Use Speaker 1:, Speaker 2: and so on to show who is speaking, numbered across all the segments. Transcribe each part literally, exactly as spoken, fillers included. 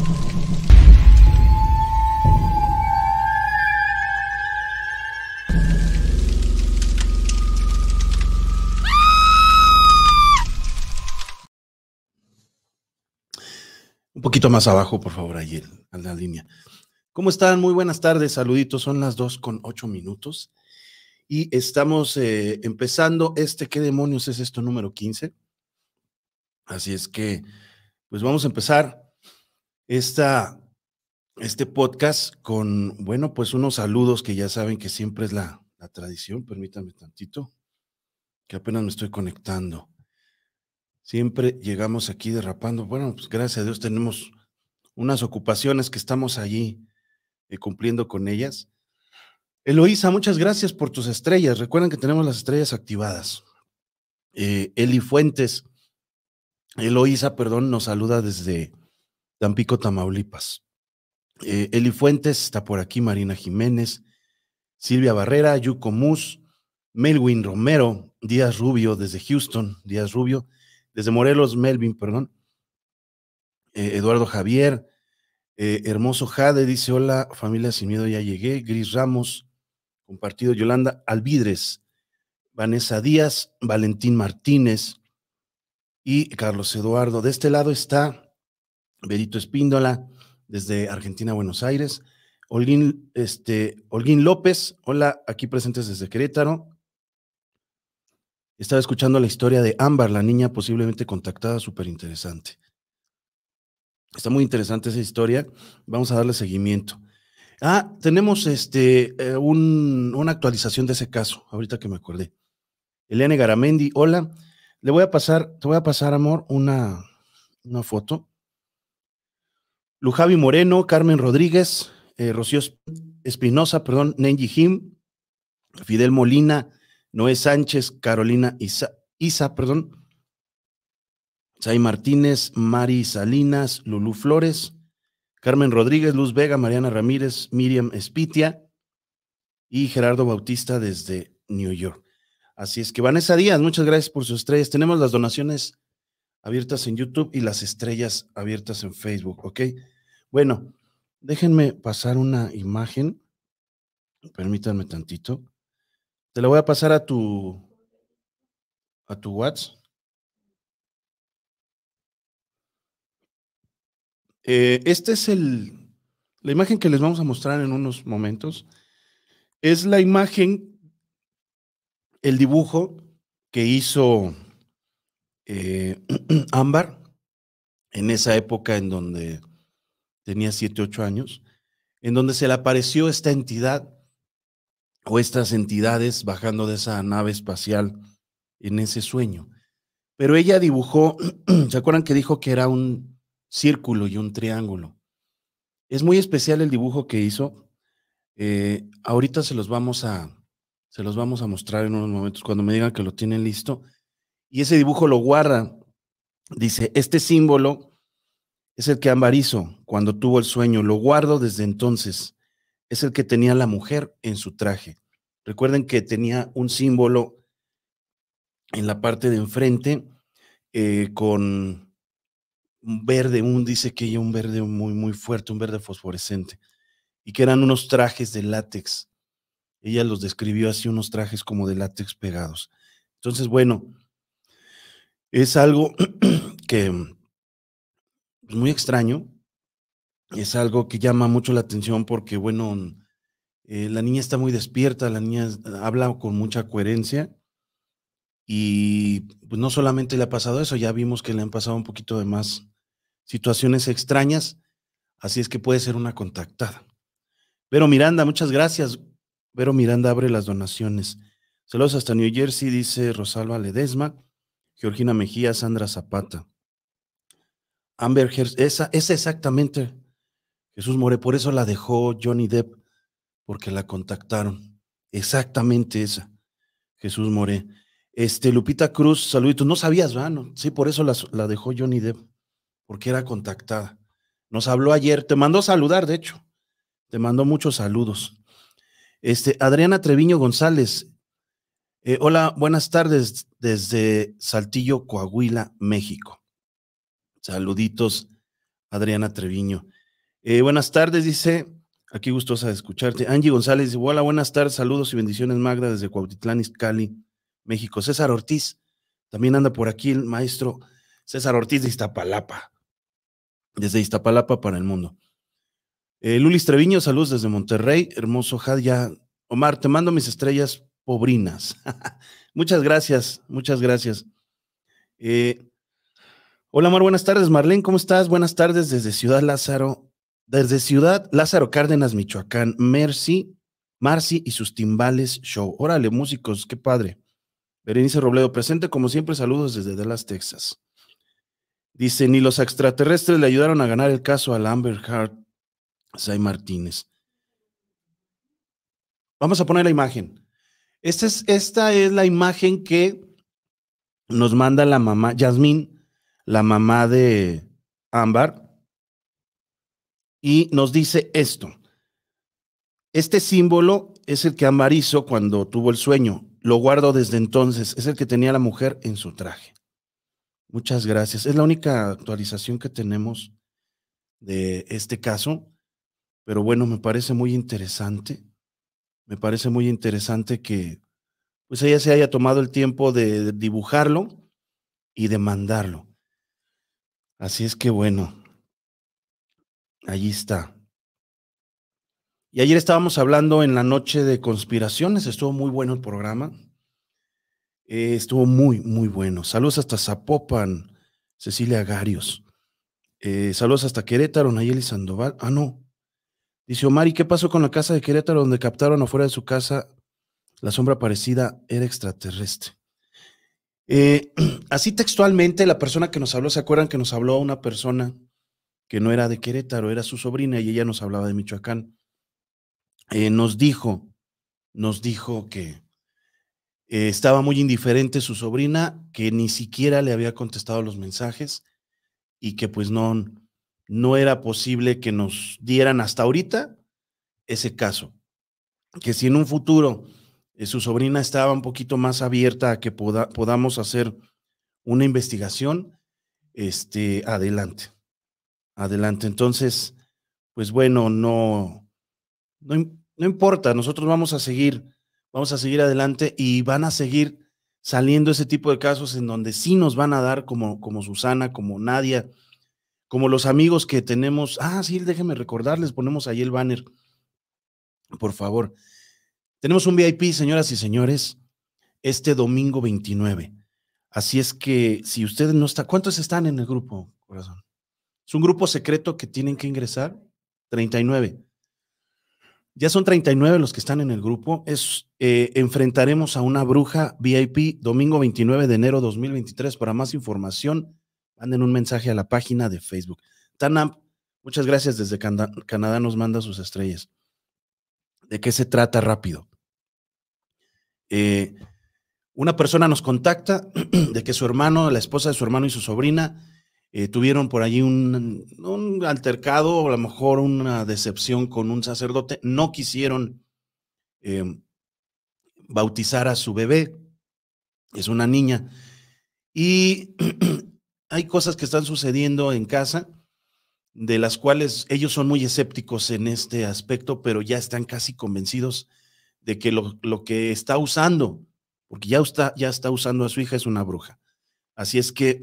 Speaker 1: Un poquito más abajo, por favor, ahí en la línea. ¿Cómo están? Muy buenas tardes, saluditos. Son las dos con ocho minutos y estamos eh, empezando este, ¿qué demonios es esto? Número quince. Así es que, pues vamos a empezar esta, este podcast con, bueno, pues unos saludos que ya saben que siempre es la, la tradición. Permítanme tantito, que apenas me estoy conectando. Siempre llegamos aquí derrapando. Bueno, pues gracias a Dios tenemos unas ocupaciones que estamos allí eh, cumpliendo con ellas. Eloísa, muchas gracias por tus estrellas. Recuerden que tenemos las estrellas activadas. Eh, Eli Fuentes, Eloísa, perdón, nos saluda desde Tampico, Tamaulipas. Eh, Eli Fuentes está por aquí, Marina Jiménez, Silvia Barrera, Yuko Mus, Melwin Romero, Díaz Rubio desde Houston, Díaz Rubio, desde Morelos, Melvin, perdón, eh, Eduardo Javier, eh, Hermoso Jade, dice, hola, familia Sin Miedo, ya llegué, Gris Ramos, compartido, Yolanda Alvidres, Vanessa Díaz, Valentín Martínez y Carlos Eduardo. De este lado está Berito Espíndola, desde Argentina, Buenos Aires. Holguín, este, Holguín López, hola, aquí presentes desde Querétaro. Estaba escuchando la historia de Ámbar, la niña posiblemente contactada, súper interesante. Está muy interesante esa historia, vamos a darle seguimiento. Ah, tenemos este, eh, un, una actualización de ese caso, ahorita que me acordé. Eliane Garamendi, hola, le voy a pasar, te voy a pasar, amor, una, una foto. Lujavi Moreno, Carmen Rodríguez, eh, Rocío Espinosa, perdón, Nenji Jim, Fidel Molina, Noé Sánchez, Carolina Isa, Isa perdón, Say Martínez, Mari Salinas, Lulú Flores, Carmen Rodríguez, Luz Vega, Mariana Ramírez, Miriam Espitia y Gerardo Bautista desde New York. Así es que Vanessa Díaz, muchas gracias por sus estrellas. Tenemos las donaciones abiertas en YouTube y las estrellas abiertas en Facebook, ¿ok? Bueno, déjenme pasar una imagen. Permítanme tantito. Te la voy a pasar a tu, a tu WhatsApp. Eh, este es el, la imagen que les vamos a mostrar en unos momentos. Es la imagen, el dibujo que hizo eh, Ámbar en esa época en donde tenía siete, ocho años, en donde se le apareció esta entidad o estas entidades bajando de esa nave espacial en ese sueño. Pero ella dibujó, ¿se acuerdan que dijo que era un círculo y un triángulo? Es muy especial el dibujo que hizo. Eh, ahorita se los vamos a, se los vamos a mostrar en unos momentos cuando me digan que lo tienen listo. Y ese dibujo lo guarda. Dice, este símbolo es el que Ámbar hizo cuando tuvo el sueño. Lo guardo desde entonces. Es el que tenía la mujer en su traje. Recuerden que tenía un símbolo en la parte de enfrente eh, con un verde, un, dice que ella un verde muy, muy fuerte, un verde fosforescente, y que eran unos trajes de látex. Ella los describió así, unos trajes como de látex pegados. Entonces, bueno, es algo que es muy extraño, es algo que llama mucho la atención porque, bueno, eh, la niña está muy despierta, la niña habla con mucha coherencia y pues no solamente le ha pasado eso, ya vimos que le han pasado un poquito de más situaciones extrañas, así es que puede ser una contactada. Vero Miranda, muchas gracias. Vero Miranda abre las donaciones. Saludos hasta New Jersey, dice Rosalba Ledesma, Georgina Mejía, Sandra Zapata. Amber Heard, esa es exactamente Jesús More, por eso la dejó Johnny Depp, porque la contactaron. Exactamente esa, Jesús More. Este, Lupita Cruz, saluditos. No sabías, ¿verdad? No, sí, por eso la, la dejó Johnny Depp, porque era contactada. Nos habló ayer, te mandó saludar, de hecho. Te mandó muchos saludos. Este, Adriana Treviño González. Eh, hola, buenas tardes desde Saltillo, Coahuila, México. Saluditos, Adriana Treviño. Eh, buenas tardes, dice, aquí gustosa de escucharte. Angie González dice, hola, buenas tardes, saludos y bendiciones, Magda, desde Cuautitlán, Izcalli, México. César Ortiz, también anda por aquí el maestro César Ortiz de Iztapalapa, desde Iztapalapa para el mundo. Eh, Lulis Treviño, saludos desde Monterrey, hermoso Jadia. Omar, te mando mis estrellas pobrinas. Muchas gracias, muchas gracias. Eh, hola, Omar, buenas tardes. Marlene, ¿cómo estás? Buenas tardes desde Ciudad Lázaro, desde Ciudad Lázaro Cárdenas, Michoacán. Mercy, Marcy y sus timbales show. Órale, músicos, qué padre. Berenice Robledo, presente como siempre, saludos desde Dallas, Texas. Dice, ni los extraterrestres le ayudaron a ganar el caso a la Amber Heard. Say Martínez. Vamos a poner la imagen. Esta es, esta es la imagen que nos manda la mamá, Yasmín, la mamá de Ámbar, y nos dice esto. Este símbolo es el que Ámbar hizo cuando tuvo el sueño. Lo guardo desde entonces. Es el que tenía la mujer en su traje. Muchas gracias. Es la única actualización que tenemos de este caso. Pero bueno, me parece muy interesante. Me parece muy interesante que pues ella se haya tomado el tiempo de dibujarlo y de mandarlo. Así es que bueno, allí está. Y ayer estábamos hablando en la noche de conspiraciones, estuvo muy bueno el programa. Eh, estuvo muy, muy bueno. Saludos hasta Zapopan, Cecilia Garios. Eh, saludos hasta Querétaro, Nayeli Sandoval. Ah, no. Dice Omar, ¿y qué pasó con la casa de Querétaro donde captaron afuera de su casa la sombra parecida era extraterrestre? Eh, así textualmente, la persona que nos habló, ¿se acuerdan que nos habló una persona que no era de Querétaro, era su sobrina y ella nos hablaba de Michoacán? Eh, nos dijo, nos dijo que eh, estaba muy indiferente su sobrina, que ni siquiera le había contestado los mensajes y que pues no, no era posible que nos dieran hasta ahorita ese caso. Que si en un futuro eh, su sobrina estaba un poquito más abierta a que poda, podamos hacer una investigación, este, adelante, adelante. Entonces, pues bueno, no, no, no importa, nosotros vamos a seguir, vamos a seguir adelante y van a seguir saliendo ese tipo de casos en donde sí nos van a dar como, como Susana, como Nadia, como los amigos que tenemos. Ah, sí, déjenme recordarles, ponemos ahí el banner, por favor. Tenemos un V I P, señoras y señores, este domingo veintinueve. Así es que si ustedes no están, ¿cuántos están en el grupo, corazón? Es un grupo secreto que tienen que ingresar, treinta y nueve. Ya son treinta y nueve los que están en el grupo. Es, eh, enfrentaremos a una bruja V I P domingo veintinueve de enero dos mil veintitrés. Para más información, manden un mensaje a la página de Facebook. Tanamp, muchas gracias. Desde Canadá, Canadá nos manda sus estrellas. ¿De qué se trata? Rápido. Eh, una persona nos contacta de que su hermano, la esposa de su hermano y su sobrina eh, tuvieron por allí un, un altercado, o a lo mejor una decepción con un sacerdote. No quisieron eh, bautizar a su bebé, es una niña, y hay cosas que están sucediendo en casa de las cuales ellos son muy escépticos en este aspecto, pero ya están casi convencidos de que lo, lo que está usando, porque ya está, ya está usando a su hija, es una bruja. Así es que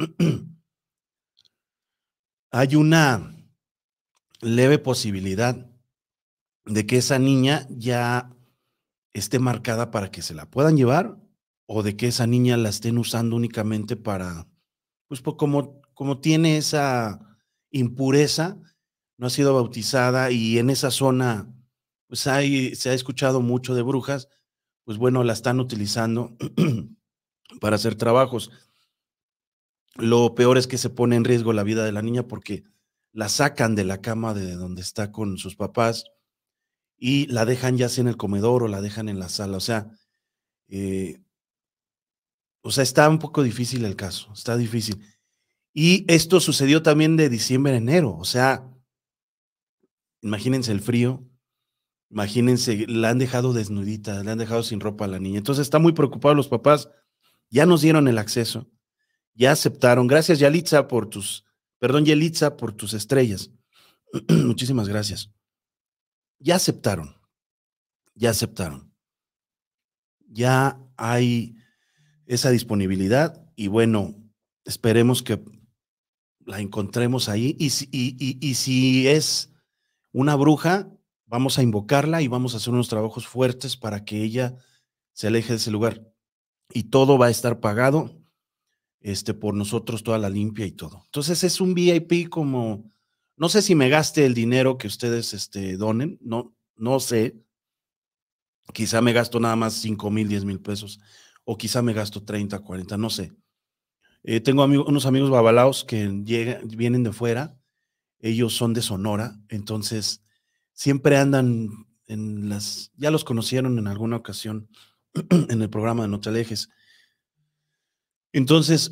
Speaker 1: hay una leve posibilidad de que esa niña ya esté marcada para que se la puedan llevar, o de que esa niña la estén usando únicamente para, pues, pues como, como tiene esa impureza, no ha sido bautizada y en esa zona pues hay, se ha escuchado mucho de brujas, pues bueno, la están utilizando para hacer trabajos. Lo peor es que se pone en riesgo la vida de la niña porque la sacan de la cama de donde está con sus papás y la dejan ya sea en el comedor o la dejan en la sala. O sea, eh, o sea, está un poco difícil el caso, está difícil. Y esto sucedió también de diciembre a enero. O sea, imagínense el frío, imagínense, la han dejado desnudita, le han dejado sin ropa a la niña. Entonces están muy preocupados los papás. Ya nos dieron el acceso, ya aceptaron. Gracias, Yalitza, por tus, perdón, Yelitza, por tus estrellas. Muchísimas gracias. Ya aceptaron, ya aceptaron. Ya hay esa disponibilidad y bueno, esperemos que la encontremos ahí. Y si, y, y, y si es una bruja, vamos a invocarla y vamos a hacer unos trabajos fuertes para que ella se aleje de ese lugar. Y todo va a estar pagado este, por nosotros, toda la limpia y todo. Entonces es un V I P como, no sé si me gaste el dinero que ustedes este, donen, no, no sé. Quizá me gasto nada más cinco mil, diez mil pesos, o quizá me gasto treinta, cuarenta, no sé. Eh, tengo amigos, unos amigos babalaos que llegan, vienen de fuera, ellos son de Sonora, entonces siempre andan en las, ya los conocieron en alguna ocasión en el programa de No Te Alejes. Entonces,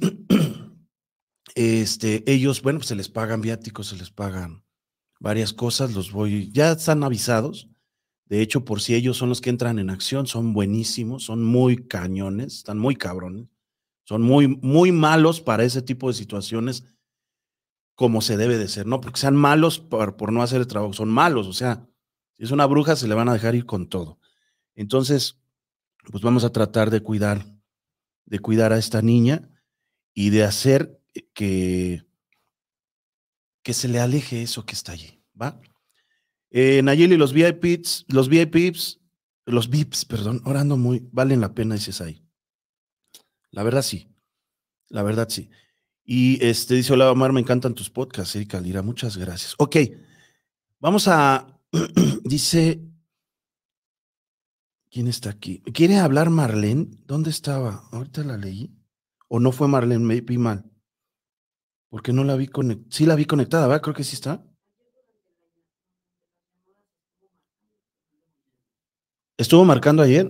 Speaker 1: este, ellos, bueno, pues se les pagan viáticos, se les pagan varias cosas, los voy, ya están avisados. De hecho, por si ellos son los que entran en acción, son buenísimos, son muy cañones, están muy cabrones, son muy, muy malos para ese tipo de situaciones como se debe de ser, no porque sean malos por, por no hacer el trabajo, son malos, o sea, si es una bruja se le van a dejar ir con todo. Entonces, pues vamos a tratar de cuidar, de cuidar a esta niña y de hacer que, que se le aleje eso que está allí, ¿va? Eh, Nayeli, los V I Ps, los V I Ps, los V I Ps, perdón, ahora ando muy, valen la pena, dices ahí. La verdad sí, la verdad sí. Y este dice, hola Omar, me encantan tus podcasts, Erika Lira, muchas gracias. Ok, vamos a, dice, ¿quién está aquí? ¿Quiere hablar Marlene? ¿Dónde estaba? Ahorita la leí. ¿O no fue Marlene? Me vi mal. Porque no la vi conectada. Sí la vi conectada, ¿verdad? Creo que sí está. ¿Estuvo marcando ayer?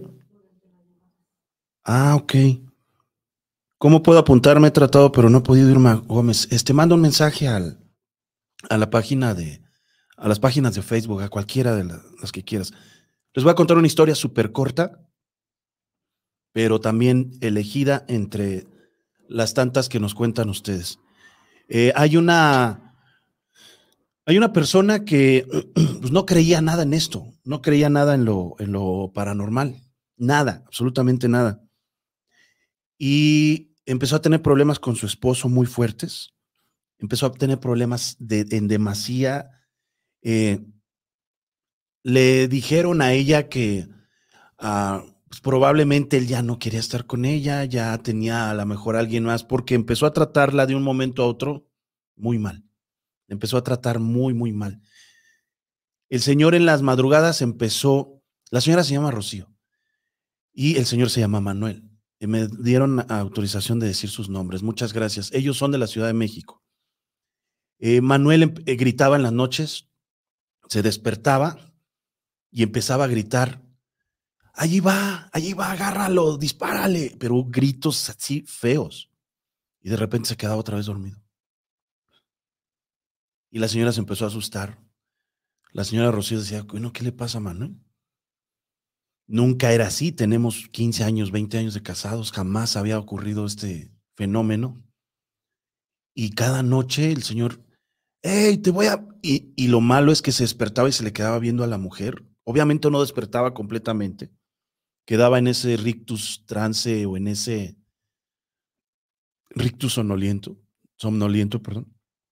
Speaker 1: Ah, ok. ¿Cómo puedo apuntarme? He tratado, pero no he podido irme a Gómez. Este, manda un mensaje al, a la página de, a las páginas de Facebook, a cualquiera de la- las que quieras. Les voy a contar una historia súper corta, pero también elegida entre las tantas que nos cuentan ustedes. Eh, hay una, hay una persona que pues, no creía nada en esto, no creía nada en lo, en lo paranormal, nada, absolutamente nada. Y empezó a tener problemas con su esposo muy fuertes, empezó a tener problemas de, en demasía. Eh, le dijeron a ella que uh, pues probablemente él ya no quería estar con ella, ya tenía a lo mejor a alguien más, porque empezó a tratarla de un momento a otro muy mal. Empezó a tratar muy, muy mal. El señor en las madrugadas empezó, la señora se llama Rocío y el señor se llama Manuel. Y me dieron autorización de decir sus nombres. Muchas gracias. Ellos son de la Ciudad de México. Eh, Manuel eh, gritaba en las noches, se despertaba y empezaba a gritar, allí va, allí va, agárralo, dispárale, pero gritos así feos. Y de repente se quedaba otra vez dormido. Y la señora se empezó a asustar. La señora Rocío decía, bueno, ¿qué le pasa a Manuel? Nunca era así, tenemos quince años, veinte años de casados, jamás había ocurrido este fenómeno. Y cada noche el señor, hey, te voy a... Y, y lo malo es que se despertaba y se le quedaba viendo a la mujer. Obviamente no despertaba completamente, quedaba en ese rictus trance o en ese rictus somnoliento, somnoliento, perdón.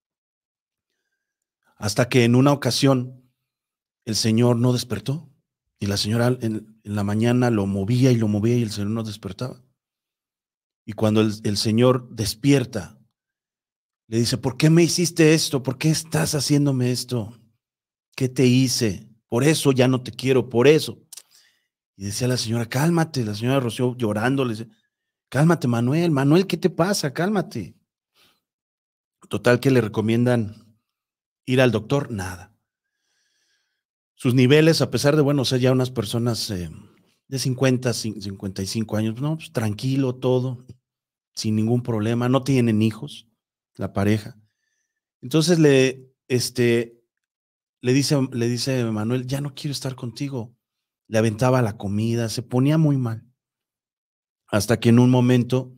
Speaker 1: Hasta que en una ocasión el señor no despertó y la señora en, en la mañana lo movía y lo movía y el señor no despertaba. Y cuando el, el señor despierta, le dice, ¿por qué me hiciste esto? ¿Por qué estás haciéndome esto? ¿Qué te hice? Por eso ya no te quiero, por eso. Y decía la señora, cálmate, la señora Rocío llorando, le dice, cálmate, Manuel, Manuel, ¿qué te pasa? Cálmate. Total que le recomiendan ir al doctor, nada. Sus niveles, a pesar de, bueno, ser ya unas personas eh, de cincuenta, cincuenta y cinco años, no, pues tranquilo todo, sin ningún problema, no tienen hijos, la pareja. Entonces le, este, le dice, le dice Manuel, ya no quiero estar contigo. Le aventaba la comida, se ponía muy mal. Hasta que en un momento,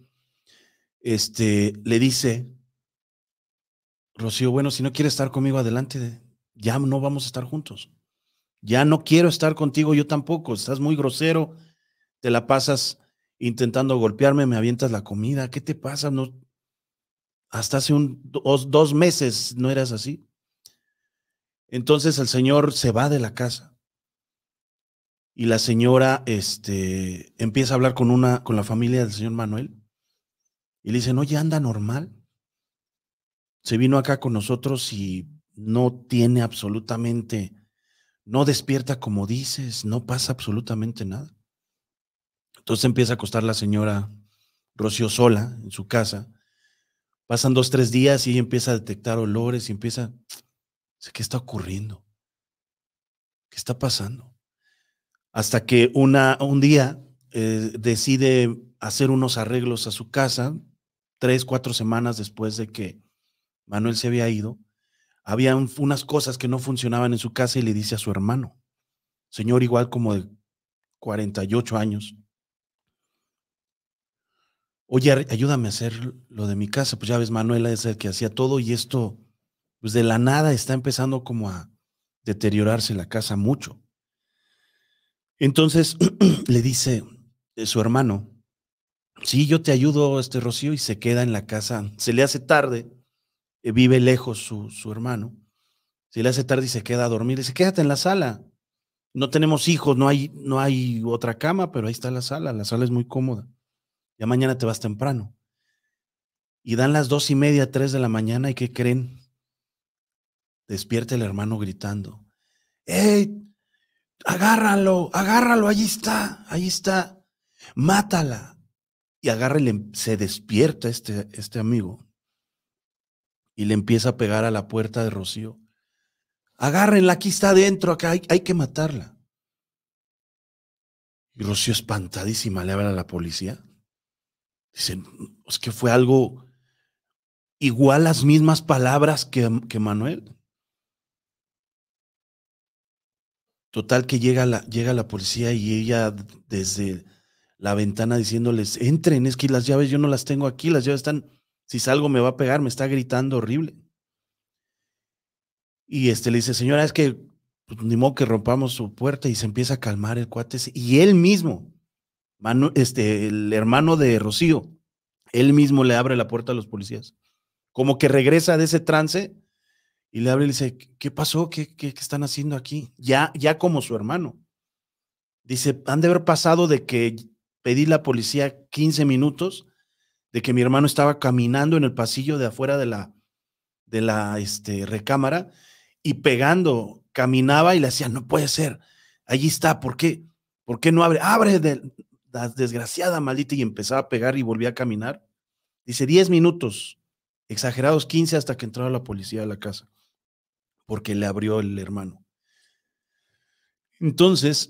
Speaker 1: este, le dice, Rocío, bueno, si no quiere estar conmigo, adelante, ya no vamos a estar juntos. Ya no quiero estar contigo, yo tampoco. Estás muy grosero, te la pasas intentando golpearme, me avientas la comida. ¿Qué te pasa? No, hasta hace un, dos, dos meses no eras así. Entonces el señor se va de la casa y la señora este, empieza a hablar con, una, con la familia del señor Manuel y le dicen, oye, anda normal. Se vino acá con nosotros y no tiene absolutamente, no despierta como dices, no pasa absolutamente nada. Entonces empieza a acostar la señora Rocío sola en su casa. Pasan dos, tres días y ella empieza a detectar olores y empieza, ¿qué está ocurriendo? ¿Qué está pasando? Hasta que una, un día eh, decide hacer unos arreglos a su casa, tres, cuatro semanas después de que Manuel se había ido. Había un, unas cosas que no funcionaban en su casa y le dice a su hermano, señor igual como de cuarenta y ocho años, oye, ayúdame a hacer lo de mi casa. Pues ya ves, Manuel es el que hacía todo y esto, pues de la nada está empezando como a deteriorarse la casa mucho. Entonces le dice eh, su hermano, sí, yo te ayudo, este Rocío, y se queda en la casa. Se le hace tarde, eh, vive lejos su, su hermano, se le hace tarde y se queda a dormir. Dice, quédate en la sala. No tenemos hijos, no hay, no hay otra cama, pero ahí está la sala. La sala es muy cómoda. Ya mañana te vas temprano. Y dan las dos y media, tres de la mañana, ¿y qué creen? Despierta el hermano gritando, ¡ey! Agárralo, agárralo, ahí está, ahí está, mátala. Y agarra y le, se despierta este, este amigo y le empieza a pegar a la puerta de Rocío. Agárrenla, aquí está adentro, acá hay, hay que matarla. Y Rocío espantadísima le habla a la policía. Dicen, es que fue algo igual, las mismas palabras que, que Manuel. Total que llega la, llega la policía y ella desde la ventana diciéndoles, entren, es que las llaves yo no las tengo aquí, las llaves están, si salgo me va a pegar, me está gritando horrible. Y este le dice, señora, es que pues, ni modo que rompamos su puerta, y se empieza a calmar el cuate ese. Y él mismo, Manu, este, el hermano de Rocío, él mismo le abre la puerta a los policías. Como que regresa de ese trance y le abre y le dice, ¿qué pasó? ¿Qué, qué, qué están haciendo aquí? Ya, ya como su hermano. Dice, han de haber pasado de que pedí la policía quince minutos, de que mi hermano estaba caminando en el pasillo de afuera de la, de la este, recámara y pegando, caminaba y le hacía, no puede ser, allí está, ¿por qué? ¿Por qué no abre? Abre, de, la desgraciada maldita, y empezaba a pegar y volvía a caminar. Dice, diez minutos, exagerados quince, hasta que entraba la policía a la casa, porque le abrió el hermano. Entonces,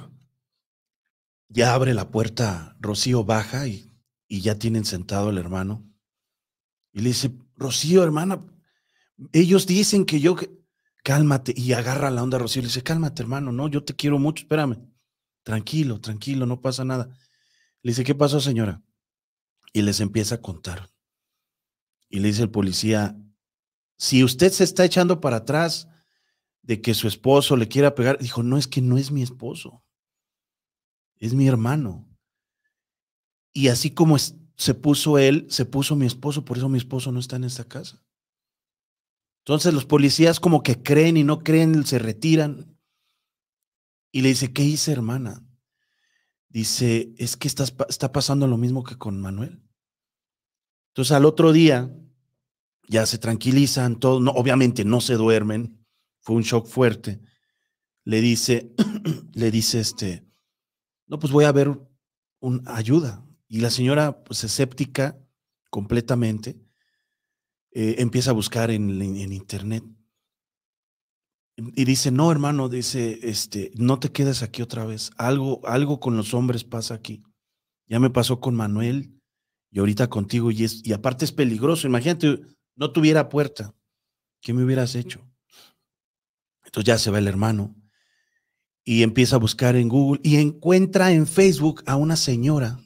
Speaker 1: ya abre la puerta, Rocío baja y, y ya tienen sentado el hermano. Y le dice, Rocío, hermana, ellos dicen que yo, que... cálmate, y agarra la onda a Rocío, le dice, cálmate, hermano, no, yo te quiero mucho, espérame, tranquilo, tranquilo, no pasa nada. Le dice, ¿qué pasó, señora? Y les empieza a contar. Y le dice el policía, si usted se está echando para atrás de que su esposo le quiera pegar, dijo, no, es que no es mi esposo, es mi hermano. Y así como es, se puso él, se puso mi esposo, por eso mi esposo no está en esta casa. Entonces los policías como que creen y no creen, se retiran. Y le dice, ¿qué hice, hermana? Dice, es que estás, está pasando lo mismo que con Manuel. Entonces al otro día ya se tranquilizan, todo, no, obviamente no se duermen, fue un shock fuerte. Le dice, le dice este, no, pues voy a ver un, ayuda. Y la señora, pues escéptica completamente, eh, empieza a buscar en, en, en internet. Y dice, no, hermano, dice, este, no te quedes aquí otra vez. Algo, algo con los hombres pasa aquí. Ya me pasó con Manuel y ahorita contigo, y, es, y aparte es peligroso. Imagínate, no tuviera puerta. ¿Qué me hubieras hecho? Entonces ya se va el hermano y empieza a buscar en Google y encuentra en Facebook a una señora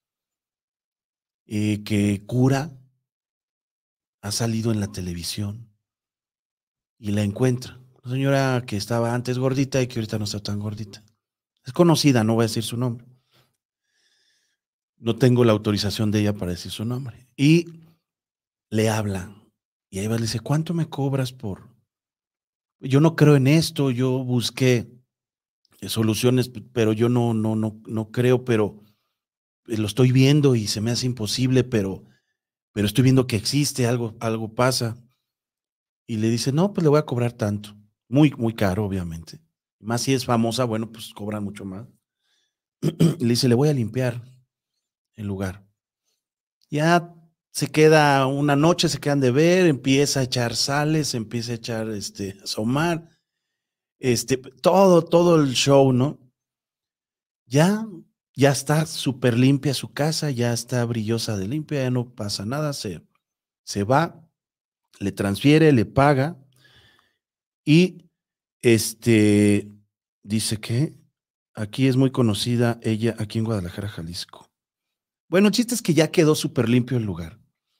Speaker 1: eh, que cura, ha salido en la televisión, y la encuentra. Una señora que estaba antes gordita y que ahorita no está tan gordita. Es conocida, no voy a decir su nombre. No tengo la autorización de ella para decir su nombre. Y le habla. Y ahí va, le dice, ¿cuánto me cobras por...? Yo no creo en esto, yo busqué soluciones, pero yo no, no, no, no creo, pero lo estoy viendo y se me hace imposible, pero, pero estoy viendo que existe, algo, algo pasa. Y le dice, no, pues le voy a cobrar tanto. Muy, muy caro, obviamente. Más si es famosa, bueno, pues cobran mucho más. Le dice, le voy a limpiar el lugar. Ya se queda una noche, se quedan de ver, empieza a echar sales, empieza a echar, este, asomar, este, todo, todo el show, ¿no? Ya, ya está súper limpia su casa, ya está brillosa de limpia, ya no pasa nada, se, se va, le transfiere, le paga y este dice que aquí es muy conocida ella aquí en Guadalajara, Jalisco. Bueno, el chiste es que ya quedó súper limpio el lugar.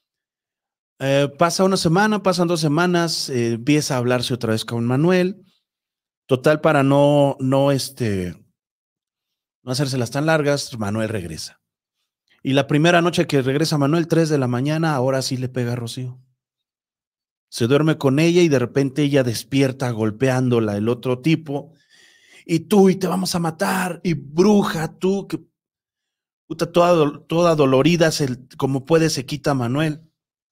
Speaker 1: Eh, pasa una semana, pasan dos semanas, eh, empieza a hablarse otra vez con Manuel. Total, para no, no, este, no hacérselas tan largas, Manuel regresa. Y la primera noche que regresa Manuel, tres de la mañana, ahora sí le pega a Rocío. Se duerme con ella y de repente ella despierta golpeándola el otro tipo. Y tú, y te vamos a matar, y bruja, tú, que puta, toda, toda dolorida, se, como puede, se quita a Manuel.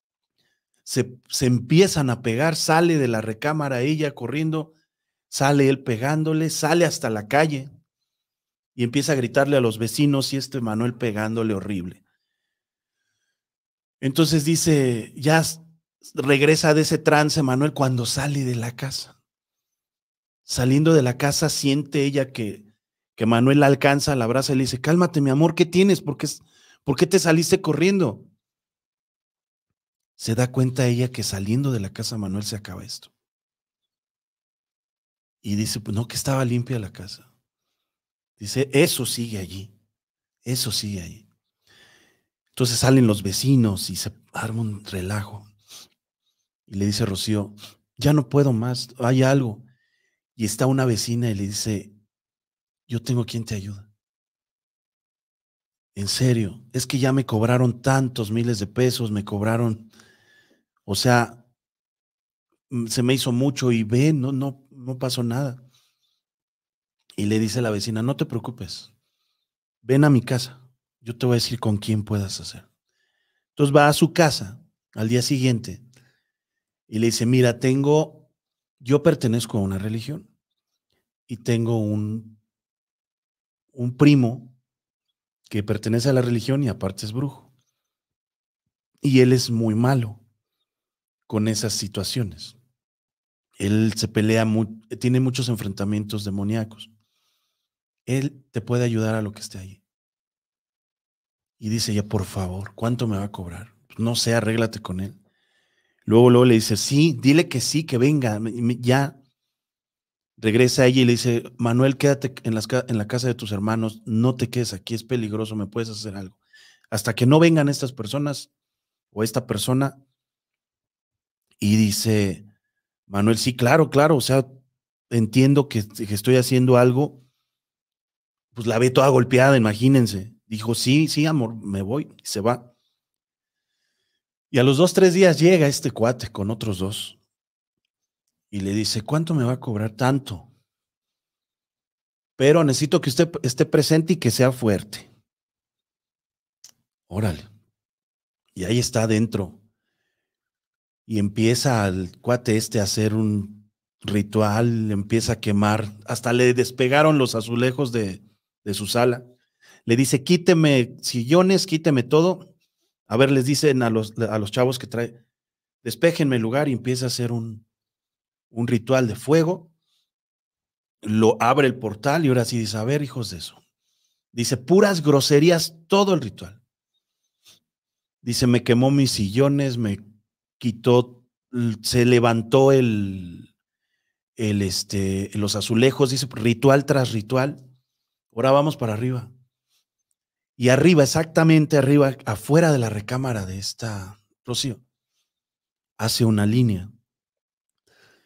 Speaker 1: Se, se empiezan a pegar, sale de la recámara ella corriendo, sale él pegándole, sale hasta la calle y empieza a gritarle a los vecinos y este Manuel pegándole horrible. Entonces dice, ya regresa de ese trance Manuel cuando sale de la casa. Saliendo de la casa siente ella que, que Manuel la alcanza, la abraza y le dice, cálmate mi amor, ¿qué tienes? ¿Por qué, ¿Por qué te saliste corriendo? Se da cuenta ella que saliendo de la casa Manuel se acaba esto. Y dice, pues no, que estaba limpia la casa. Dice, eso sigue allí, eso sigue allí. Entonces salen los vecinos y se arma un relajo. Y le dice Rocío, ya no puedo más, hay algo. Y está una vecina y le dice, yo tengo quien te ayuda. En serio, es que ya me cobraron tantos miles de pesos, me cobraron, o sea, se me hizo mucho y ve, no, no, no pasó nada. Y le dice la vecina, no te preocupes, ven a mi casa, yo te voy a decir con quién puedas hacer. Entonces va a su casa al día siguiente y le dice, mira, tengo, yo pertenezco a una religión y tengo un, un primo que pertenece a la religión y aparte es brujo. Y él es muy malo con esas situaciones. Él se pelea, muy, tiene muchos enfrentamientos demoníacos. Él te puede ayudar a lo que esté ahí. Y dice ella, por favor, ¿cuánto me va a cobrar? No sé, arréglate con él. Luego, luego le dice, sí, dile que sí, que venga, ya. Regresa ella y le dice, Manuel, quédate en, las, en la casa de tus hermanos, no te quedes aquí, es peligroso, me puedes hacer algo. Hasta que no vengan estas personas o esta persona. Y dice, Manuel, sí, claro, claro, o sea, entiendo que, que estoy haciendo algo. Pues la ve toda golpeada, imagínense. Dijo, sí, sí, amor, me voy. Y se va. Y a los dos, tres días llega este cuate con otros dos. Y le dice, ¿cuánto me va a cobrar? Tanto. Pero necesito que usted esté presente y que sea fuerte. Órale. Y ahí está adentro. Y empieza al cuate este a hacer un ritual, empieza a quemar. Hasta le despegaron los azulejos de, de su sala. Le dice, quíteme sillones, quíteme todo. A ver, les dicen a los, a los chavos que trae, despéjenme el lugar y empieza a hacer un, un ritual de fuego. Lo abre el portal y ahora sí dice, a ver, hijos de eso. Dice, puras groserías, todo el ritual. Dice, me quemó mis sillones, me quitó, se levantó el, el este, los azulejos, dice, ritual tras ritual. Ahora vamos para arriba. Y arriba, exactamente arriba, afuera de la recámara de esta Rocío, hace una línea.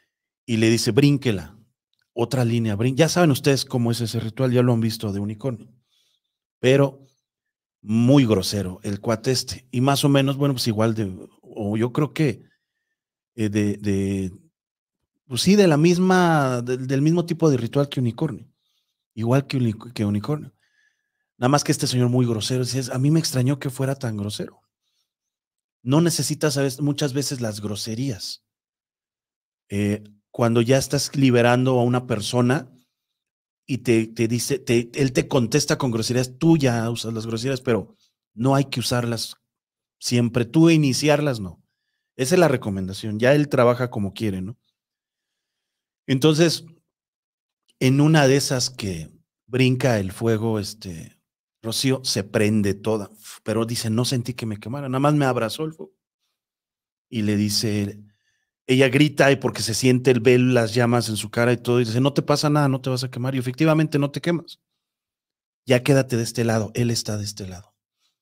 Speaker 1: y le dice, brínquela. Otra línea, brin ya saben ustedes cómo es ese ritual, ya lo han visto de unicornio. Pero muy grosero el cuate este. Y más o menos, bueno, pues igual de, o yo creo que eh, de, de, pues sí, de la misma, de, del mismo tipo de ritual que unicornio. Igual que, uni, que unicornio. Nada más que este señor muy grosero. A mí me extrañó que fuera tan grosero. No necesitas, ¿sabes? Muchas veces las groserías. Eh, cuando ya estás liberando a una persona y te, te dice, te, él te contesta con groserías, tú ya usas las groserías, pero no hay que usarlas siempre, tú iniciarlas no. Esa es la recomendación, ya él trabaja como quiere, ¿no? Entonces, en una de esas que brinca el fuego, este, Rocío se prende toda, pero dice, no sentí que me quemara, nada más me abrazó el fuego. Y le dice, ella grita y porque se siente el ve las llamas en su cara y todo, y dice, no te pasa nada, no te vas a quemar, y efectivamente no te quemas. Ya quédate de este lado, él está de este lado.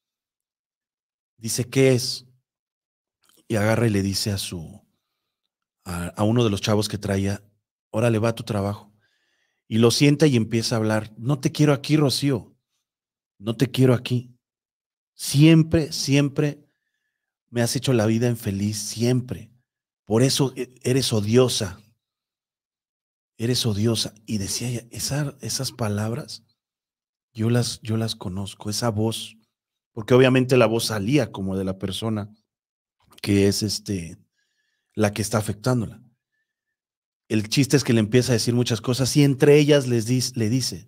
Speaker 1: Dice, ¿qué es? Y agarra y le dice a su, a, a uno de los chavos que traía, órale, va a tu trabajo. Y lo sienta y empieza a hablar, no te quiero aquí, Rocío, no te quiero aquí. Siempre, siempre me has hecho la vida infeliz, siempre. Por eso eres odiosa, eres odiosa. Y decía ella, esa, esas palabras, yo las, yo las conozco, esa voz, porque obviamente la voz salía como de la persona que es este, la que está afectándola. El chiste es que le empieza a decir muchas cosas y entre ellas les dice, le dice,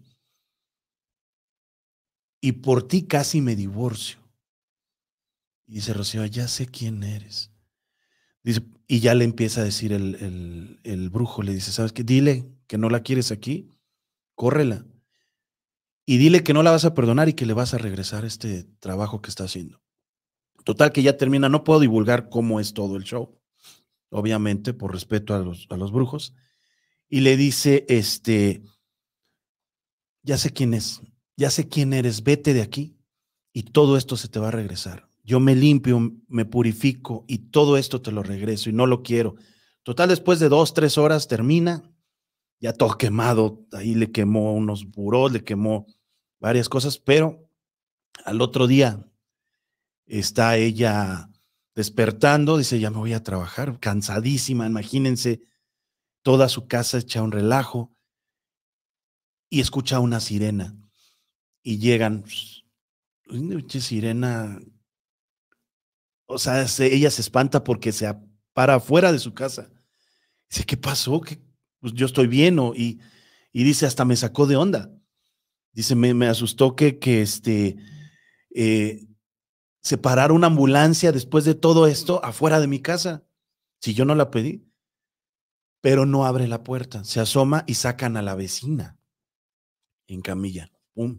Speaker 1: y por ti casi me divorcio. Y dice Rocío, ya sé quién eres. Dice, y ya le empieza a decir el, el, el brujo, le dice, ¿sabes qué? Dile que no la quieres aquí, córrela. Y dile que no la vas a perdonar y que le vas a regresar este trabajo que está haciendo. Total que ya termina, no puedo divulgar cómo es todo el show, obviamente por respeto a los, a los brujos. Y le dice, este, ya sé quién es, ya sé quién eres, vete de aquí y todo esto se te va a regresar. Yo me limpio, me purifico y todo esto te lo regreso y no lo quiero. Total, después de dos, tres horas termina, ya todo quemado, ahí le quemó unos burós, le quemó varias cosas, pero al otro día está ella despertando, dice, ya me voy a trabajar, cansadísima, imagínense, toda su casa echa un relajo y escucha una sirena y llegan, una sirena, o sea, se, ella se espanta porque se para afuera de su casa. Dice, ¿qué pasó? ¿Qué? Pues yo estoy bien, ¿no? Y, y dice, hasta me sacó de onda. Dice, me, me asustó que, que este, eh, se parara una ambulancia después de todo esto afuera de mi casa, si yo no la pedí. Pero no abre la puerta, se asoma y sacan a la vecina en camilla, pum,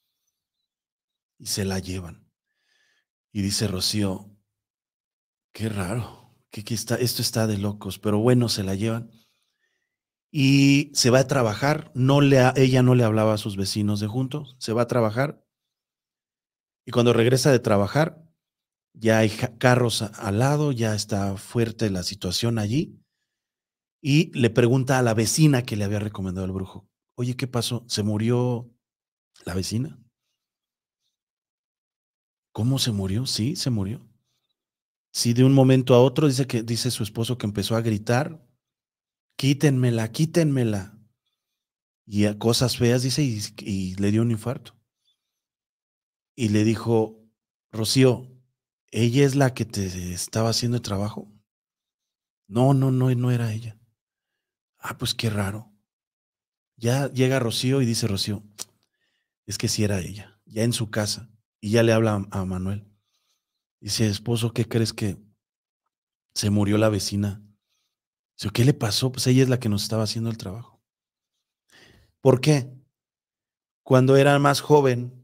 Speaker 1: y se la llevan. Y dice Rocío, qué raro, que, que está, esto está de locos, pero bueno, se la llevan. Y se va a trabajar, no le, ella no le hablaba a sus vecinos de juntos, se va a trabajar. Y cuando regresa de trabajar, ya hay carros al lado, ya está fuerte la situación allí. Y le pregunta a la vecina que le había recomendado el brujo, oye, ¿qué pasó? ¿Se murió la vecina? ¿Cómo se murió? Sí, se murió. Sí, de un momento a otro dice que dice su esposo que empezó a gritar, quítenmela, quítenmela. Y a cosas feas dice y, y le dio un infarto. Y le dijo, Rocío, ¿ella es la que te estaba haciendo el trabajo? No, no, no, no era ella. Ah, pues qué raro. Ya llega Rocío y dice Rocío, es que sí era ella, ya en su casa. Y ya le habla a, a Manuel. Dice, esposo, ¿qué crees que se murió la vecina? Dice, ¿qué le pasó? Pues ella es la que nos estaba haciendo el trabajo. ¿Por qué? Cuando era más joven,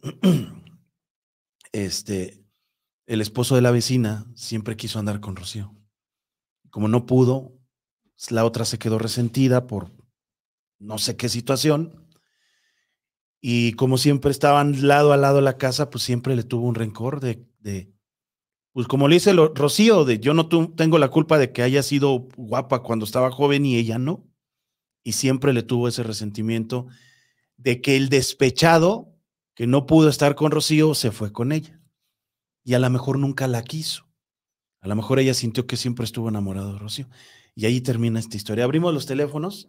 Speaker 1: este, el esposo de la vecina siempre quiso andar con Rocío. Como no pudo, la otra se quedó resentida por no sé qué situación. Y como siempre estaban lado a lado de la casa, pues siempre le tuvo un rencor de, de pues como le dice lo, Rocío, de yo no tu, tengo la culpa de que haya sido guapa cuando estaba joven y ella no. y siempre le tuvo ese resentimiento de que el despechado, que no pudo estar con Rocío, se fue con ella. Y a lo mejor nunca la quiso. A lo mejor ella sintió que siempre estuvo enamorado de Rocío. Y ahí termina esta historia. Abrimos los teléfonos.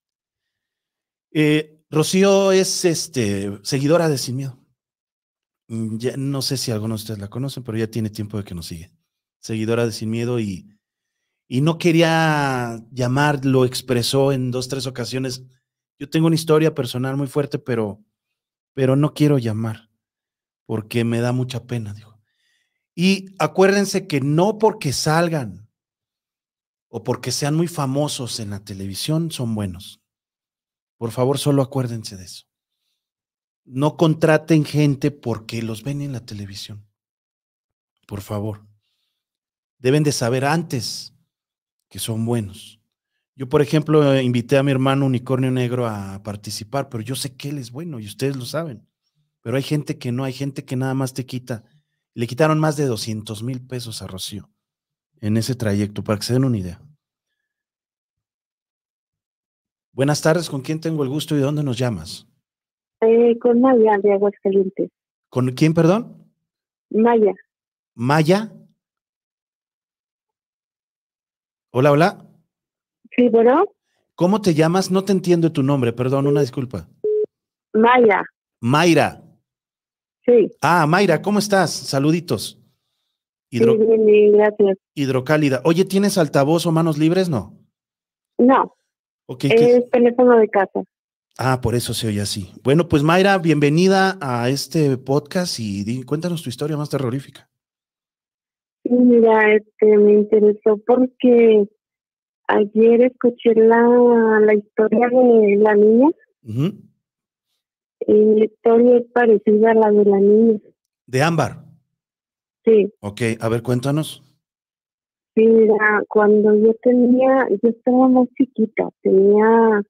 Speaker 1: Eh, Rocío es este, seguidora de Sin Miedo. Ya no sé si algunos de ustedes la conocen, pero ya tiene tiempo de que nos sigue. Seguidora de Sin Miedo y, y no quería llamar, lo expresó en dos, tres ocasiones. Yo tengo una historia personal muy fuerte, pero, pero no quiero llamar porque me da mucha pena, dijo. Y acuérdense que no porque salgan o porque sean muy famosos en la televisión son buenos. Por favor, solo acuérdense de eso. No contraten gente porque los ven en la televisión. Por favor. Deben de saber antes que son buenos. Yo, por ejemplo, invité a mi hermano Unicornio Negro a participar, pero yo sé que él es bueno y ustedes lo saben. Pero hay gente que no, hay gente que nada más te quita. Le quitaron más de doscientos mil pesos a Rocío en ese trayecto, para que se den una idea. Buenas tardes, ¿con quién tengo el gusto y de dónde nos llamas?
Speaker 2: Eh, con Maya de Aguascalientes.
Speaker 1: ¿Con quién, perdón?
Speaker 2: Maya.
Speaker 1: ¿Maya? Hola, hola.
Speaker 2: Sí, bueno.
Speaker 1: ¿Cómo te llamas? No te entiendo tu nombre, perdón, una disculpa.
Speaker 2: Maya.
Speaker 1: Mayra.
Speaker 2: Sí.
Speaker 1: Ah, Mayra, ¿cómo estás? Saluditos. Hidro...
Speaker 2: Sí, bien, bien, gracias.
Speaker 1: Hidrocálida. Oye, ¿tienes altavoz o manos libres? No.
Speaker 2: No.
Speaker 1: Okay, ¿qué?
Speaker 2: Es teléfono de casa.
Speaker 1: Ah, por eso se oye así. Bueno, pues Mayra, bienvenida a este podcast y di, cuéntanos tu historia más terrorífica.
Speaker 2: Sí, mira, este, me interesó porque ayer escuché la, la historia de la niña.
Speaker 1: Uh-huh.
Speaker 2: Y la historia es parecida a la de la niña.
Speaker 1: ¿De Ámbar?
Speaker 2: Sí.
Speaker 1: Ok, a ver, cuéntanos.
Speaker 2: Sí, mira, cuando yo tenía, yo estaba más chiquita, tenía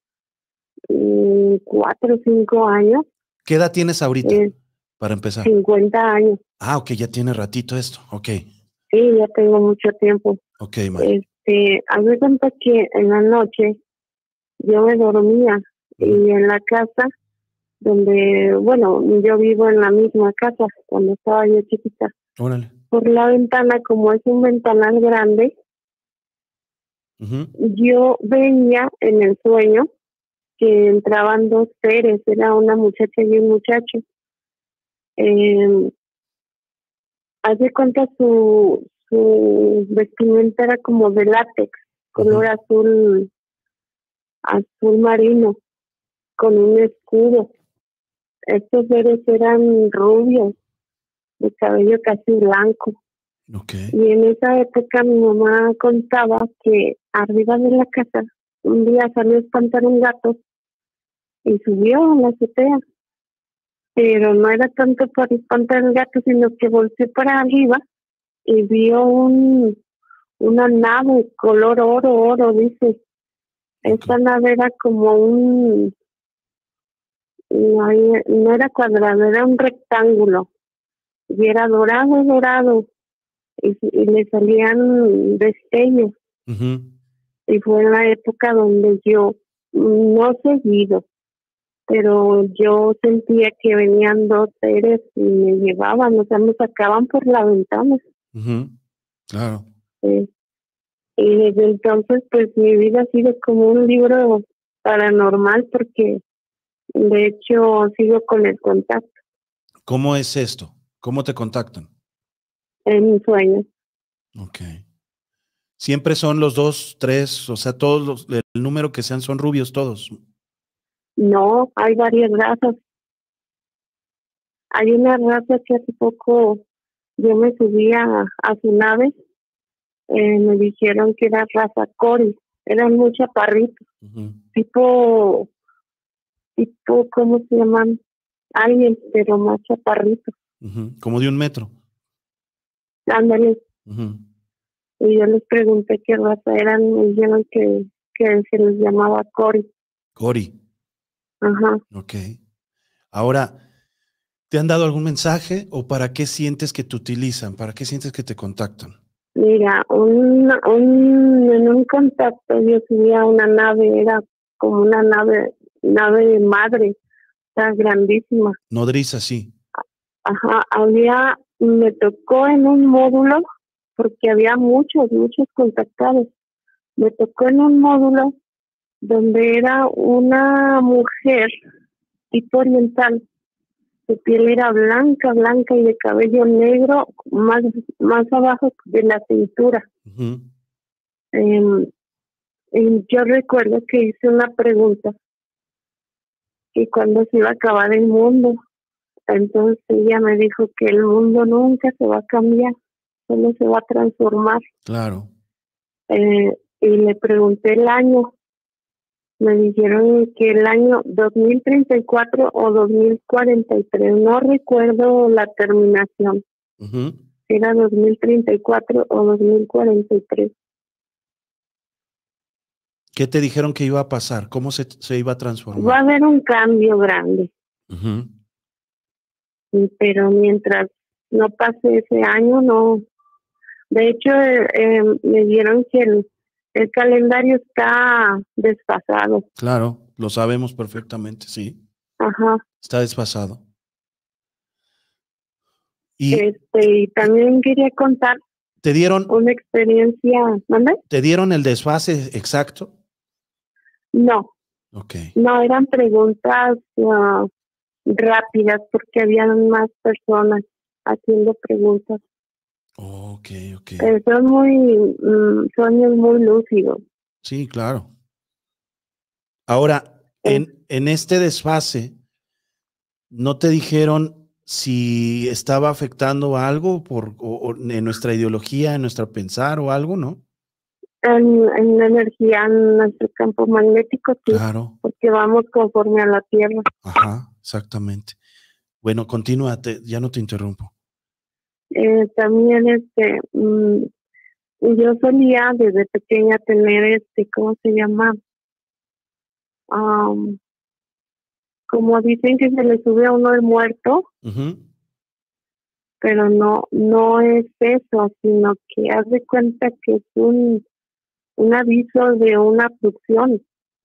Speaker 2: mm, cuatro o cinco años.
Speaker 1: ¿Qué edad tienes ahorita,
Speaker 2: eh,
Speaker 1: para empezar?
Speaker 2: cincuenta años.
Speaker 1: Ah, ok, ya tiene ratito esto, ok.
Speaker 2: Sí, ya tengo mucho tiempo.
Speaker 1: Ok, Mayra.
Speaker 2: Este, haz de cuenta que en la noche yo me dormía uh-huh. y en la casa donde, bueno, yo vivo en la misma casa cuando estaba yo chiquita.
Speaker 1: Órale.
Speaker 2: Por la ventana, como es un ventanal grande, uh-huh. yo veía en el sueño que entraban dos seres, era una muchacha y un muchacho. Eh, haz de cuenta su, su vestimenta era como de látex, color uh-huh. azul, azul marino, con un escudo. Estos seres eran rubios, de cabello casi blanco.
Speaker 1: Okay.
Speaker 2: Y en esa época mi mamá contaba que arriba de la casa un día salió a espantar un gato y subió a la azotea. Pero no era tanto para espantar el gato, sino que volteó para arriba y vio un una nave color oro, oro, dice. Esta okay. nave era como un, no, no era cuadrado, era un rectángulo. Y era dorado, dorado. Y, y le salían destellos.
Speaker 1: Uh-huh.
Speaker 2: Y fue en la época donde yo, no seguido, pero yo sentía que venían dos seres y me llevaban, o sea, me sacaban por la ventana.
Speaker 1: Uh-huh. Claro.
Speaker 2: Sí. Y desde entonces, pues mi vida ha sido como un libro paranormal porque de hecho sigo con el contacto.
Speaker 1: ¿Cómo es esto? ¿Cómo te contactan?
Speaker 2: En mis sueños.
Speaker 1: Ok. Siempre son los dos, tres, o sea, todos los, el número que sean son rubios todos.
Speaker 2: No, hay varias razas. Hay una raza que hace poco yo me subí a, a su nave. Eh, me dijeron que era raza Cori, eran muy chaparritos, uh-huh. tipo, tipo, ¿cómo se llaman? Alguien, pero más chaparritos.
Speaker 1: Uh-huh. Como de un metro.
Speaker 2: Ándale.
Speaker 1: Uh-huh.
Speaker 2: Y yo les pregunté qué raza eran, y me dijeron que, que se les llamaba Cori.
Speaker 1: Cori.
Speaker 2: Ajá.
Speaker 1: Ok. Ahora, ¿te han dado algún mensaje o para qué sientes que te utilizan? ¿Para qué sientes que te contactan?
Speaker 2: Mira, un, un, en un contacto yo subí a una nave, era como una nave, nave madre, está grandísima.
Speaker 1: Nodriza, sí.
Speaker 2: Ajá, había, me tocó en un módulo, porque había muchos, muchos contactados. Me tocó en un módulo donde era una mujer tipo oriental. Su piel era blanca, blanca y de cabello negro, más, más abajo de la cintura.
Speaker 1: Uh-huh.
Speaker 2: Eh, y yo recuerdo que hice una pregunta, que cuando se iba a acabar el mundo. Entonces ella me dijo que el mundo nunca se va a cambiar, solo se va a transformar.
Speaker 1: Claro.
Speaker 2: Eh, y le pregunté el año. Me dijeron que el año dos mil treinta y cuatro o dos mil cuarenta y tres, no recuerdo la terminación.
Speaker 1: Uh-huh.
Speaker 2: Era dos mil treinta y cuatro o dos mil cuarenta y tres.
Speaker 1: ¿Qué te dijeron que iba a pasar? ¿Cómo se, se iba a transformar?
Speaker 2: Va a haber un cambio grande.
Speaker 1: Uh-huh.
Speaker 2: Pero mientras no pase ese año, no. De hecho, eh, eh, me dieron que el, el calendario está desfasado.
Speaker 1: Claro, lo sabemos perfectamente, sí.
Speaker 2: Ajá.
Speaker 1: Está desfasado. Y,
Speaker 2: este, y también quería contar
Speaker 1: ¿te dieron
Speaker 2: una experiencia? ¿Dónde?
Speaker 1: ¿Te dieron el desfase exacto?
Speaker 2: No.
Speaker 1: Okay.
Speaker 2: No, eran preguntas uh, rápidas porque habían más personas haciendo preguntas.
Speaker 1: Ok, ok.
Speaker 2: Eh, son muy, mm, sueños muy lúcidos.
Speaker 1: Sí, claro. Ahora,
Speaker 2: Eh,
Speaker 1: en, en este desfase, ¿no te dijeron si estaba afectando algo por o, o en nuestra ideología, en nuestro pensar o algo, no?
Speaker 2: En, en la energía, en nuestro campo magnético, sí,
Speaker 1: Claro.
Speaker 2: porque vamos conforme a la Tierra.
Speaker 1: Ajá, exactamente. Bueno, continúa, te, ya no te interrumpo.
Speaker 2: Eh, también, este, mm, yo solía desde pequeña tener, este, ¿cómo se llama? Um, como dicen que se le sube a uno el muerto,
Speaker 1: Uh-huh.
Speaker 2: pero no, no es eso, sino que haz de cuenta que es un, un aviso de una abducción.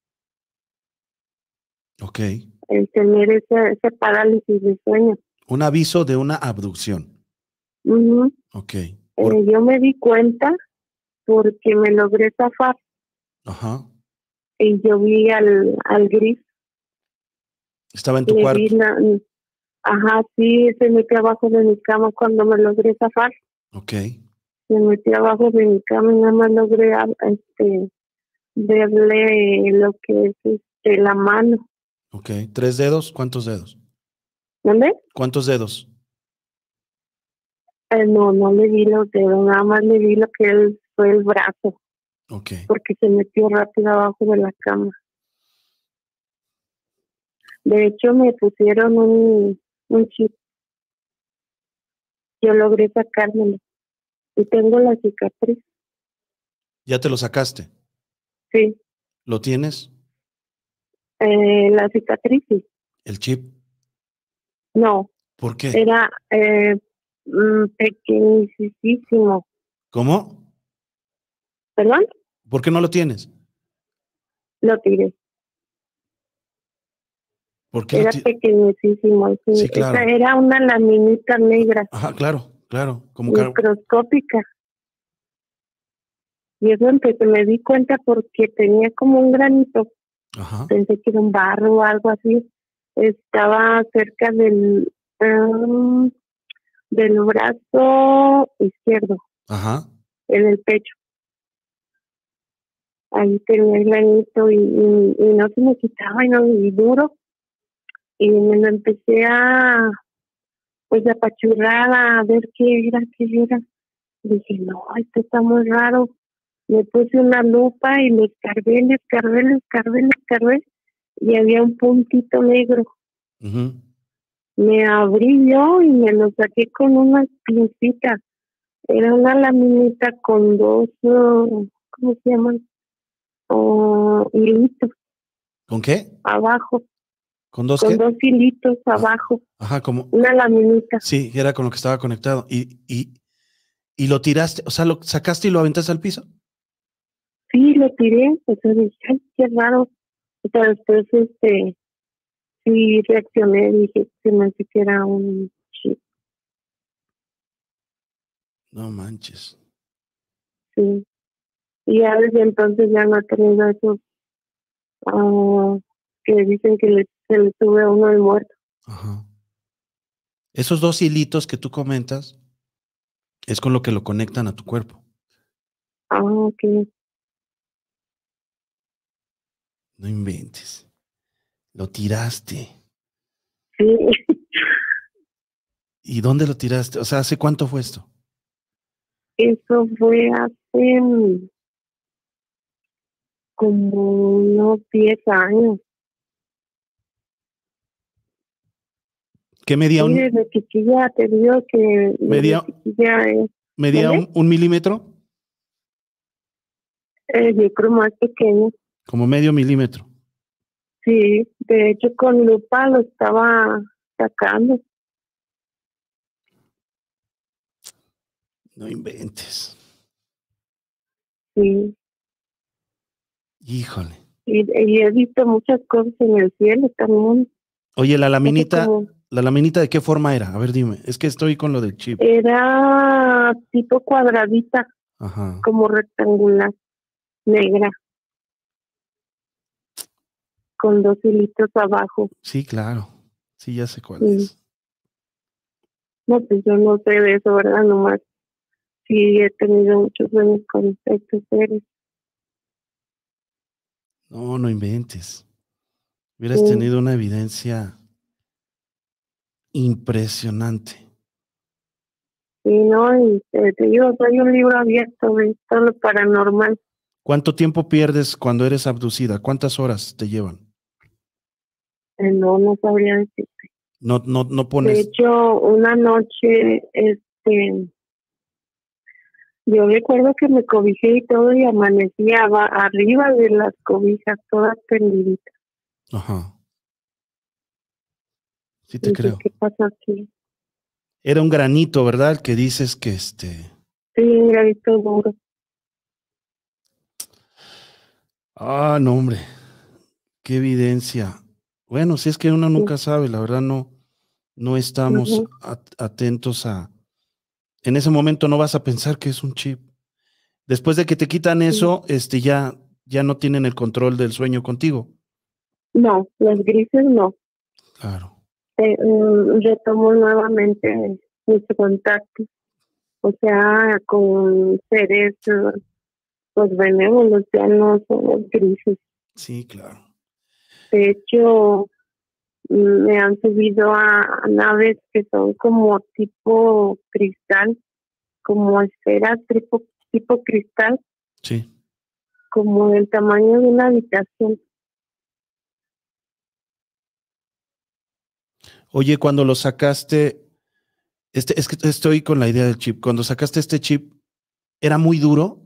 Speaker 1: Ok.
Speaker 2: El tener ese, ese parálisis de sueño.
Speaker 1: Un aviso de una abducción.
Speaker 2: Uh-huh.
Speaker 1: Ok.
Speaker 2: Por... Eh, yo me di cuenta porque me logré zafar.
Speaker 1: Ajá.
Speaker 2: Y yo vi al, al gris.
Speaker 1: Estaba en tu
Speaker 2: Le
Speaker 1: cuarto.
Speaker 2: Vi la, ajá, sí, se metió abajo de mi cama cuando me logré zafar.
Speaker 1: Ok.
Speaker 2: Se metió abajo de mi cama y nada más logré este, verle lo que es este, la mano.
Speaker 1: Ok. ¿Tres dedos? ¿Cuántos dedos?
Speaker 2: ¿Dónde?
Speaker 1: ¿Cuántos dedos?
Speaker 2: Eh, no, no le vi los dedos, nada más le vi lo que él fue el brazo.
Speaker 1: Ok.
Speaker 2: Porque se metió rápido abajo de la cama. De hecho, me pusieron un, un chip. Yo logré sacármelo. Y tengo la cicatriz.
Speaker 1: ¿Ya te lo sacaste?
Speaker 2: Sí.
Speaker 1: ¿Lo tienes?
Speaker 2: Eh, la cicatriz, sí.
Speaker 1: ¿El chip?
Speaker 2: No.
Speaker 1: ¿Por qué?
Speaker 2: Era eh, pequeñísimo.
Speaker 1: ¿Cómo?
Speaker 2: ¿Perdón?
Speaker 1: ¿Por qué no lo tienes?
Speaker 2: Lo tiré.
Speaker 1: ¿Por qué lo
Speaker 2: Era
Speaker 1: tienes?
Speaker 2: pequeñísimo. Sí.
Speaker 1: Sí, claro.
Speaker 2: Esa era una laminita negra.
Speaker 1: Ajá, claro, claro. Como
Speaker 2: microscópica. Y eso empecé, me di cuenta porque tenía como un granito.
Speaker 1: Ajá.
Speaker 2: Pensé que era un barro o algo así. Estaba cerca del um, del brazo izquierdo.
Speaker 1: Ajá.
Speaker 2: En el pecho. Ahí tenía el granito y, y, y no se me quitaba y no y duro. Y me lo empecé a pues a apachurrar a ver qué era, qué era. Dije, no, esto está muy raro. Me puse una lupa y le escarbé, le escarbé, le escarbé, le escarbé y había un puntito negro.
Speaker 1: Uh-huh.
Speaker 2: Me abrí yo y me lo saqué con una pincita. Era una laminita con dos, uh, ¿cómo se llaman? Uh, hilitos.
Speaker 1: ¿Con qué?
Speaker 2: Abajo.
Speaker 1: ¿Con dos
Speaker 2: con
Speaker 1: qué?
Speaker 2: dos hilitos abajo.
Speaker 1: Ajá, como.
Speaker 2: Una laminita.
Speaker 1: Sí, era con lo que estaba conectado. Y, y, y lo tiraste, o sea, lo sacaste y lo aventaste al piso.
Speaker 2: Sí, lo tiré. Entonces dije, ay, qué raro. O sea, después, este, sí reaccioné, dije que me hace que era un chip,
Speaker 1: No manches.
Speaker 2: sí. Y ya desde entonces ya no he tenido esos ah, que dicen que le, se le sube a uno el muerto.
Speaker 1: Ajá. Esos dos hilitos que tú comentas es con lo que lo conectan a tu cuerpo.
Speaker 2: Ah, ok.
Speaker 1: No inventes. Lo tiraste.
Speaker 2: Sí,
Speaker 1: ¿Y dónde lo tiraste? O sea, ¿hace cuánto fue esto?
Speaker 2: eso fue hace mm, como unos diez años.
Speaker 1: ¿Qué medía
Speaker 2: Sí,
Speaker 1: un,
Speaker 2: desde chiquilla te digo que desde
Speaker 1: medía,
Speaker 2: chiquilla es,
Speaker 1: medía
Speaker 2: ¿vale?
Speaker 1: un, un milímetro?
Speaker 2: Eh, yo creo más pequeño.
Speaker 1: Como medio milímetro.
Speaker 2: Sí, de hecho con lupa lo estaba sacando.
Speaker 1: No inventes.
Speaker 2: Sí,
Speaker 1: Híjole.
Speaker 2: y, y he visto muchas cosas en el cielo también.
Speaker 1: Oye, la
Speaker 2: Hace
Speaker 1: laminita,
Speaker 2: como,
Speaker 1: ¿la laminita de qué forma era? A ver, dime. Es que estoy con lo del chip.
Speaker 2: era tipo cuadradita,
Speaker 1: Ajá.
Speaker 2: como rectangular, negra, con dos hilitos abajo.
Speaker 1: Sí, claro. Sí, ya sé cuál
Speaker 2: Sí.
Speaker 1: es.
Speaker 2: No, pues yo no sé de eso, ¿verdad? Nomás sí he tenido muchos sueños con estos seres.
Speaker 1: No, no inventes. Hubieras
Speaker 2: Sí,
Speaker 1: tenido una evidencia impresionante.
Speaker 2: sí, no, y te, te digo, soy un libro abierto de todo lo paranormal.
Speaker 1: ¿Cuánto tiempo pierdes cuando eres abducida? ¿Cuántas horas te llevan?
Speaker 2: Eh, no, no sabría decir.
Speaker 1: No, no, no
Speaker 2: De
Speaker 1: pones.
Speaker 2: hecho, una noche, este, yo recuerdo que me cobijé y todo y amanecía aba- arriba de las cobijas, todas tendiditas.
Speaker 1: Ajá. Sí te
Speaker 2: Y dije,
Speaker 1: creo.
Speaker 2: ¿qué pasa aquí?
Speaker 1: Era un granito, ¿verdad? El que dices que este.
Speaker 2: Sí, un granito duro.
Speaker 1: Ah, no, hombre. Qué evidencia. Bueno, si es que uno
Speaker 2: Sí,
Speaker 1: nunca sabe, la verdad no, no estamos
Speaker 2: ujú,
Speaker 1: at- atentos a. En ese momento no vas a pensar que es un chip. Después de que te quitan
Speaker 2: sí.
Speaker 1: eso, este ya, ya no tienen el control del sueño contigo.
Speaker 2: No, los grises no.
Speaker 1: Claro.
Speaker 2: Eh, mm, retomo nuevamente mis contactos, o sea, con seres, eh, pues benévolos, ya no son los grises.
Speaker 1: Sí, claro.
Speaker 2: De hecho, mm, me han subido a, a naves que son como tipo cristal, como esferas tipo, tipo cristal,
Speaker 1: Sí.
Speaker 2: como del tamaño de una habitación.
Speaker 1: Oye, cuando lo sacaste, este, es que estoy con la idea del chip. Cuando sacaste este chip, ¿era muy duro?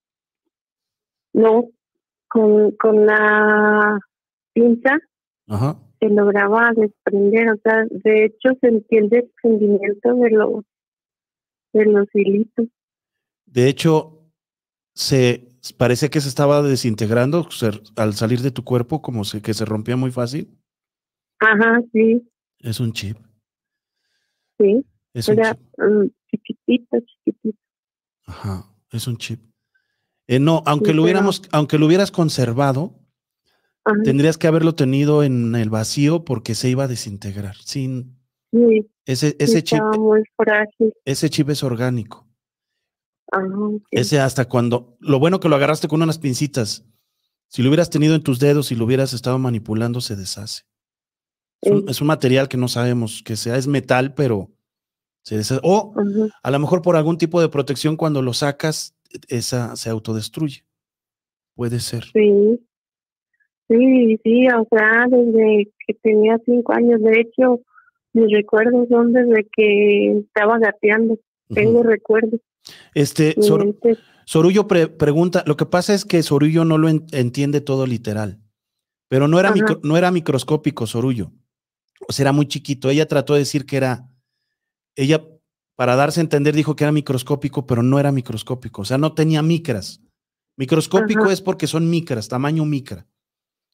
Speaker 2: No, con, con la pinza
Speaker 1: Ajá.
Speaker 2: se lograba desprender, o sea, de hecho sentí el desprendimiento de los, de los hilitos.
Speaker 1: De hecho, se parece que se estaba desintegrando se- al salir de tu cuerpo, como se, que se rompía muy fácil.
Speaker 2: Ajá, sí,
Speaker 1: Es un chip.
Speaker 2: sí,
Speaker 1: Es un
Speaker 2: era
Speaker 1: chip.
Speaker 2: um, chiquitito, chiquitito,
Speaker 1: Ajá. Es un chip. Eh, no, aunque
Speaker 2: sí,
Speaker 1: lo
Speaker 2: pero,
Speaker 1: hubiéramos, aunque lo hubieras conservado,
Speaker 2: ajá,
Speaker 1: tendrías que haberlo tenido en el vacío porque se iba a desintegrar. Sin
Speaker 2: sí,
Speaker 1: ese,
Speaker 2: sí
Speaker 1: ese chip,
Speaker 2: estaba muy frágil.
Speaker 1: ese chip es orgánico.
Speaker 2: Ajá, ok,
Speaker 1: Ese hasta cuando, lo bueno que lo agarraste con unas pincitas. Si lo hubieras tenido en tus dedos y lo hubieras estado manipulando, se deshace. Es un,
Speaker 2: sí,
Speaker 1: es un material que no sabemos que sea, es metal, pero se deshace. O
Speaker 2: ajá,
Speaker 1: a lo mejor por algún tipo de protección, cuando lo sacas, esa se autodestruye. Puede ser.
Speaker 2: sí, sí, sí, o sea, desde que tenía cinco años, de hecho, mis recuerdos son desde que estaba gateando,
Speaker 1: Ujú.
Speaker 2: tengo recuerdos,
Speaker 1: Este,
Speaker 2: mi
Speaker 1: Sor-
Speaker 2: mente,
Speaker 1: Sorullo pre- pregunta, lo que pasa es que Sorullo no lo en- entiende todo literal, pero no era,
Speaker 2: ajá,
Speaker 1: micro- no era microscópico, Sorullo. O sea, era muy chiquito. Ella trató de decir que era, ella, para darse a entender, dijo que era microscópico, pero no era microscópico. O sea, no tenía micras. Microscópico
Speaker 2: ajá,
Speaker 1: es porque son micras, tamaño micra.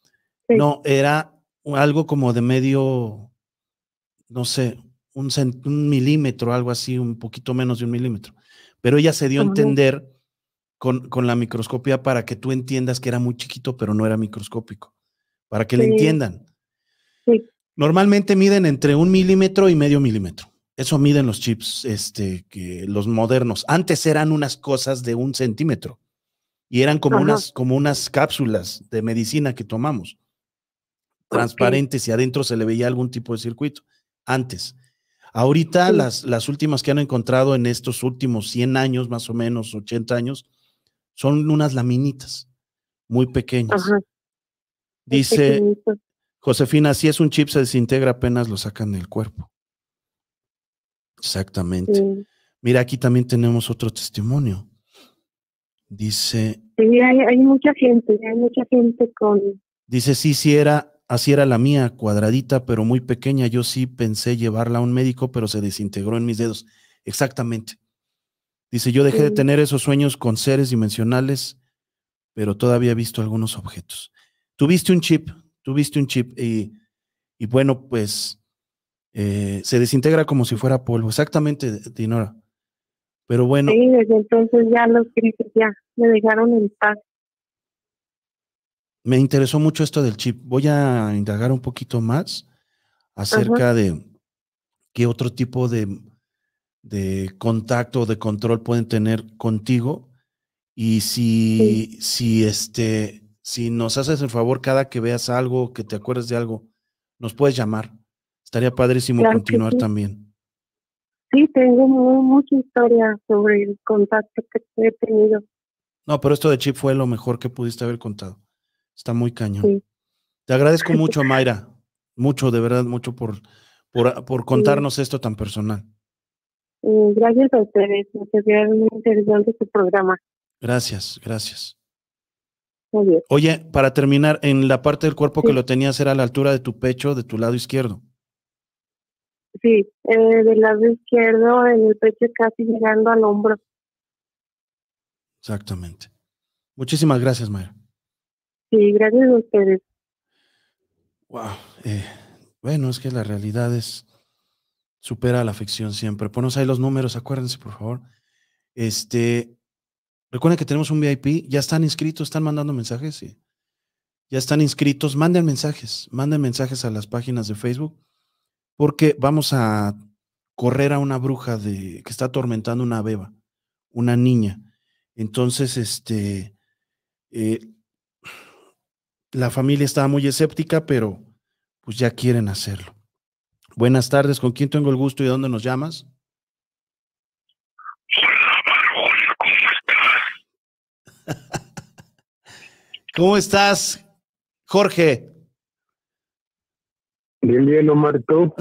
Speaker 2: Sí.
Speaker 1: No, era algo como de medio, no sé, un, cent, un milímetro, algo así, un poquito menos de un milímetro. Pero ella se dio a entender con, con la microscopía para que tú entiendas que era muy chiquito, pero no era microscópico, para que
Speaker 2: sí.
Speaker 1: le entiendan.
Speaker 2: Sí.
Speaker 1: Normalmente miden entre un milímetro y medio milímetro. Eso miden los chips, este, que los modernos. Antes eran unas cosas de un centímetro y eran como unas, como unas cápsulas de medicina que tomamos, transparentes, okay, y adentro se le veía algún tipo de circuito. Antes. Ahorita sí, las, las últimas que han encontrado en estos últimos cien años, más o menos, ochenta años, son unas laminitas muy pequeñas. Ajá. Dice Josefina, si es un chip, se desintegra apenas lo sacan del cuerpo. Exactamente. Sí. Mira, aquí también tenemos otro testimonio. Dice.
Speaker 2: Sí, hay, hay mucha gente, hay mucha gente con.
Speaker 1: Dice, sí, sí era, así era la mía, cuadradita, pero muy pequeña. Yo sí pensé llevarla a un médico, pero se desintegró en mis dedos. Exactamente. Dice, yo dejé sí. de tener esos sueños con seres dimensionales, pero todavía he visto algunos objetos. Tuviste un chip, tuviste un chip y, y bueno, pues eh, se desintegra como si fuera polvo. Exactamente, Dinora. Pero bueno.
Speaker 2: Sí, desde entonces ya los grises ya me dejaron en paz.
Speaker 1: Me interesó mucho esto del chip. Voy a indagar un poquito más acerca, ajá, de qué otro tipo de, de contacto o de control pueden tener contigo. Y si, sí. si, este, si nos haces el favor cada que veas algo, que te acuerdes de algo, nos puedes llamar. Estaría padrísimo claro continuar
Speaker 2: sí.
Speaker 1: también.
Speaker 2: Sí, tengo muy, mucha historia sobre el contacto que he tenido.
Speaker 1: No, pero esto de chip fue lo mejor que pudiste haber contado. Está muy cañón. Sí. Te agradezco mucho, Mayra. Mucho, de verdad, mucho por, por, por contarnos sí. esto tan personal.
Speaker 2: Gracias a ustedes. Me pareció muy interesante su programa.
Speaker 1: Gracias, gracias.
Speaker 2: Muy bien.
Speaker 1: Oye, para terminar, en la parte del cuerpo sí. que lo tenías era a la altura de tu pecho, de tu lado izquierdo.
Speaker 2: Sí, eh, del lado izquierdo, en el pecho casi llegando al hombro.
Speaker 1: Exactamente. Muchísimas gracias, Mayra.
Speaker 2: Sí, gracias a ustedes.
Speaker 1: Wow. Eh, bueno, es que la realidad es supera la ficción siempre. Ponos ahí los números, acuérdense, por favor. Este, recuerden que tenemos un V I P, ya están inscritos, están mandando mensajes, sí. Ya están inscritos, manden mensajes, manden mensajes a las páginas de Facebook, porque vamos a correr a una bruja de, que está atormentando una beba, una niña. Entonces, este, eh, la familia estaba muy escéptica, pero pues ya quieren hacerlo. Buenas tardes, ¿con quién tengo el gusto y de dónde nos llamas? ¿Cómo estás, Jorge?
Speaker 3: Bien, bien, Omar, ¿tú?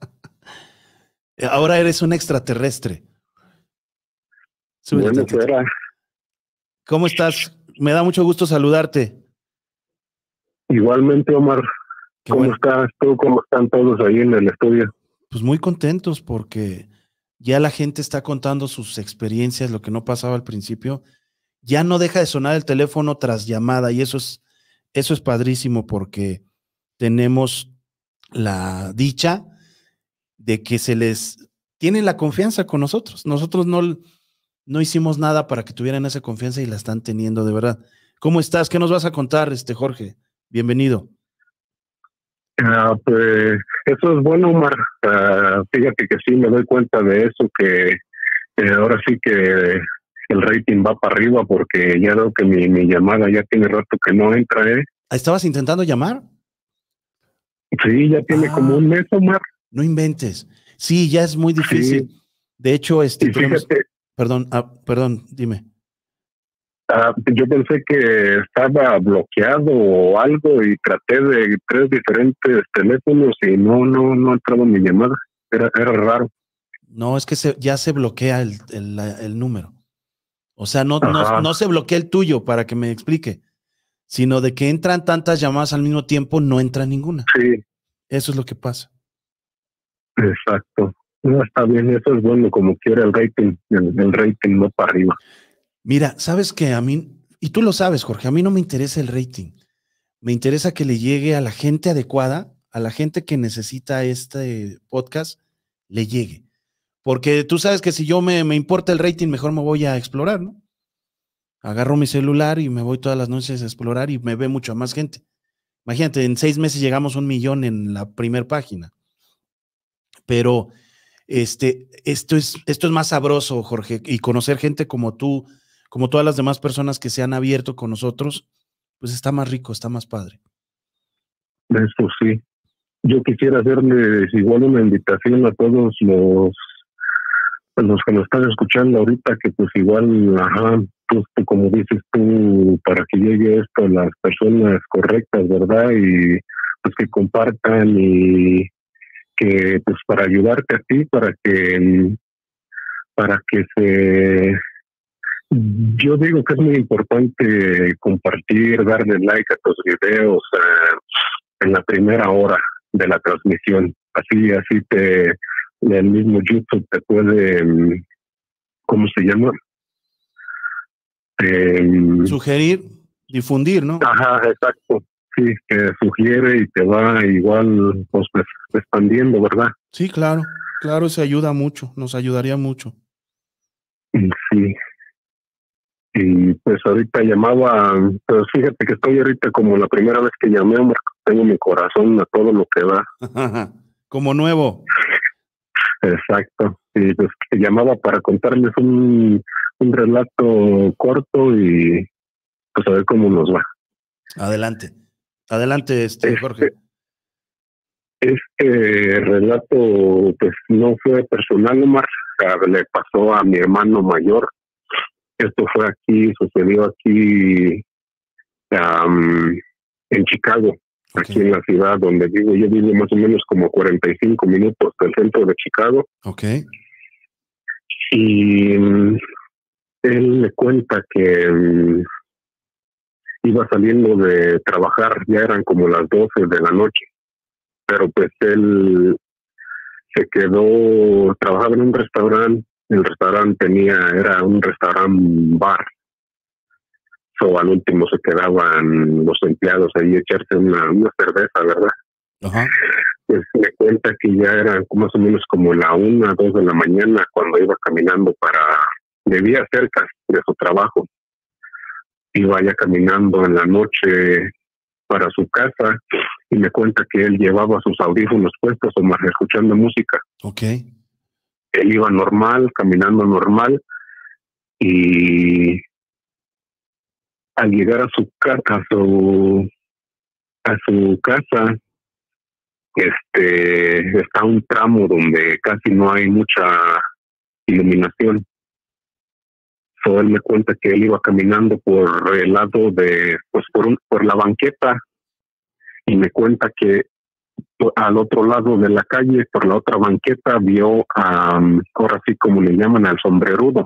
Speaker 1: Ahora eres un extraterrestre.
Speaker 3: Súbele bueno, fuera.
Speaker 1: ¿Cómo estás? Me da mucho gusto saludarte.
Speaker 3: Igualmente, Omar.
Speaker 1: Qué
Speaker 3: ¿Cómo
Speaker 1: bueno.
Speaker 3: estás tú? ¿Cómo están todos ahí en el estudio?
Speaker 1: Pues muy contentos porque ya la gente está contando sus experiencias, lo que no pasaba al principio. Ya no deja de sonar el teléfono tras llamada y eso es, eso es padrísimo porque tenemos la dicha de que se les tiene la confianza con nosotros. Nosotros no, no hicimos nada para que tuvieran esa confianza y la están teniendo de verdad. ¿Cómo estás? ¿Qué nos vas a contar, este Jorge? Bienvenido.
Speaker 3: Ah, pues eso es bueno, Omar. Uh, fíjate que sí me doy cuenta de eso, que eh, ahora sí que el rating va para arriba porque ya veo que mi, mi llamada ya tiene rato que no entra, ¿eh?
Speaker 1: ¿Estabas intentando llamar?
Speaker 3: Sí, ya tiene ah, como un mes, Omar.
Speaker 1: No inventes. Sí, ya es muy difícil. Sí. De hecho, este,
Speaker 3: y
Speaker 1: tuvimos...
Speaker 3: fíjate,
Speaker 1: perdón, ah, perdón, dime.
Speaker 3: Uh, yo pensé que estaba bloqueado o algo y traté de tres diferentes teléfonos y no, no, no entraba mi llamada. Era, era raro.
Speaker 1: No, es que se, ya se bloquea el, el, el número. O sea, no, no, no se bloquea el tuyo, para que me explique, sino de que entran tantas llamadas al mismo tiempo, no entra ninguna.
Speaker 3: Sí.
Speaker 1: Eso es lo que pasa.
Speaker 3: Exacto. No, está bien, eso es bueno, como quiera el rating, el, el rating no para arriba.
Speaker 1: Mira, sabes que a mí, y tú lo sabes, Jorge, a mí no me interesa el rating. me interesa que le llegue a la gente adecuada, a la gente que necesita este podcast, le llegue. Porque tú sabes que si yo me, me importa el rating, mejor me voy a explorar, ¿no? Agarro mi celular y me voy todas las noches a explorar y me ve mucha más gente. Imagínate, en seis meses llegamos a un millón en la primera página. Pero este, esto, es, esto es más sabroso, Jorge, y conocer gente como tú, como todas las demás personas que se han abierto con nosotros, pues está más rico, está más padre.
Speaker 3: Eso sí. Yo quisiera hacerles igual una invitación a todos los los que nos están escuchando ahorita, que pues igual, ajá, pues como dices tú, para que llegue esto a las personas correctas, ¿verdad? Y pues que compartan y que pues para ayudarte a ti, para que para que se yo digo que es muy importante compartir, darle like a tus videos eh, en la primera hora de la transmisión. Así, así te el mismo YouTube te puede, ¿cómo se llama? Eh,
Speaker 1: Sugerir, difundir, ¿no?
Speaker 3: Ajá, exacto. Sí, que sugiere y te va igual pues, pues expandiendo, ¿verdad?
Speaker 1: Sí, claro, claro, eso ayuda mucho, nos ayudaría mucho.
Speaker 3: Sí. Y pues ahorita llamaba, pues fíjate que estoy ahorita como la primera vez que llamé, hombre, tengo mi corazón a todo lo que da.
Speaker 1: Como nuevo.
Speaker 3: Exacto. Y pues te llamaba para contarles un, un relato corto y pues a ver cómo nos va.
Speaker 1: Adelante. Adelante, este,
Speaker 3: este,
Speaker 1: Jorge.
Speaker 3: Este relato pues no fue personal, Omar, le pasó a mi hermano mayor. Esto fue aquí, sucedió aquí um, en Chicago, okay. Aquí en la ciudad donde vivo. Yo vivo más o menos como cuarenta y cinco minutos del centro de Chicago.
Speaker 1: Okay.
Speaker 3: Y um, él me cuenta que um, iba saliendo de trabajar, ya eran como las doce de la noche, pero pues él se quedó, trabajaba en un restaurante. El restaurante tenía, era un restaurante bar. So, al último se quedaban los empleados ahí a echarse una, una cerveza, ¿verdad?
Speaker 1: Ajá.
Speaker 3: Pues me cuenta que ya era más o menos como la una, dos de la mañana cuando iba caminando para, vivía cerca de su trabajo. Iba ya caminando en la noche para su casa y me cuenta que él llevaba sus audífonos puestos o más escuchando música.
Speaker 1: Okay.
Speaker 3: Él iba normal, caminando normal, y al llegar a su casa, a su, a su casa, este, está un tramo donde casi no hay mucha iluminación. So, él me cuenta que él iba caminando por el lado de, pues por un, por la banqueta, y me cuenta que al otro lado de la calle, por la otra banqueta, vio, um, ahora sí como le llaman, al sombrerudo.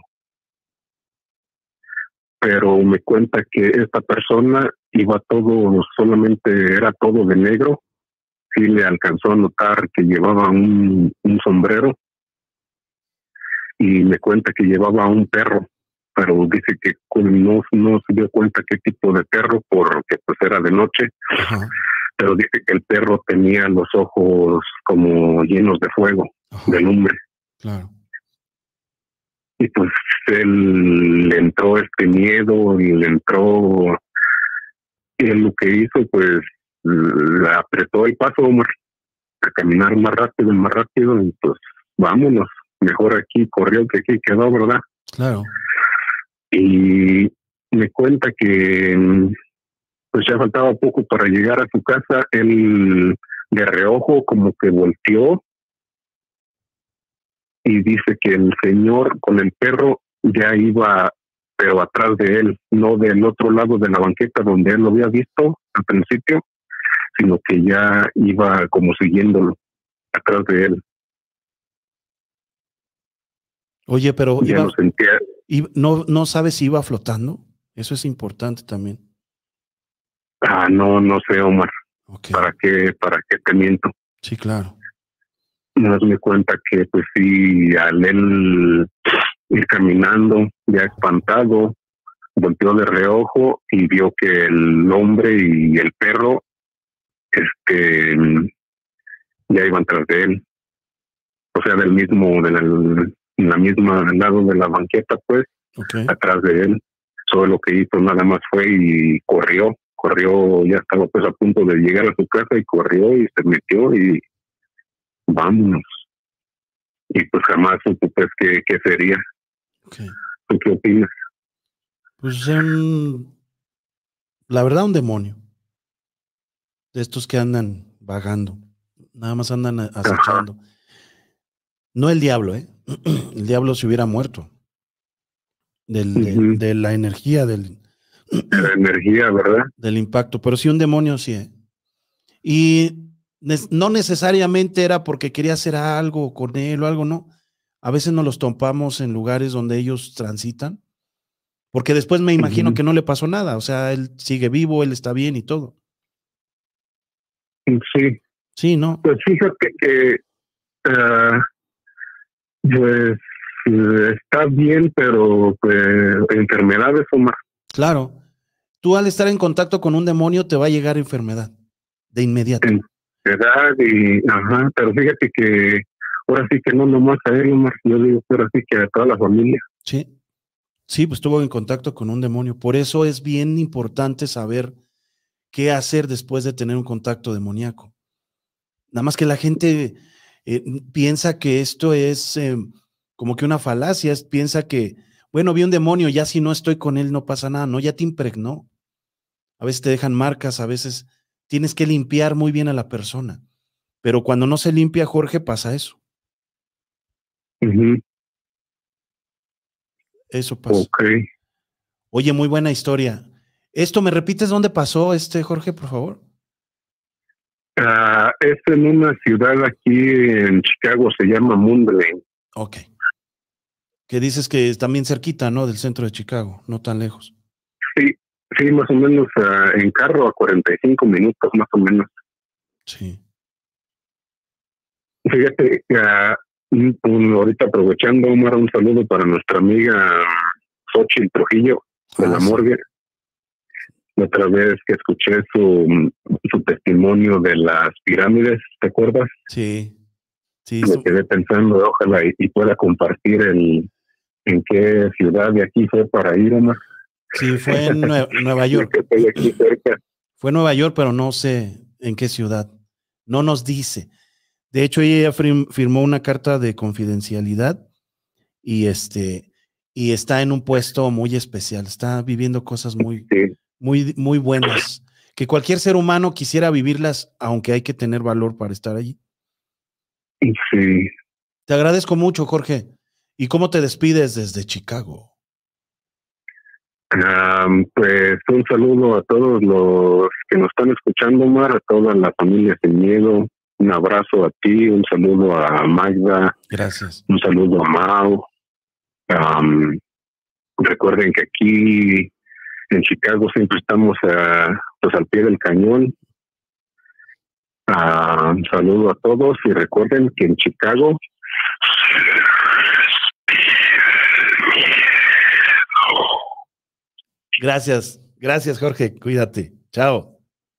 Speaker 3: Pero me cuenta que esta persona iba todo, solamente era todo de negro. Sí le alcanzó a notar que llevaba un, un sombrero. Y me cuenta que llevaba un perro, pero dice que no, no se dio cuenta qué tipo de perro porque pues era de noche.
Speaker 1: Ajá.
Speaker 3: Pero dice que el perro tenía los ojos como llenos de fuego, ajá, de lumbre.
Speaker 1: Claro.
Speaker 3: Y pues él le entró este miedo y le entró, y él lo que hizo pues le apretó el paso, Omar, a caminar más rápido, más rápido, y pues vámonos, mejor aquí corrió que aquí quedó, ¿verdad?
Speaker 1: Claro.
Speaker 3: Y me cuenta que pues ya faltaba poco para llegar a su casa. Él de reojo como que volteó y dice que el señor con el perro ya iba, pero atrás de él, no del otro lado de la banqueta donde él lo había visto al principio, sino que ya iba como siguiéndolo atrás de él.
Speaker 1: Oye, pero
Speaker 3: ya
Speaker 1: iba,
Speaker 3: no sentía.
Speaker 1: Iba, no, ¿no sabes si iba flotando? Eso es importante también.
Speaker 3: Ah, no, no sé, Omar.
Speaker 1: Okay.
Speaker 3: ¿Para qué, para qué te miento?
Speaker 1: Sí, claro.
Speaker 3: Nos me cuenta que, pues sí, al él ir caminando, ya espantado, volteó de reojo y vio que el hombre y el perro este ya iban tras de él, o sea, del mismo, de la, la misma al lado de la banqueta, pues,
Speaker 1: okay.
Speaker 3: atrás de él. Solo lo que hizo nada más fue y corrió, corrió, ya estaba pues a punto de llegar a su casa y corrió y se metió y vámonos. Y pues jamás supo pues qué, qué sería.
Speaker 1: Okay.
Speaker 3: ¿Tú qué opinas?
Speaker 1: Pues un, la verdad, un demonio. De estos que andan vagando. Nada más andan acechando. Ajá. No el diablo, ¿eh? El diablo se hubiera muerto. Del, uh-huh. de, de la energía, del...
Speaker 3: De la energía, ¿verdad?
Speaker 1: Del impacto. Pero sí un demonio, sí. ¿eh? Y ne- no necesariamente era porque quería hacer algo con él o algo, no. A veces nos los topamos en lugares donde ellos transitan. Porque después me imagino uh-huh. que no le pasó nada. O sea, él sigue vivo, él está bien y todo.
Speaker 3: Sí.
Speaker 1: Sí, ¿no?
Speaker 3: Pues fíjate que uh, pues está bien, pero pues enfermedades o más.
Speaker 1: Claro. Tú al estar en contacto con un demonio te va a llegar enfermedad de inmediato.
Speaker 3: Enfermedad y ajá, pero fíjate que ahora sí que no nomás a él, Omar, yo digo, ahora sí que a toda la familia.
Speaker 1: Sí. Sí, pues estuvo en contacto con un demonio. Por eso es bien importante saber qué hacer después de tener un contacto demoníaco. Nada más que la gente eh, piensa que esto es eh, como que una falacia, es, piensa que, bueno, vi un demonio, ya si no estoy con él no pasa nada, no, ya te impregnó. A veces te dejan marcas, a veces tienes que limpiar muy bien a la persona. Pero cuando no se limpia, Jorge, pasa eso.
Speaker 3: Uh-huh.
Speaker 1: Eso pasa.
Speaker 3: Okay.
Speaker 1: Oye, muy buena historia. ¿Esto me repites dónde pasó, este Jorge, por favor?
Speaker 3: Uh, es en una ciudad aquí en Chicago, se llama Mundelein.
Speaker 1: Ok. Que dices que es también cerquita, ¿no? Del centro de Chicago, no tan lejos.
Speaker 3: Sí, sí, más o menos uh, en carro a cuarenta y cinco minutos, más o menos.
Speaker 1: Sí.
Speaker 3: Fíjate que uh, un, ahorita aprovechando, Omar, un saludo para nuestra amiga Xochitl Trujillo de ah, la morgue. Sí. La otra vez que escuché su, su testimonio de las pirámides, ¿te acuerdas?
Speaker 1: Sí. Sí.
Speaker 3: Me quedé pensando, ojalá y, y pueda compartir el en qué ciudad de aquí fue para ir, Omar.
Speaker 1: Sí, fue en Nue- Nueva York.
Speaker 3: Estoy aquí cerca.
Speaker 1: Fue en Nueva York, pero no sé en qué ciudad. No nos dice. De hecho, ella firmó una carta de confidencialidad y este y está en un puesto muy especial. Está viviendo cosas muy,
Speaker 3: sí.
Speaker 1: muy, muy buenas. Que cualquier ser humano quisiera vivirlas, aunque hay que tener valor para estar allí.
Speaker 3: Sí.
Speaker 1: Te agradezco mucho, Jorge. ¿Y cómo te despides desde Chicago?
Speaker 3: Um, pues un saludo a todos los que nos están escuchando, Omar, a toda la familia Sin Miedo. Un abrazo a ti, un saludo a Magda.
Speaker 1: Gracias.
Speaker 3: Un saludo a Mau. Um, recuerden que aquí en Chicago siempre estamos uh, pues al pie del cañón. Uh, un saludo a todos y recuerden que en Chicago
Speaker 1: Gracias, gracias Jorge, cuídate, chao.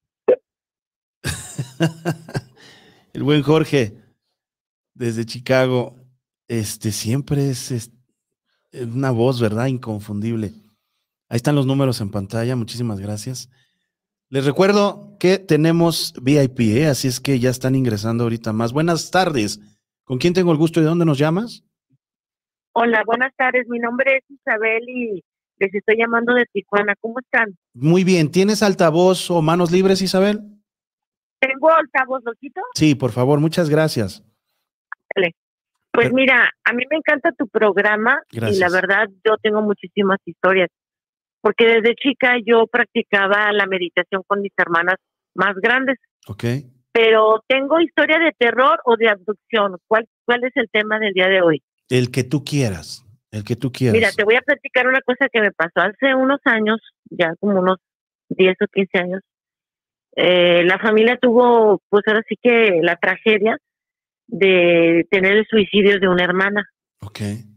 Speaker 1: El buen Jorge, desde Chicago, este siempre es, es una voz, ¿verdad? Inconfundible. Ahí están los números en pantalla, muchísimas gracias. Les recuerdo que tenemos V I P, ¿eh? Así es que ya están ingresando ahorita más. Buenas tardes, ¿con quién tengo el gusto y de dónde nos llamas?
Speaker 4: Hola, buenas tardes, mi nombre es Isabel y les estoy llamando de Tijuana, ¿cómo están?
Speaker 1: Muy bien, ¿tienes altavoz o manos libres, Isabel?
Speaker 4: ¿Tengo altavoz, loquito?
Speaker 1: Sí, por favor, muchas gracias.
Speaker 4: Dale. Pues Pero, mira, a mí me encanta tu programa gracias. Y la verdad yo tengo muchísimas historias, porque desde chica yo practicaba la meditación con mis hermanas más grandes.
Speaker 1: Ok.
Speaker 4: Pero tengo historia de terror o de abducción. ¿Cuál, cuál es el tema del día de hoy?
Speaker 1: El que tú quieras, el que tú quieras.
Speaker 4: Mira, te voy a platicar una cosa que me pasó hace unos años, ya como unos diez o quince años. Eh, la familia tuvo, pues ahora sí que la tragedia de tener el suicidio de una hermana.
Speaker 1: Ok.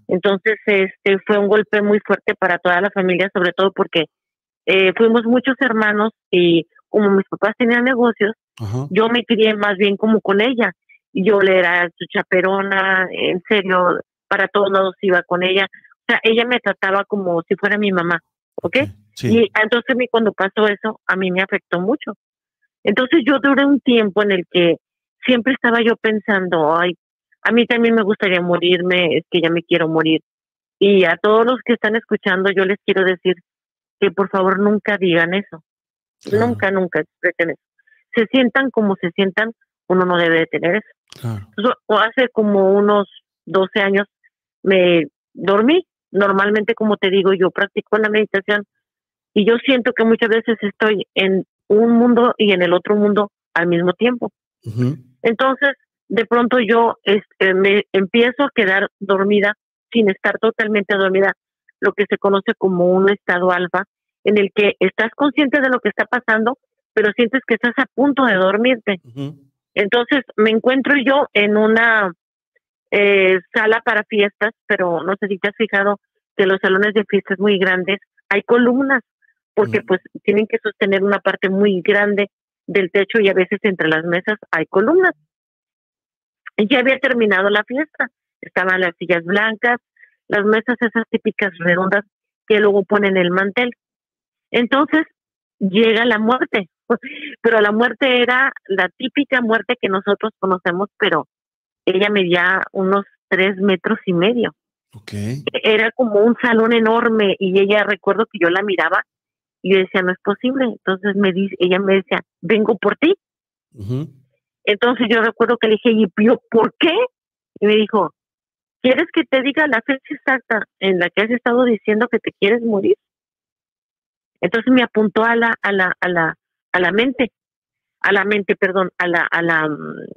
Speaker 4: Entonces, este fue un golpe muy fuerte para toda la familia, sobre todo porque eh, fuimos muchos hermanos y como mis papás tenían negocios, uh-huh. yo me crié más bien como con ella. Yo le era su chaperona, en serio, para todos lados iba con ella. O sea, ella me trataba como si fuera mi mamá, ¿ok? Okay, sí. Y entonces a mí cuando pasó eso, a mí me afectó mucho. Entonces yo duré un tiempo en el que siempre estaba yo pensando, ay, a mí también me gustaría morirme, es que ya me quiero morir. Y a todos los que están escuchando, yo les quiero decir que por favor nunca digan eso. Claro. Nunca, nunca expresen eso. Se sientan como se sientan, uno no debe de tener eso. Claro. Entonces, hace como unos doce años me dormí. Normalmente, como te digo, yo practico la meditación y yo siento que muchas veces estoy en un mundo y en el otro mundo al mismo tiempo. Uh-huh. Entonces, de pronto yo este, me empiezo a quedar dormida sin estar totalmente dormida, lo que se conoce como un estado alfa, en el que estás consciente de lo que está pasando, pero sientes que estás a punto de dormirte. Uh-huh. Entonces, me encuentro yo en una eh, sala para fiestas, pero no sé si te has fijado que los salones de fiestas muy grandes hay columnas, porque uh-huh. pues tienen que sostener una parte muy grande del techo y a veces entre las mesas hay columnas. Y ya había terminado la fiesta, estaban las sillas blancas, las mesas esas típicas redondas que luego ponen el mantel. Entonces llega la muerte, pero la muerte era la típica muerte que nosotros conocemos, pero ella medía unos tres metros y medio.
Speaker 1: Okay.
Speaker 4: Era como un salón enorme y ella, recuerdo que yo la miraba y yo decía, no es posible. Entonces me dice, ella me decía, vengo por ti.
Speaker 1: Uh-huh.
Speaker 4: Entonces yo recuerdo que le dije, ¿y yo por qué? Y me dijo, ¿quieres que te diga la fecha exacta en la que has estado diciendo que te quieres morir? Entonces me apuntó a la, a la, a la, a la mente, a la mente, perdón, a la, a la,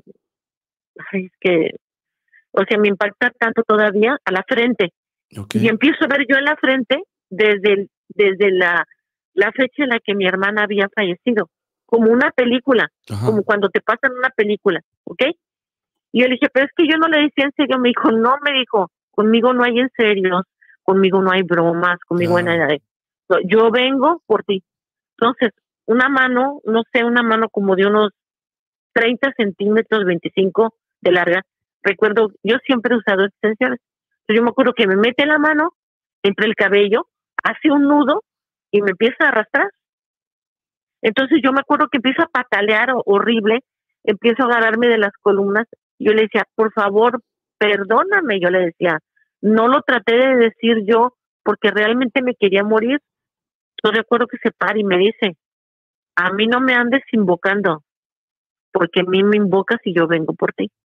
Speaker 4: ay, es que, o sea, me impacta tanto todavía, a la frente.
Speaker 1: Okay.
Speaker 4: Y empiezo a ver yo en la frente desde, el, desde la, la fecha en la que mi hermana había fallecido, como una película, Ajá. como cuando te pasan una película, ¿ok? Y yo le dije, pero es que yo no le decía en serio, me dijo, no, me dijo, conmigo no hay en serio, conmigo no hay bromas, conmigo claro. no hay nada de yo vengo por ti. Entonces, una mano, no sé, una mano como de unos treinta centímetros, veinticinco de larga. Recuerdo, yo siempre he usado extensiones. Entonces, yo me acuerdo que me mete la mano entre el cabello, hace un nudo y me empieza a arrastrar. Entonces, yo me acuerdo que empiezo a patalear horrible, empiezo a agarrarme de las columnas. Yo le decía, por favor, perdóname. Yo le decía, no lo traté de decir yo porque realmente me quería morir. Yo recuerdo que se para y me dice, a mí no me andes invocando, porque a mí me invocas y yo vengo por ti.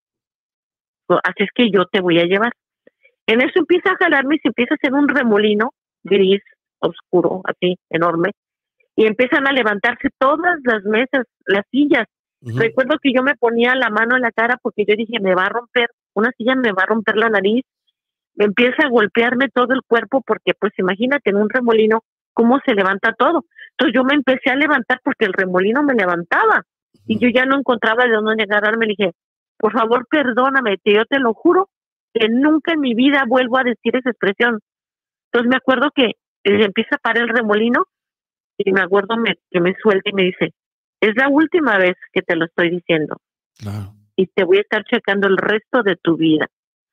Speaker 4: Así es que yo te voy a llevar. En eso empieza a jalarme y se empieza a hacer un remolino gris, oscuro, así, enorme, y empiezan a levantarse todas las mesas, las sillas. Uh-huh. Recuerdo que yo me ponía la mano en la cara porque yo dije, me va a romper, una silla me va a romper la nariz, me empieza a golpearme todo el cuerpo porque, pues, imagínate, en un remolino, cómo se levanta todo. Entonces yo me empecé a levantar porque el remolino me levantaba y yo ya no encontraba de dónde agarrarme. Le dije, por favor, perdóname, que yo te lo juro que nunca en mi vida vuelvo a decir esa expresión. Entonces me acuerdo que empieza a parar el remolino y me acuerdo me, que me suelta y me dice, es la última vez que te lo estoy diciendo.
Speaker 1: Claro.
Speaker 4: Y te voy a estar checando el resto de tu vida.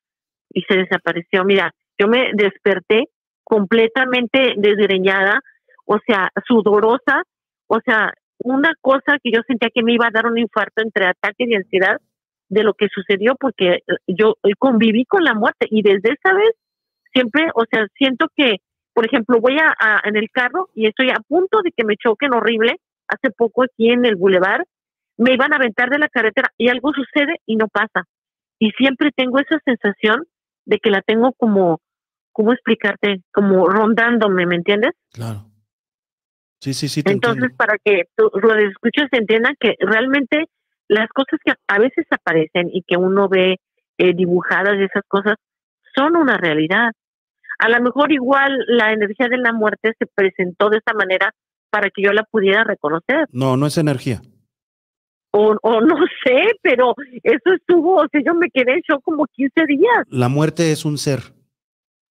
Speaker 4: Y se desapareció. Mira, yo me desperté completamente desgreñada, o sea, sudorosa, o sea, una cosa que yo sentía que me iba a dar un infarto entre ataque y ansiedad de lo que sucedió, porque yo conviví con la muerte y desde esa vez siempre, o sea, siento que, por ejemplo, voy a, a en el carro y estoy a punto de que me choquen horrible. Hace poco aquí en el bulevar me iban a aventar de la carretera y algo sucede y no pasa. Y siempre tengo esa sensación de que la tengo como, ¿cómo explicarte? Como rondándome, ¿me entiendes?
Speaker 1: Claro. Sí, sí, sí. Te
Speaker 4: Entonces,
Speaker 1: entiendo.
Speaker 4: para que tú lo escuches, entiendan que realmente las cosas que a veces aparecen y que uno ve eh, dibujadas y esas cosas son una realidad. A lo mejor igual la energía de la muerte se presentó de esta manera para que yo la pudiera reconocer.
Speaker 1: No, no es energía.
Speaker 4: O, o no sé, pero eso estuvo, o sea, yo me quedé en shock como quince días.
Speaker 1: La muerte es un ser.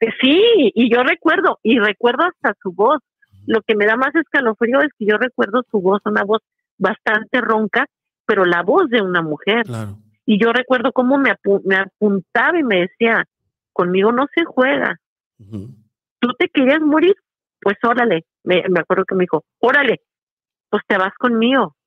Speaker 4: Sí, y yo recuerdo, y recuerdo hasta su voz. Lo que me da más escalofrío es que yo recuerdo su voz, una voz bastante ronca, pero la voz de una mujer.
Speaker 1: Claro.
Speaker 4: Y yo recuerdo cómo me, apu me apuntaba y me decía, conmigo no se juega. Uh-huh. ¿Tú te querías morir? Pues órale. Me, me acuerdo que me dijo, órale, pues te vas conmigo.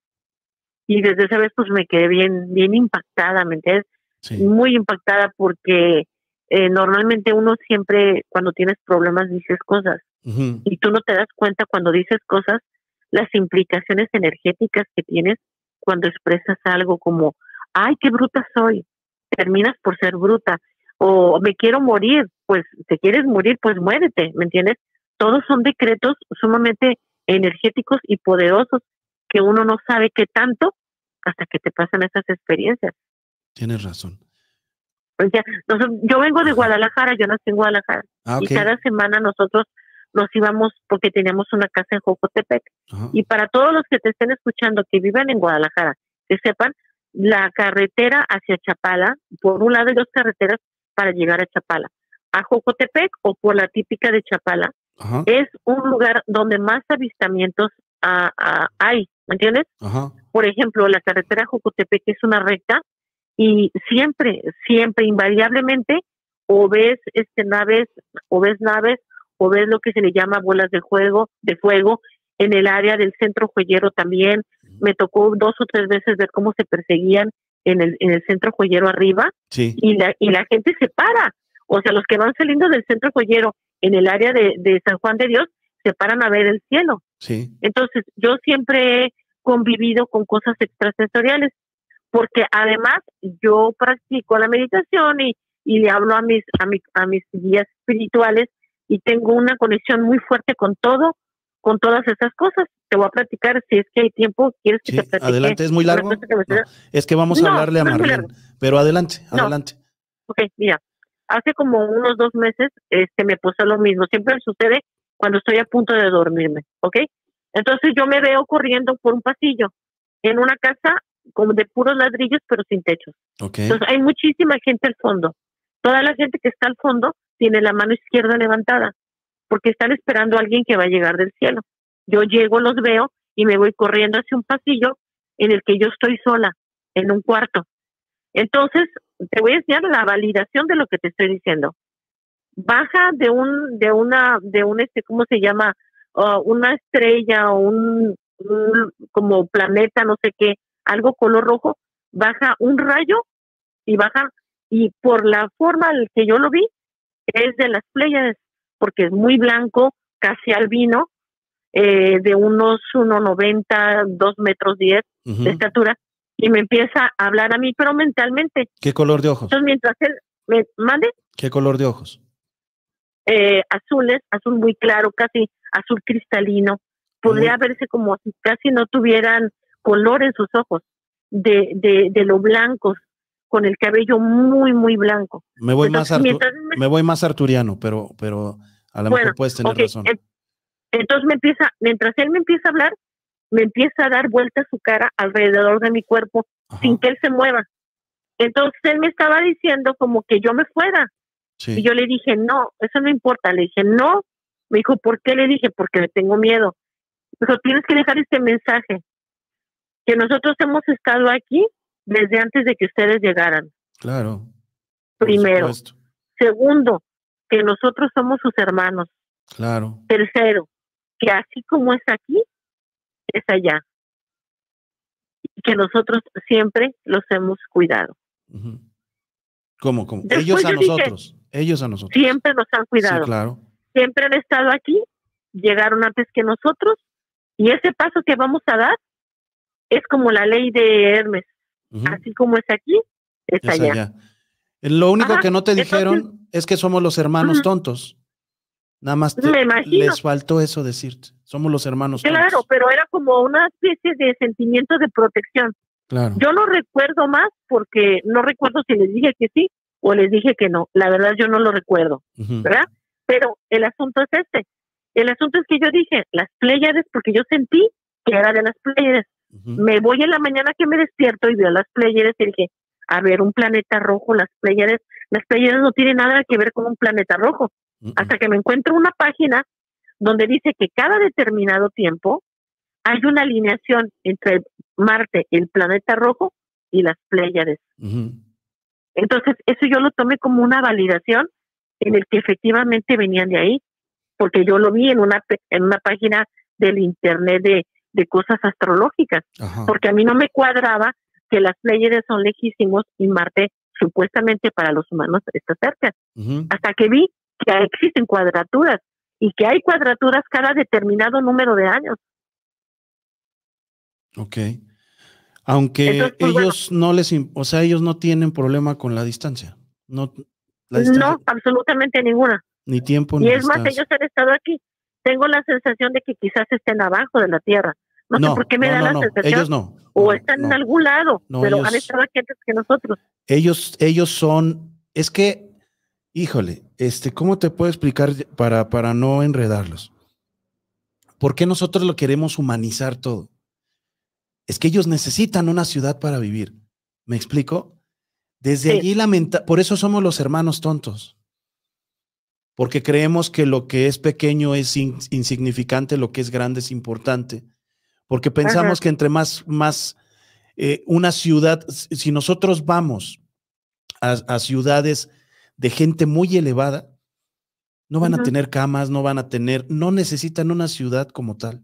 Speaker 4: Y desde esa vez pues me quedé bien, bien impactada, ¿me entiendes? Sí. Muy impactada porque eh, normalmente uno siempre cuando tienes problemas dices cosas. Uh-huh. Y tú no te das cuenta cuando dices cosas, las implicaciones energéticas que tienes cuando expresas algo como, ay, qué bruta soy, terminas por ser bruta, o me quiero morir, pues te quieres morir, pues muérete, ¿me entiendes? Todos son decretos sumamente energéticos y poderosos que uno no sabe qué tanto hasta que te pasan esas experiencias.
Speaker 1: Tienes razón.
Speaker 4: O sea, nosotros, yo vengo de Guadalajara, yo nací en Guadalajara, ah, okay. Y cada semana nosotros nos íbamos porque teníamos una casa en Jocotepec. Ajá. Y para todos los que te estén escuchando que vivan en Guadalajara, que sepan, la carretera hacia Chapala, por un lado hay dos carreteras para llegar a Chapala, a Jocotepec o por la típica de Chapala. Ajá. Es un lugar donde más avistamientos uh, uh, hay, ¿me entiendes? Ajá. Por ejemplo, la carretera Jocotepec es una recta y siempre, siempre, invariablemente, o ves este naves, o ves naves, o ves lo que se le llama bolas de fuego, de fuego, en el área del centro joyero también. Me tocó dos o tres veces ver cómo se perseguían en el, en el centro joyero arriba, sí. y, la, y la gente se para. O sea, los que van saliendo del centro joyero en el área de, de San Juan de Dios se paran a ver el cielo.
Speaker 1: Sí.
Speaker 4: Entonces, yo siempre he convivido con cosas extrasensoriales, porque además yo practico la meditación y, y le hablo a mis, a, mi, a mis guías espirituales y tengo una conexión muy fuerte con todo, con todas esas cosas. Te voy a platicar, si es que hay tiempo, ¿quieres que
Speaker 1: sí,
Speaker 4: te platique?
Speaker 1: Adelante, ¿es muy largo? No, es que vamos a no, hablarle a no Marlene, pero adelante, adelante.
Speaker 4: No. Ok, mira, hace como unos dos meses este, me pasó lo mismo, siempre me sucede cuando estoy a punto de dormirme, ¿ok? Entonces yo me veo corriendo por un pasillo, en una casa como de puros ladrillos, pero sin techos.
Speaker 1: Okay.
Speaker 4: Entonces hay muchísima gente al fondo. Toda la gente que está al fondo tiene la mano izquierda levantada, porque están esperando a alguien que va a llegar del cielo. Yo llego, los veo y me voy corriendo hacia un pasillo en el que yo estoy sola, en un cuarto. Entonces, te voy a enseñar la validación de lo que te estoy diciendo. Baja de un, de una, de un este, ¿cómo se llama? Uh, una estrella o un, un como planeta, no sé qué, algo color rojo, baja un rayo y baja, y por la forma en que yo lo vi, es de las Pléyades, porque es muy blanco, casi albino, eh, de unos uno noventa, dos metros diez uh-huh. de estatura, y me empieza a hablar a mí, pero mentalmente.
Speaker 1: ¿Qué color de ojos?
Speaker 4: Entonces, mientras él me mande.
Speaker 1: ¿Qué color de ojos?
Speaker 4: Eh, azules, azul muy claro, casi azul cristalino. Podría uh-huh. verse como si casi no tuvieran color en sus ojos, de, de, de lo blancos, con el cabello muy, muy blanco.
Speaker 1: Me voy, entonces, más, Artur me... me voy más arturiano, pero, pero a lo bueno, mejor puedes tener
Speaker 4: okay.
Speaker 1: razón.
Speaker 4: Entonces me empieza, mientras él me empieza a hablar, me empieza a dar vueltas su cara alrededor de mi cuerpo, ajá. sin que él se mueva. Entonces él me estaba diciendo como que yo me fuera. Sí. Y yo le dije, no, eso no importa. Le dije, no. Me dijo, ¿por qué? Le dije, porque me tengo miedo. Me dijo, tienes que dejar este mensaje, que nosotros hemos estado aquí desde antes de que ustedes llegaran.
Speaker 1: Claro.
Speaker 4: Primero. Segundo, que nosotros somos sus hermanos.
Speaker 1: Claro.
Speaker 4: Tercero, que así como es aquí, es allá. Y que nosotros siempre los hemos cuidado.
Speaker 1: Uh-huh. ¿Cómo? ¿Cómo? Ellos a nosotros. Dije, ellos a nosotros.
Speaker 4: Siempre nos han cuidado.
Speaker 1: Sí, claro.
Speaker 4: Siempre han estado aquí, llegaron antes que nosotros, y ese paso que vamos a dar es como la ley de Hermes. Uh-huh. Así como es aquí, es, es allá. allá.
Speaker 1: Lo único Ajá, que no te dijeron entonces, es que somos los hermanos uh-huh. tontos. Nada más te, les faltó eso decirte. Somos los hermanos tontos.
Speaker 4: Claro, pero era como una especie de sentimiento de protección.
Speaker 1: Claro.
Speaker 4: Yo no recuerdo más porque no recuerdo si les dije que sí o les dije que no. La verdad yo no lo recuerdo, uh-huh. ¿verdad? Pero el asunto es este. El asunto es que yo dije las Pléyades porque yo sentí que era de las Pléyades. Uh-huh. Me voy en la mañana que me despierto y veo las Pléyades y dije, a ver un planeta rojo, las Pléyades. Las Pléyades no tienen nada que ver con un planeta rojo. Uh-uh. Hasta que me encuentro una página donde dice que cada determinado tiempo hay una alineación entre Marte, el planeta rojo, y las Pléyades. Uh-huh. Entonces, eso yo lo tomé como una validación en el que efectivamente venían de ahí, porque yo lo vi en una en una página del internet de, de cosas astrológicas, uh-huh. porque a mí no me cuadraba que las Pléyades son lejísimos y Marte supuestamente para los humanos está cerca. Uh-huh. Hasta que vi que existen cuadraturas y que hay cuadraturas cada determinado número de años.
Speaker 1: Ok. Aunque Entonces, pues, ellos bueno, no les, o sea, ellos no tienen problema con la distancia. No, la distancia,
Speaker 4: no, absolutamente ninguna.
Speaker 1: Ni tiempo
Speaker 4: y
Speaker 1: ni
Speaker 4: es
Speaker 1: distancia.
Speaker 4: Más, ellos han estado aquí. Tengo la sensación de que quizás estén abajo de la Tierra. No, no sé por qué me
Speaker 1: no,
Speaker 4: da
Speaker 1: no,
Speaker 4: la
Speaker 1: no.
Speaker 4: sensación.
Speaker 1: Ellos no.
Speaker 4: O
Speaker 1: no,
Speaker 4: están
Speaker 1: no.
Speaker 4: en algún lado,
Speaker 1: no,
Speaker 4: pero
Speaker 1: ellos,
Speaker 4: han estado aquí antes que nosotros.
Speaker 1: Ellos, ellos son, es que, híjole, este, ¿cómo te puedo explicar para, para no enredarlos? ¿Por qué nosotros lo queremos humanizar todo? Es que ellos necesitan una ciudad para vivir. ¿Me explico? Desde sí. allí lamenta, por eso somos los hermanos tontos. Porque creemos que lo que es pequeño es in, insignificante, lo que es grande es importante. Porque pensamos Ajá. que entre más, más eh, una ciudad, si nosotros vamos a, a ciudades de gente muy elevada, no van uh-huh. a tener camas, no van a tener, no necesitan una ciudad como tal.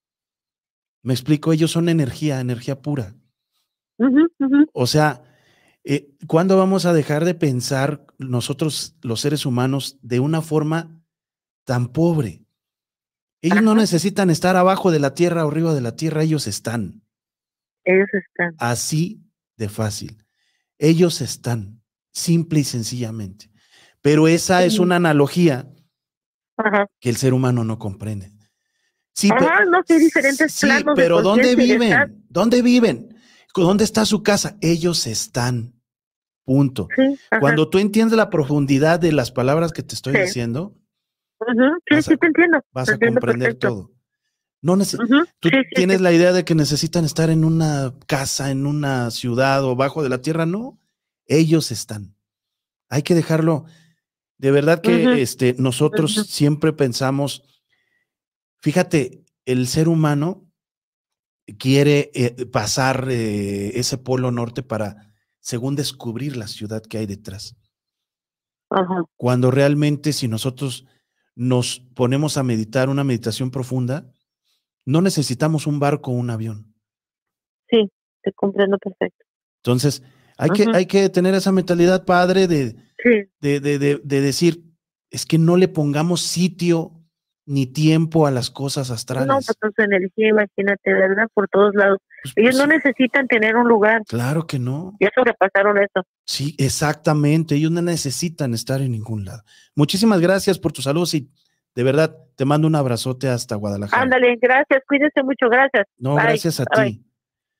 Speaker 1: Me explico, ellos son energía, energía pura.
Speaker 4: Uh-huh, uh-huh.
Speaker 1: O sea, eh, ¿cuándo vamos a dejar de pensar nosotros, los seres humanos, de una forma tan pobre? Ellos Ajá. no necesitan estar abajo de la tierra o arriba de la tierra, ellos están.
Speaker 4: Ellos están.
Speaker 1: Así de fácil. Ellos están, simple y sencillamente. Pero esa uh-huh. es una analogía Ajá. que el ser humano no comprende. Sí,
Speaker 4: Ajá,
Speaker 1: pero,
Speaker 4: no sé, diferentes
Speaker 1: sí,
Speaker 4: planos
Speaker 1: pero
Speaker 4: de
Speaker 1: ¿dónde viven? ¿Dónde viven? ¿Dónde está su casa? Ellos están. Punto.
Speaker 4: Sí,
Speaker 1: Cuando tú entiendes la profundidad de las palabras que te estoy
Speaker 4: sí.
Speaker 1: diciendo,
Speaker 4: uh-huh. sí,
Speaker 1: vas,
Speaker 4: sí,
Speaker 1: a,
Speaker 4: te entiendo.
Speaker 1: vas
Speaker 4: te
Speaker 1: a
Speaker 4: entiendo
Speaker 1: comprender
Speaker 4: perfecto.
Speaker 1: todo. No neces-
Speaker 4: uh-huh.
Speaker 1: Tú
Speaker 4: sí, sí,
Speaker 1: tienes
Speaker 4: sí.
Speaker 1: la idea de que necesitan estar en una casa, en una ciudad o bajo de la tierra. No, ellos están. Hay que dejarlo. De verdad que uh-huh. este, nosotros uh-huh. siempre pensamos, fíjate, el ser humano quiere eh, pasar eh, ese polo norte para, según descubrir la ciudad que hay detrás.
Speaker 4: Uh-huh.
Speaker 1: Cuando realmente si nosotros nos ponemos a meditar una meditación profunda, no necesitamos un barco o un avión.
Speaker 4: Sí, te comprendo perfecto.
Speaker 1: Entonces, hay, uh-huh. que, hay que tener esa mentalidad, padre, de,
Speaker 4: sí.
Speaker 1: de, de, de, de decir, es que no le pongamos sitio ni tiempo a las cosas astrales.
Speaker 4: No, pues su energía, imagínate, ¿verdad? Por todos lados.
Speaker 1: Pues,
Speaker 4: Ellos
Speaker 1: pues,
Speaker 4: no necesitan tener un lugar.
Speaker 1: Claro que no.
Speaker 4: Ya sobrepasaron eso.
Speaker 1: Sí, exactamente. Ellos no necesitan estar en ningún lado. Muchísimas gracias por tus saludos y de verdad te mando un abrazote hasta Guadalajara.
Speaker 4: Ándale, gracias. Cuídense mucho, gracias.
Speaker 1: No,
Speaker 4: Bye.
Speaker 1: gracias a
Speaker 4: Bye.
Speaker 1: ti.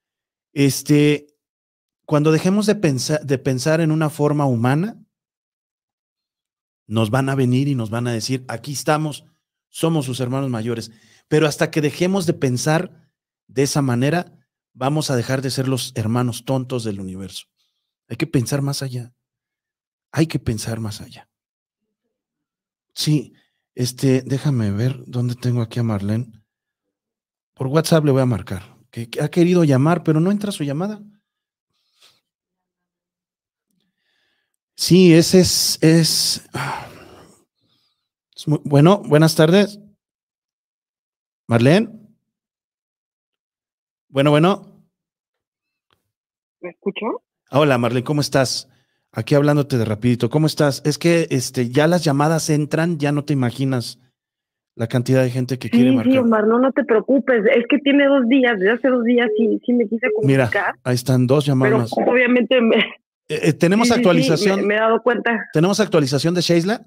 Speaker 1: Este, cuando dejemos de pensar, de pensar en una forma humana, nos van a venir y nos van a decir, aquí estamos, somos sus hermanos mayores. Pero hasta que dejemos de pensar de esa manera, vamos a dejar de ser los hermanos tontos del universo. Hay que pensar más allá. Hay que pensar más allá. Sí, este, déjame ver dónde tengo aquí a Marlene. Por WhatsApp le voy a marcar. Que, que ha querido llamar, pero no entra su llamada. Sí, ese es, es, es muy, bueno, buenas tardes. Marlene. Bueno, bueno.
Speaker 5: ¿Me escuchó?
Speaker 1: Hola, Marlene, ¿cómo estás? Aquí hablándote de rapidito. ¿Cómo estás? Es que este, ya las llamadas entran, ya no te imaginas la cantidad de gente que
Speaker 5: sí,
Speaker 1: quiere marcar.
Speaker 5: Sí, Omar, no, no te preocupes. Es que tiene dos días, desde hace dos días sí, sí me quise comunicar.
Speaker 1: Mira, ahí están dos llamadas.
Speaker 5: Pero obviamente me...
Speaker 1: Eh, eh, ¿Tenemos
Speaker 5: sí,
Speaker 1: actualización?
Speaker 5: Sí, me, me he dado cuenta.
Speaker 1: ¿Tenemos actualización de Sheila?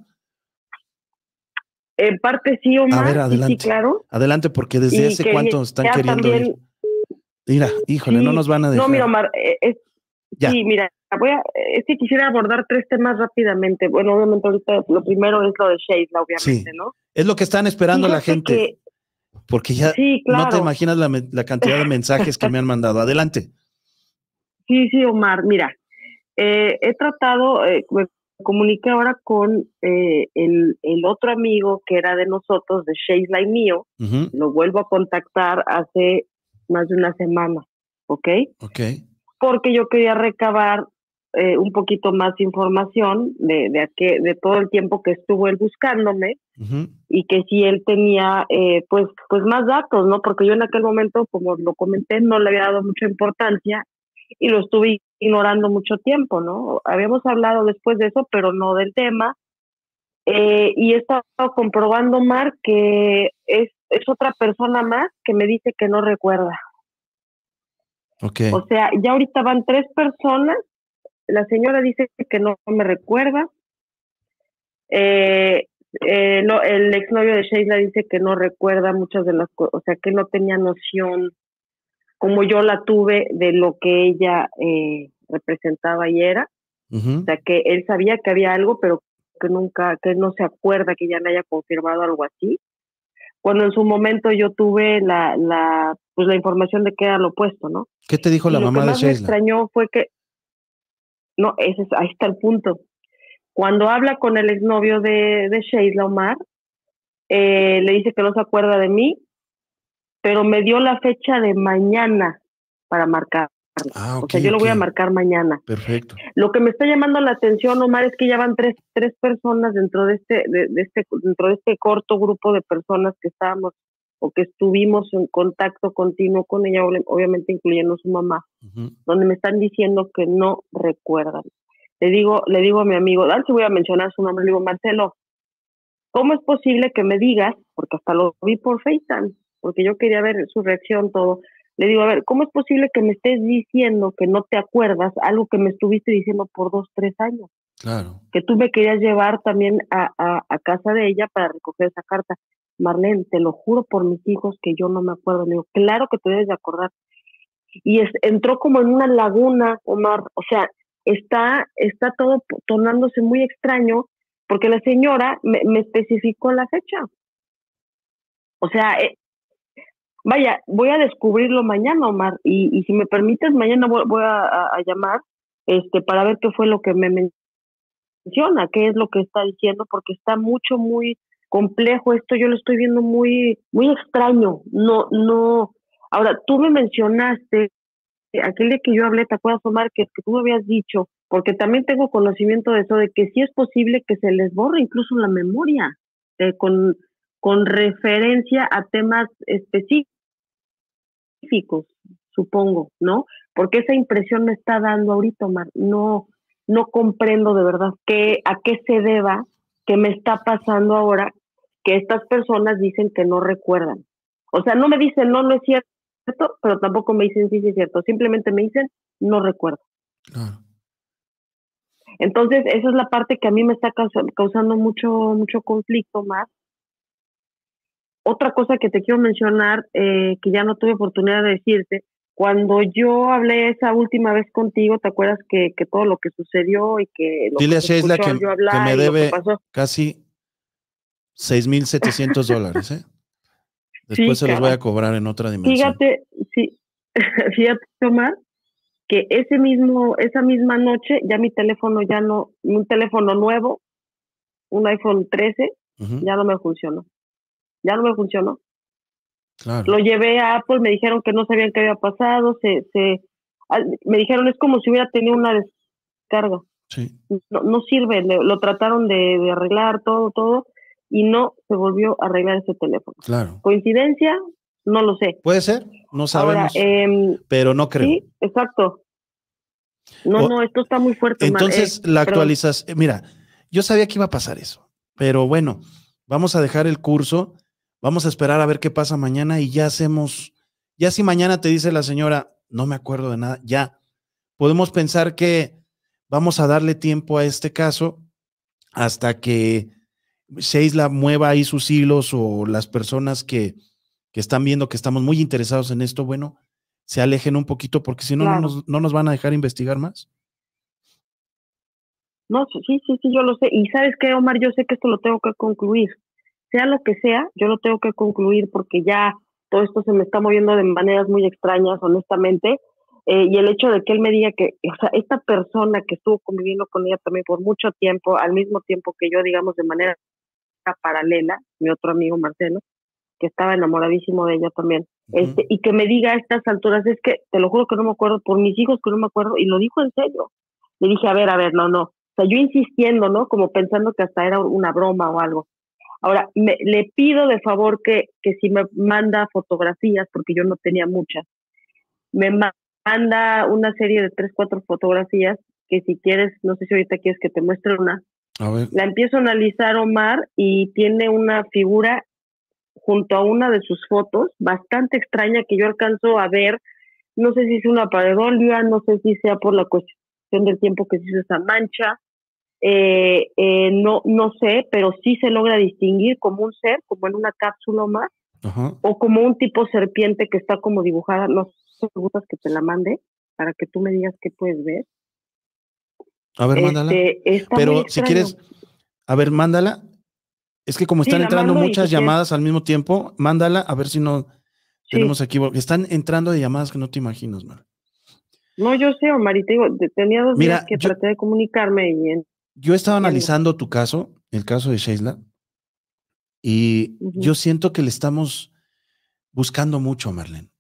Speaker 5: En parte sí, Omar.
Speaker 1: A ver, adelante.
Speaker 5: Sí, sí, claro.
Speaker 1: Adelante, porque desde hace cuánto están queriendo
Speaker 5: también...
Speaker 1: ir. Mira, híjole,
Speaker 5: sí,
Speaker 1: no nos van a dejar.
Speaker 5: No, mira, Omar, eh, es,
Speaker 1: ya.
Speaker 5: sí, mira, voy a, es que quisiera abordar tres temas rápidamente. Bueno, obviamente ahorita lo primero es lo de Sheila, obviamente,
Speaker 1: sí.
Speaker 5: ¿no?
Speaker 1: Es lo que están esperando
Speaker 5: Fíjate
Speaker 1: la gente.
Speaker 5: Que,
Speaker 1: porque ya
Speaker 5: sí, claro.
Speaker 1: no te imaginas la, la cantidad de mensajes que me han mandado. Adelante.
Speaker 5: Sí, sí, Omar, mira. eh, he tratado, eh, me comuniqué ahora con eh, el, el otro amigo que era de nosotros, de Sheila y mío, uh-huh. Lo vuelvo a contactar hace más de una semana, ¿ok?
Speaker 1: Ok.
Speaker 5: Porque yo quería recabar eh, un poquito más información de, de, aquel, de todo el tiempo que estuvo él buscándome, uh-huh. Y que si él tenía eh, pues, pues más datos, ¿no? Porque yo en aquel momento, como lo comenté, no le había dado mucha importancia y lo estuve ignorando mucho tiempo, ¿no? Habíamos hablado después de eso, pero no del tema. Eh, y he estado comprobando, Mar, que es, es otra persona más que me dice que no recuerda.
Speaker 1: Okay.
Speaker 5: O sea, ya ahorita van tres personas. La señora dice que no me recuerda. Eh, eh, no, el exnovio de Sheila dice que no recuerda muchas de las cosas, o sea, que no tenía noción como yo la tuve de lo que ella eh, representaba y era. Uh-huh. O sea, que él sabía que había algo, pero que nunca, que no se acuerda que ya le haya confirmado algo así. Cuando en su momento yo tuve la, la, pues la información de que era lo opuesto, ¿no?
Speaker 1: ¿Qué te dijo
Speaker 5: y
Speaker 1: la mamá de Sheila?
Speaker 5: Lo que más me extrañó fue que, no, ese es, ahí está el punto. Cuando habla con el exnovio de, de Sheila, Omar, eh, le dice que no se acuerda de mí, pero me dio la fecha de mañana para marcar.
Speaker 1: Ah, okay,
Speaker 5: o sea, yo
Speaker 1: okay.
Speaker 5: lo voy a marcar mañana.
Speaker 1: Perfecto.
Speaker 5: Lo que me está llamando la atención, Omar, es que ya van tres, tres personas dentro de este, de, de este, dentro de este corto grupo de personas que estábamos o que estuvimos en contacto continuo con ella, obviamente incluyendo su mamá, uh-huh. Donde me están diciendo que no recuerdan. Le digo, le digo a mi amigo, Dan, si voy a mencionar su nombre, le digo, Marcelo, ¿cómo es posible que me digas, porque hasta lo vi por FaceTime, porque yo quería ver su reacción, todo? Le digo, a ver, ¿cómo es posible que me estés diciendo que no te acuerdas algo que me estuviste diciendo por dos, tres años?
Speaker 1: Claro.
Speaker 5: Que tú me querías llevar también a, a, a casa de ella para recoger esa carta. Marlene, te lo juro por mis hijos que yo no me acuerdo. Le digo, claro que te debes de acordar. Y es, entró como en una laguna, Omar, o sea, está, está todo tornándose muy extraño porque la señora me, me especificó la fecha. O sea, eh, vaya, voy a descubrirlo mañana, Omar, y, y si me permites, mañana voy, voy a, a, a llamar este, para ver qué fue lo que me menciona, qué es lo que está diciendo, porque está mucho, muy complejo esto, yo lo estoy viendo muy, muy extraño. No, no. Ahora, tú me mencionaste, aquel día que yo hablé, ¿te acuerdas, Omar, que, que tú me habías dicho, porque también tengo conocimiento de eso, de que sí es posible que se les borre incluso la memoria, eh, con, con referencia a temas específicos, supongo, ¿no? Porque esa impresión me está dando ahorita, Omar. No, no comprendo de verdad qué, a qué se deba, qué me está pasando ahora, que estas personas dicen que no recuerdan. O sea, no me dicen, no, no es cierto, pero tampoco me dicen, sí, sí es cierto. Simplemente me dicen, no recuerdo.
Speaker 1: Ah.
Speaker 5: Entonces, esa es la parte que a mí me está causando mucho, mucho conflicto más. Otra cosa que te quiero mencionar, eh, que ya no tuve oportunidad de decirte, cuando yo hablé esa última vez contigo, ¿te acuerdas que, que todo lo que sucedió y que lo
Speaker 1: Dile
Speaker 5: que
Speaker 1: a Sheila que,
Speaker 5: yo hablar
Speaker 1: que me
Speaker 5: y
Speaker 1: debe
Speaker 5: lo que pasó?
Speaker 1: Casi seis mil setecientos dólares, ¿eh? Después
Speaker 5: Sí,
Speaker 1: se los
Speaker 5: cara.
Speaker 1: voy a cobrar en otra dimensión.
Speaker 5: Fíjate, sí, fíjate, Omar, que ese mismo, esa misma noche ya mi teléfono ya no, un teléfono nuevo, un iPhone trece, uh-huh. Ya no me funcionó. Ya no me funcionó.
Speaker 1: Claro.
Speaker 5: Lo llevé a Apple, me dijeron que no sabían qué había pasado, se, se, me dijeron es como si hubiera tenido una descarga.
Speaker 1: Sí.
Speaker 5: No, no sirve, le, lo trataron de, de arreglar todo, todo, y no se volvió a arreglar ese teléfono.
Speaker 1: Claro.
Speaker 5: ¿Coincidencia? No lo sé.
Speaker 1: Puede ser, no sabemos,
Speaker 5: Ahora, eh,
Speaker 1: pero no creo.
Speaker 5: Sí, exacto. No,
Speaker 1: o,
Speaker 5: no, esto está muy fuerte.
Speaker 1: Entonces,
Speaker 5: eh,
Speaker 1: la actualización, mira, yo sabía que iba a pasar eso, pero bueno, vamos a dejar el curso, vamos a esperar a ver qué pasa mañana y ya hacemos, ya si mañana te dice la señora, no me acuerdo de nada, ya, podemos pensar que vamos a darle tiempo a este caso hasta que Sheila mueva ahí sus hilos o las personas que, que están viendo que estamos muy interesados en esto, bueno, se alejen un poquito porque si no, claro. no, nos, no nos van a dejar investigar más.
Speaker 5: No, sí, sí, sí, yo lo sé. Y ¿sabes qué, Omar? Yo sé que esto lo tengo que concluir. Sea lo que sea, yo lo tengo que concluir porque ya todo esto se me está moviendo de maneras muy extrañas, honestamente. Eh, y el hecho de que él me diga que, o sea, esta persona que estuvo conviviendo con ella también por mucho tiempo, al mismo tiempo que yo, digamos, de manera paralela, mi otro amigo Marcelo, que estaba enamoradísimo de ella también, uh-huh. este, y que me diga a estas alturas, es que te lo juro que no me acuerdo, por mis hijos que no me acuerdo, y lo dijo en serio. Le dije, a ver, a ver, no, no. O sea, yo insistiendo, ¿no? Como pensando que hasta era una broma o algo. Ahora, me, le pido de favor que, que si me manda fotografías, porque yo no tenía muchas, me manda una serie de tres, cuatro fotografías, que si quieres, no sé si ahorita quieres que te muestre una.
Speaker 1: A ver.
Speaker 5: La empiezo a analizar, Omar, y tiene una figura junto a una de sus fotos, bastante extraña, que yo alcanzo a ver, no sé si es una pareidolia, no sé si sea por la cuestión del tiempo que se hizo esa mancha, eh, eh, no, no sé, pero sí se logra distinguir como un ser, como en una cápsula más,
Speaker 1: uh-huh.
Speaker 5: o como un tipo serpiente que está como dibujada, no sé si me gustas que te la mande, para que tú me digas qué puedes ver.
Speaker 1: A ver, mándala.
Speaker 5: Este,
Speaker 1: pero si quieres, a ver, mándala. Es que como están sí, entrando muchas si llamadas quieres. Al mismo tiempo, mándala, a ver si no sí. tenemos aquí. Están entrando de llamadas que no te imaginas, Mar.
Speaker 5: No, yo sé, Omar, y te digo, tenía dos
Speaker 1: Mira,
Speaker 5: días que
Speaker 1: yo,
Speaker 5: traté de comunicarme. Y en,
Speaker 1: yo estaba analizando tu caso, el caso de Sheila, y uh-huh. yo siento que le estamos buscando mucho, Marlene.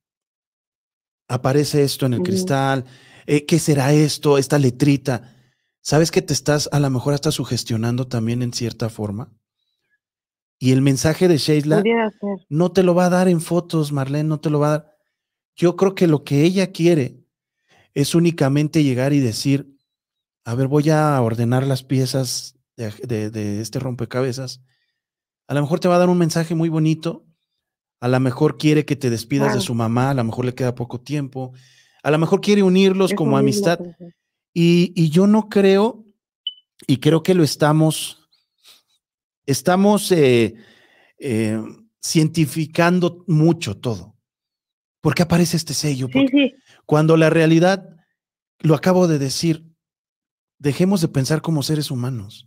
Speaker 1: Aparece esto en el uh-huh. cristal, eh, ¿qué será esto? Esta letrita. ¿Sabes que te estás, a lo mejor hasta sugestionando también en cierta forma? Y el mensaje de Sheila no te lo va a dar en fotos, Marlene, no te lo va a dar. Yo creo que lo que ella quiere es únicamente llegar y decir, a ver, voy a ordenar las piezas de, de, de este rompecabezas. A lo mejor te va a dar un mensaje muy bonito, a lo mejor quiere que te despidas claro. de su mamá, a lo mejor le queda poco tiempo, a lo mejor quiere unirlos Eso como amistad. Y, y yo no creo, y creo que lo estamos... Estamos eh, eh, cientificando mucho todo. ¿Por qué aparece este sello?
Speaker 5: Sí, sí.
Speaker 1: Cuando la realidad, lo acabo de decir, dejemos de pensar como seres humanos.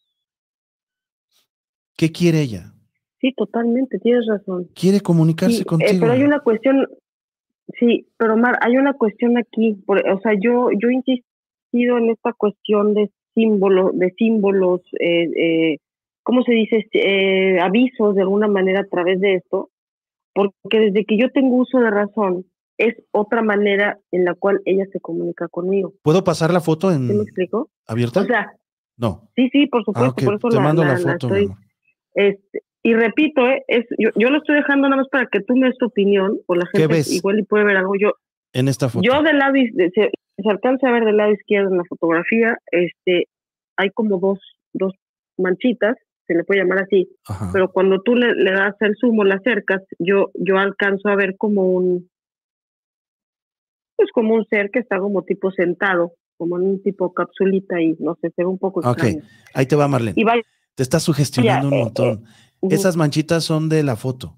Speaker 1: ¿Qué quiere ella?
Speaker 5: Sí, totalmente, tienes razón.
Speaker 1: Quiere comunicarse
Speaker 5: sí,
Speaker 1: contigo.
Speaker 5: Eh, pero hay una cuestión, sí, pero Mar, hay una cuestión aquí. Por, o sea, yo, yo he insistido en esta cuestión de símbolos, de símbolos, eh, eh, ¿cómo se dice? Eh, avisos de alguna manera a través de esto, porque desde que yo tengo uso de razón, es otra manera en la cual ella se comunica conmigo.
Speaker 1: ¿Puedo pasar la foto en
Speaker 5: ¿Sí me explico?
Speaker 1: abierta?
Speaker 5: O sea,
Speaker 1: no.
Speaker 5: Sí, sí, por supuesto,
Speaker 1: ah, okay.
Speaker 5: por eso
Speaker 1: Te
Speaker 5: la,
Speaker 1: mando
Speaker 5: la,
Speaker 1: la foto,
Speaker 5: la estoy, este, y repito, eh, es, yo, yo lo estoy dejando nada más para que tú me des tu opinión, o la gente
Speaker 1: ¿Qué ves?
Speaker 5: igual y puede ver algo. Yo,
Speaker 1: en esta foto.
Speaker 5: Yo del lado, de, se, se alcanza a ver del lado izquierdo en la fotografía, este, hay como dos, dos manchitas, se le puede llamar así,
Speaker 1: Ajá.
Speaker 5: pero cuando tú le, le das el zoom o la acercas, yo, yo alcanzo a ver como un, pues como un ser que está como tipo sentado, como en un tipo capsulita y no sé, se ve un poco extraño.
Speaker 1: Ok, ahí te va, Marlene.
Speaker 5: Y vaya,
Speaker 1: te estás sugestionando
Speaker 5: ya,
Speaker 1: un montón. Eh, eh, uh-huh. Esas manchitas son de la foto.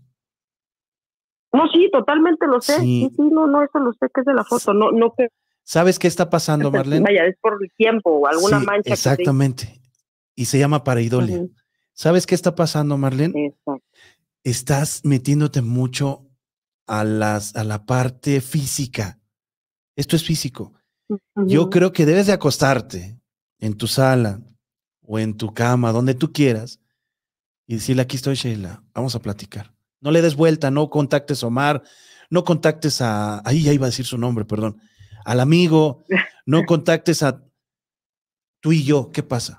Speaker 5: No, sí, totalmente lo sé.
Speaker 1: Sí,
Speaker 5: sí, sí no, no, eso lo sé que es de la foto. No, no que.
Speaker 1: ¿Sabes qué está pasando, Marlene?
Speaker 5: Vaya, es por el tiempo o alguna
Speaker 1: sí,
Speaker 5: mancha.
Speaker 1: Exactamente. Que y se llama pareidolia. Uh-huh. ¿Sabes qué está pasando, Marlene?
Speaker 5: Exacto.
Speaker 1: Estás metiéndote mucho a, las, a la parte física. Esto es físico. Uh-huh. Yo creo que debes de acostarte en tu sala o en tu cama, donde tú quieras, y decirle, aquí estoy, Sheila, vamos a platicar. No le des vuelta, no contactes a Omar, no contactes a, ahí ya iba a decir su nombre, perdón, al amigo, no contactes a tú y yo, ¿qué pasa?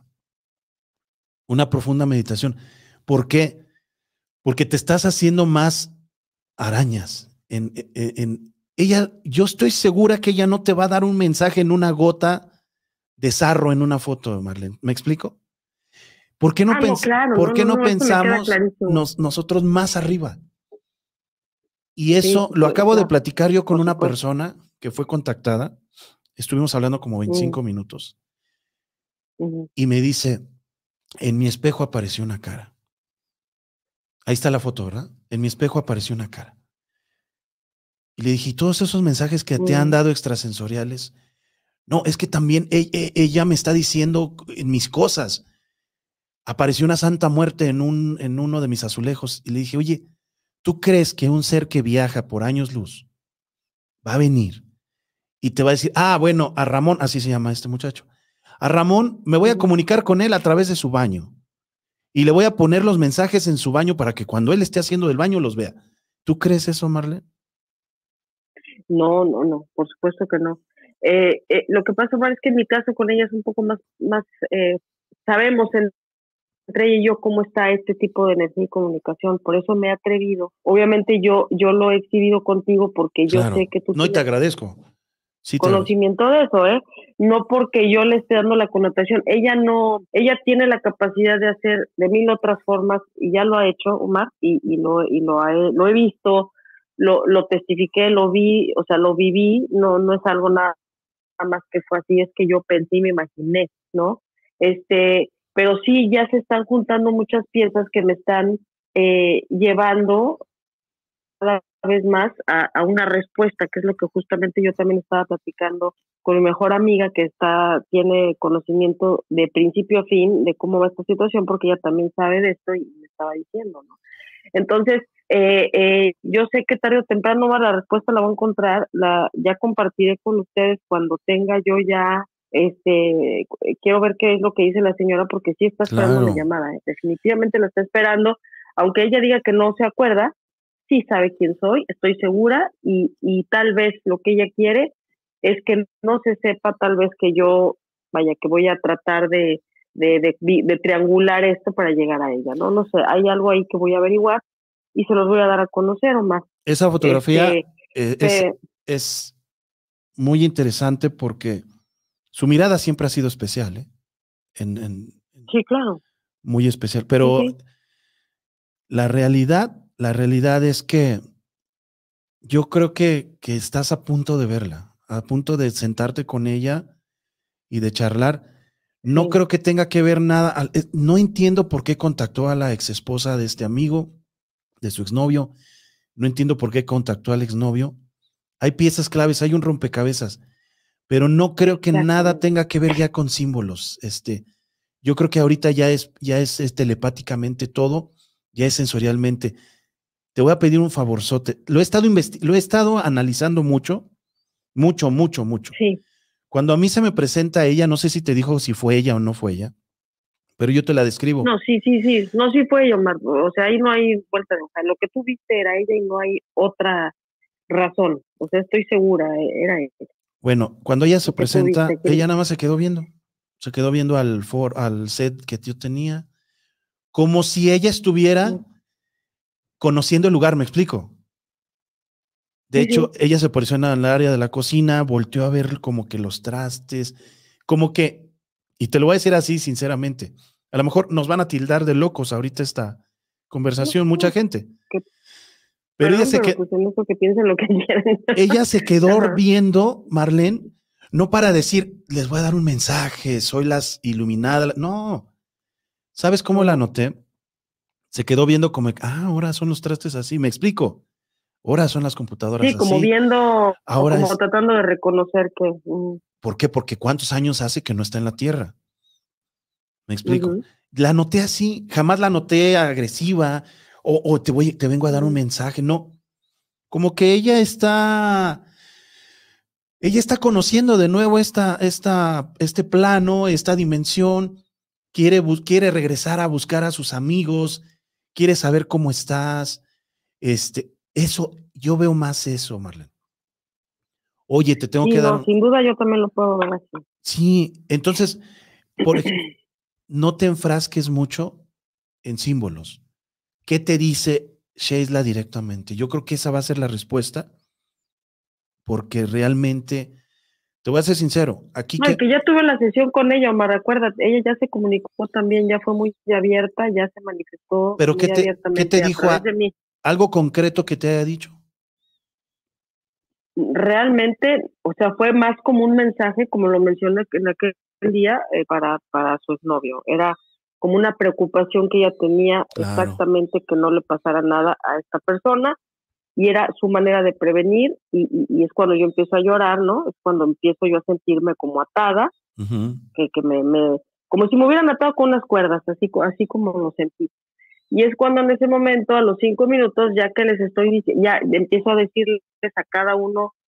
Speaker 1: Una profunda meditación. ¿Por qué? Porque te estás haciendo más arañas. En, en, en, ella, yo estoy segura que ella no te va a dar un mensaje en una gota de sarro en una foto, Marlene. ¿Me explico? ¿Por qué no,
Speaker 5: ah,
Speaker 1: pens-
Speaker 5: no, claro,
Speaker 1: ¿por qué
Speaker 5: no,
Speaker 1: no,
Speaker 5: no,
Speaker 1: pensamos nos, nosotros más arriba? Y eso sí, lo acabo claro. de platicar yo con Por una supuesto. persona que fue contactada. Estuvimos hablando como veinticinco uh-huh. minutos. Uh-huh. Y me dice, en mi espejo apareció una cara. Ahí está la foto, ¿verdad? En mi espejo apareció una cara. Y le dije, ¿y todos esos mensajes que uh-huh. te han dado extrasensoriales? No, es que también ella, ella me está diciendo mis cosas. Apareció una santa muerte en, un, en uno de mis azulejos. Y le dije, oye, ¿tú crees que un ser que viaja por años luz va a venir y te va a decir, ah, bueno, a Ramón, así se llama este muchacho, a Ramón me voy a comunicar con él a través de su baño y le voy a poner los mensajes en su baño para que cuando él esté haciendo el baño los vea. ¿Tú crees eso, Marlene?
Speaker 5: No, no, no, por supuesto que no. Eh, eh, lo que pasa, Omar, es que en mi caso con ella es un poco más, más eh, sabemos en, entre ella y yo cómo está este tipo de energía y comunicación, por eso me he atrevido. Obviamente yo, yo lo he exhibido contigo porque yo
Speaker 1: Claro.
Speaker 5: sé que tú
Speaker 1: no, y te agradezco. Sí, te
Speaker 5: conocimiento agradezco. de eso, ¿eh? No porque yo le esté dando la connotación. Ella no, ella tiene la capacidad de hacer de mil otras formas y ya lo ha hecho, Omar, y, y lo, y lo, he, lo he visto, lo, lo testifiqué, lo vi, o sea, lo viví, no, no es algo nada más que fue así, es que yo pensé y me imaginé, ¿no? Este, pero sí ya se están juntando muchas piezas que me están eh, llevando cada vez más a, a una respuesta, que es lo que justamente yo también estaba platicando con mi mejor amiga que está, tiene conocimiento de principio a fin de cómo va esta situación, porque ella también sabe de esto y me estaba diciendo, ¿no? Entonces, eh, eh, yo sé que tarde o temprano va la respuesta la voy a encontrar, la ya compartiré con ustedes cuando tenga yo ya, este, quiero ver qué es lo que dice la señora, porque sí está esperando
Speaker 1: Claro.
Speaker 5: la llamada, ¿eh? Definitivamente la está esperando, aunque ella diga que no se acuerda, sí sabe quién soy, estoy segura, y, y tal vez lo que ella quiere es que no se sepa tal vez que yo, vaya, que voy a tratar de De, de, de triangular esto para llegar a ella, ¿no? No sé, hay algo ahí que voy a averiguar y se los voy a dar a conocer, Omar.
Speaker 1: Esa fotografía
Speaker 5: este,
Speaker 1: eh, es,
Speaker 5: eh,
Speaker 1: es muy interesante porque su mirada siempre ha sido especial, ¿eh? En, en,
Speaker 5: sí, claro.
Speaker 1: Muy especial, pero
Speaker 5: sí, sí.
Speaker 1: la realidad, la realidad es que yo creo que, que estás a punto de verla, a punto de sentarte con ella y de charlar. No
Speaker 5: Sí.
Speaker 1: creo que tenga que ver nada. No entiendo por qué contactó a la ex esposa de este amigo, de su exnovio. No entiendo por qué contactó al exnovio. Hay piezas claves, hay un rompecabezas, pero no creo que nada tenga que ver ya con símbolos. Este, yo creo que ahorita ya es, ya es, es telepáticamente todo, ya es sensorialmente. Te voy a pedir un favorzote. Lo he estado lo he estado analizando mucho, mucho, mucho, mucho.
Speaker 5: Sí.
Speaker 1: Cuando a mí se me presenta ella, no sé si te dijo si fue ella o no fue ella, pero yo te la describo.
Speaker 5: No, sí, sí, sí, no, sí fue ella, Omar. O sea, ahí no hay vuelta de hoja. Lo que tú viste era ella y no hay otra razón. O sea, estoy segura, era ella.
Speaker 1: Bueno, cuando ella se presenta, ella nada más se quedó viendo. Se quedó viendo al, for, al set que yo tenía, como si ella estuviera sí. conociendo el lugar, ¿me explico? De sí, hecho, sí. ella se posiciona en el área de la cocina, volteó a ver como que los trastes, como que, y te lo voy a decir así sinceramente, a lo mejor nos van a tildar de locos ahorita esta conversación, no, mucha gente.
Speaker 5: Que,
Speaker 1: pero
Speaker 5: perdón,
Speaker 1: ella se,
Speaker 5: pero
Speaker 1: que,
Speaker 5: pues en eso que piensen lo que quieran.
Speaker 1: ella se quedó Ajá. viendo, Marlene, no para decir, les voy a dar un mensaje, soy las iluminadas, no. ¿Sabes cómo la noté? Se quedó viendo como, ah, ahora son los trastes así, me explico. Ahora son las computadoras
Speaker 5: así. Sí, como
Speaker 1: así.
Speaker 5: viendo,
Speaker 1: ahora
Speaker 5: o como
Speaker 1: es,
Speaker 5: tratando de reconocer que... Uh,
Speaker 1: ¿por qué? Porque ¿cuántos años hace que no está en la Tierra? Me explico. Uh-huh. La noté así, jamás la noté agresiva, o, o te, voy, te vengo a dar uh-huh. un mensaje, no. Como que ella está... Ella está conociendo de nuevo esta, esta, este plano, esta dimensión, quiere, quiere regresar a buscar a sus amigos, quiere saber cómo estás. Este, eso, yo veo más eso, Marlene. Oye, te tengo
Speaker 5: sí,
Speaker 1: que
Speaker 5: no,
Speaker 1: dar.
Speaker 5: Sin duda yo también lo puedo ver así.
Speaker 1: Sí, entonces, por ejemplo, no te enfrasques mucho en símbolos. ¿Qué te dice Sheila directamente? Yo creo que esa va a ser la respuesta, porque realmente. Te voy a ser sincero, aquí
Speaker 5: no, que... que ya tuve la sesión con ella, Omar, acuérdate, ella ya se comunicó también, ya fue muy abierta, ya se manifestó
Speaker 1: ¿Pero
Speaker 5: muy
Speaker 1: qué te,
Speaker 5: abiertamente
Speaker 1: ¿qué te dijo?
Speaker 5: A, de mí.
Speaker 1: ¿Algo concreto que te haya dicho?
Speaker 5: Realmente, o sea, fue más como un mensaje, como lo mencioné en aquel día, eh, para, para su exnovio. Era como una preocupación que ella tenía, claro. Exactamente que no le pasara nada a esta persona, y era su manera de prevenir, y, y, y es cuando yo empiezo a llorar, ¿no? Es cuando empiezo yo a sentirme como atada, uh-huh. que, que me, me, como si me hubieran atado con unas cuerdas, así, así como lo sentí. Y es cuando en ese momento, a los cinco minutos, ya que les estoy diciendo, ya empiezo a decirles a cada uno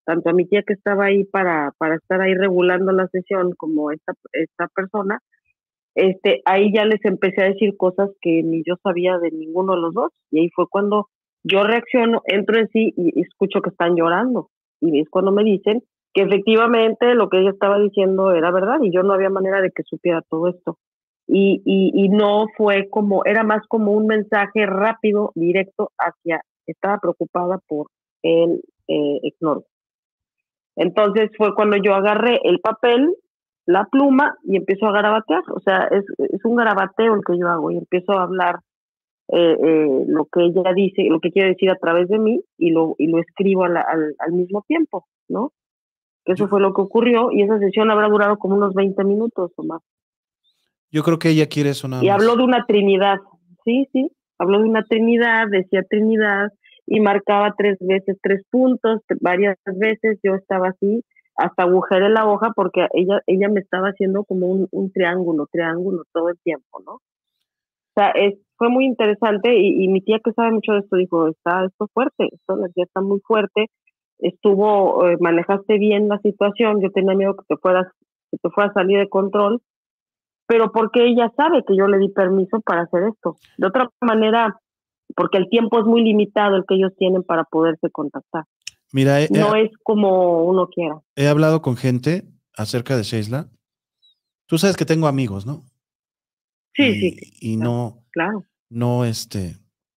Speaker 5: tanto a mi tía que estaba ahí para, para estar ahí regulando la sesión como esta, esta persona, este, ahí ya les empecé a decir cosas que ni yo sabía de ninguno de los dos, y ahí fue cuando yo reacciono, entro en sí y escucho que están llorando, y es cuando me dicen que efectivamente lo que ella estaba diciendo era verdad, y yo no había manera de que supiera todo esto, y, y, y no fue como, era más como un mensaje rápido, directo hacia, estaba preocupada por el eh, exnovio. Entonces fue cuando yo agarré el papel, la pluma, y empiezo a garabatear. O sea, es, es un garabateo el que yo hago, y empiezo a hablar eh, eh, lo que ella dice, lo que quiere decir a través de mí, y lo, y lo escribo al, al, al mismo tiempo, ¿no? Eso yo, fue lo que ocurrió, y esa sesión habrá durado como unos veinte minutos o más.
Speaker 1: Yo creo que ella quiere eso nada
Speaker 5: y
Speaker 1: más.
Speaker 5: habló de una trinidad, sí, sí, habló de una trinidad, decía trinidad, y marcaba tres veces tres puntos, varias veces. Yo estaba así, hasta agujeré la hoja, porque ella ella me estaba haciendo como un, un triángulo, triángulo todo el tiempo, ¿no? O sea, es, fue muy interesante, y, y mi tía, que sabe mucho de esto, dijo, está esto fuerte, esto la tía está muy fuerte, estuvo, eh, manejaste bien la situación, yo tenía miedo que te fueras, que te fuera a salir de control, pero porque ella sabe que yo le di permiso para hacer esto. De otra manera, porque el tiempo es muy limitado el que ellos tienen para poderse contactar.
Speaker 1: Mira, he,
Speaker 5: no
Speaker 1: he,
Speaker 5: es como uno quiera.
Speaker 1: He hablado con gente acerca de Sheila. Tú sabes que tengo amigos, ¿no?
Speaker 5: Sí,
Speaker 1: y,
Speaker 5: sí.
Speaker 1: Y
Speaker 5: claro,
Speaker 1: no,
Speaker 5: claro.
Speaker 1: no, este,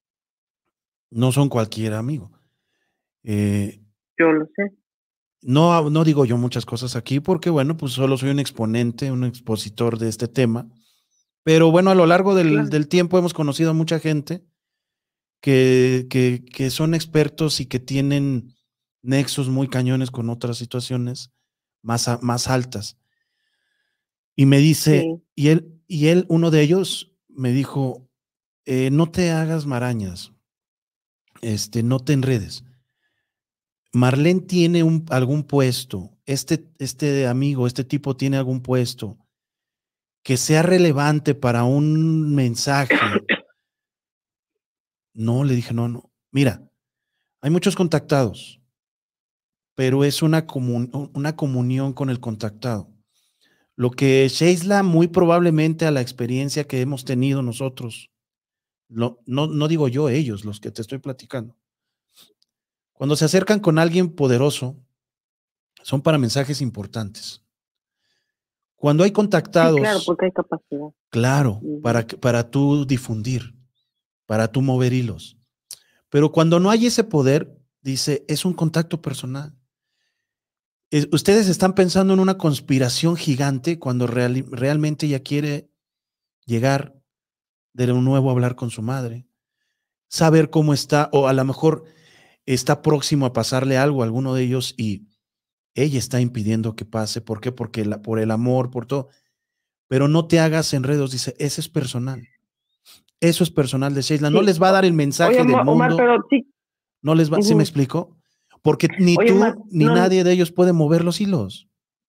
Speaker 1: no son cualquier amigo. Eh,
Speaker 5: yo lo sé.
Speaker 1: No, no digo yo muchas cosas aquí porque, bueno, pues solo soy un exponente, un expositor de este tema. Pero bueno, a lo largo del, claro. del tiempo hemos conocido a mucha gente que, que, que son expertos y que tienen nexos muy cañones con otras situaciones más, a, más altas. Y me dice, sí. y él, y él, uno de ellos me dijo, eh, no te hagas marañas, este, no te enredes. Marlene tiene un, algún puesto, este, este amigo, este tipo tiene algún puesto que sea relevante para un mensaje. No, le dije, no, no. Mira, hay muchos contactados, pero es una, comun, una comunión con el contactado. Lo que Sheila, muy probablemente a la experiencia que hemos tenido nosotros, lo, no, no digo yo, ellos, los que te estoy platicando. Cuando se acercan con alguien poderoso, son para mensajes importantes. Cuando hay contactados.
Speaker 5: Sí, claro, porque hay capacidad.
Speaker 1: Claro, uh-huh. para, para tú difundir, para tú mover hilos. Pero cuando no hay ese poder, dice, es un contacto personal. Es, ustedes están pensando en una conspiración gigante cuando real, realmente ella quiere llegar de nuevo a hablar con su madre, saber cómo está, o a lo mejor está próximo a pasarle algo a alguno de ellos y ella está impidiendo que pase. ¿Por qué? Porque la, por el amor, por todo. Pero no te hagas enredos, dice, ese es personal. Eso es personal de Sheila. Sí. No les va a dar el mensaje Oye, del mundo.
Speaker 5: Omar, pero sí.
Speaker 1: No les va, uh-huh. ¿Sí me explico? Porque ni Oye, tú Omar, ni no, nadie de ellos puede mover los hilos.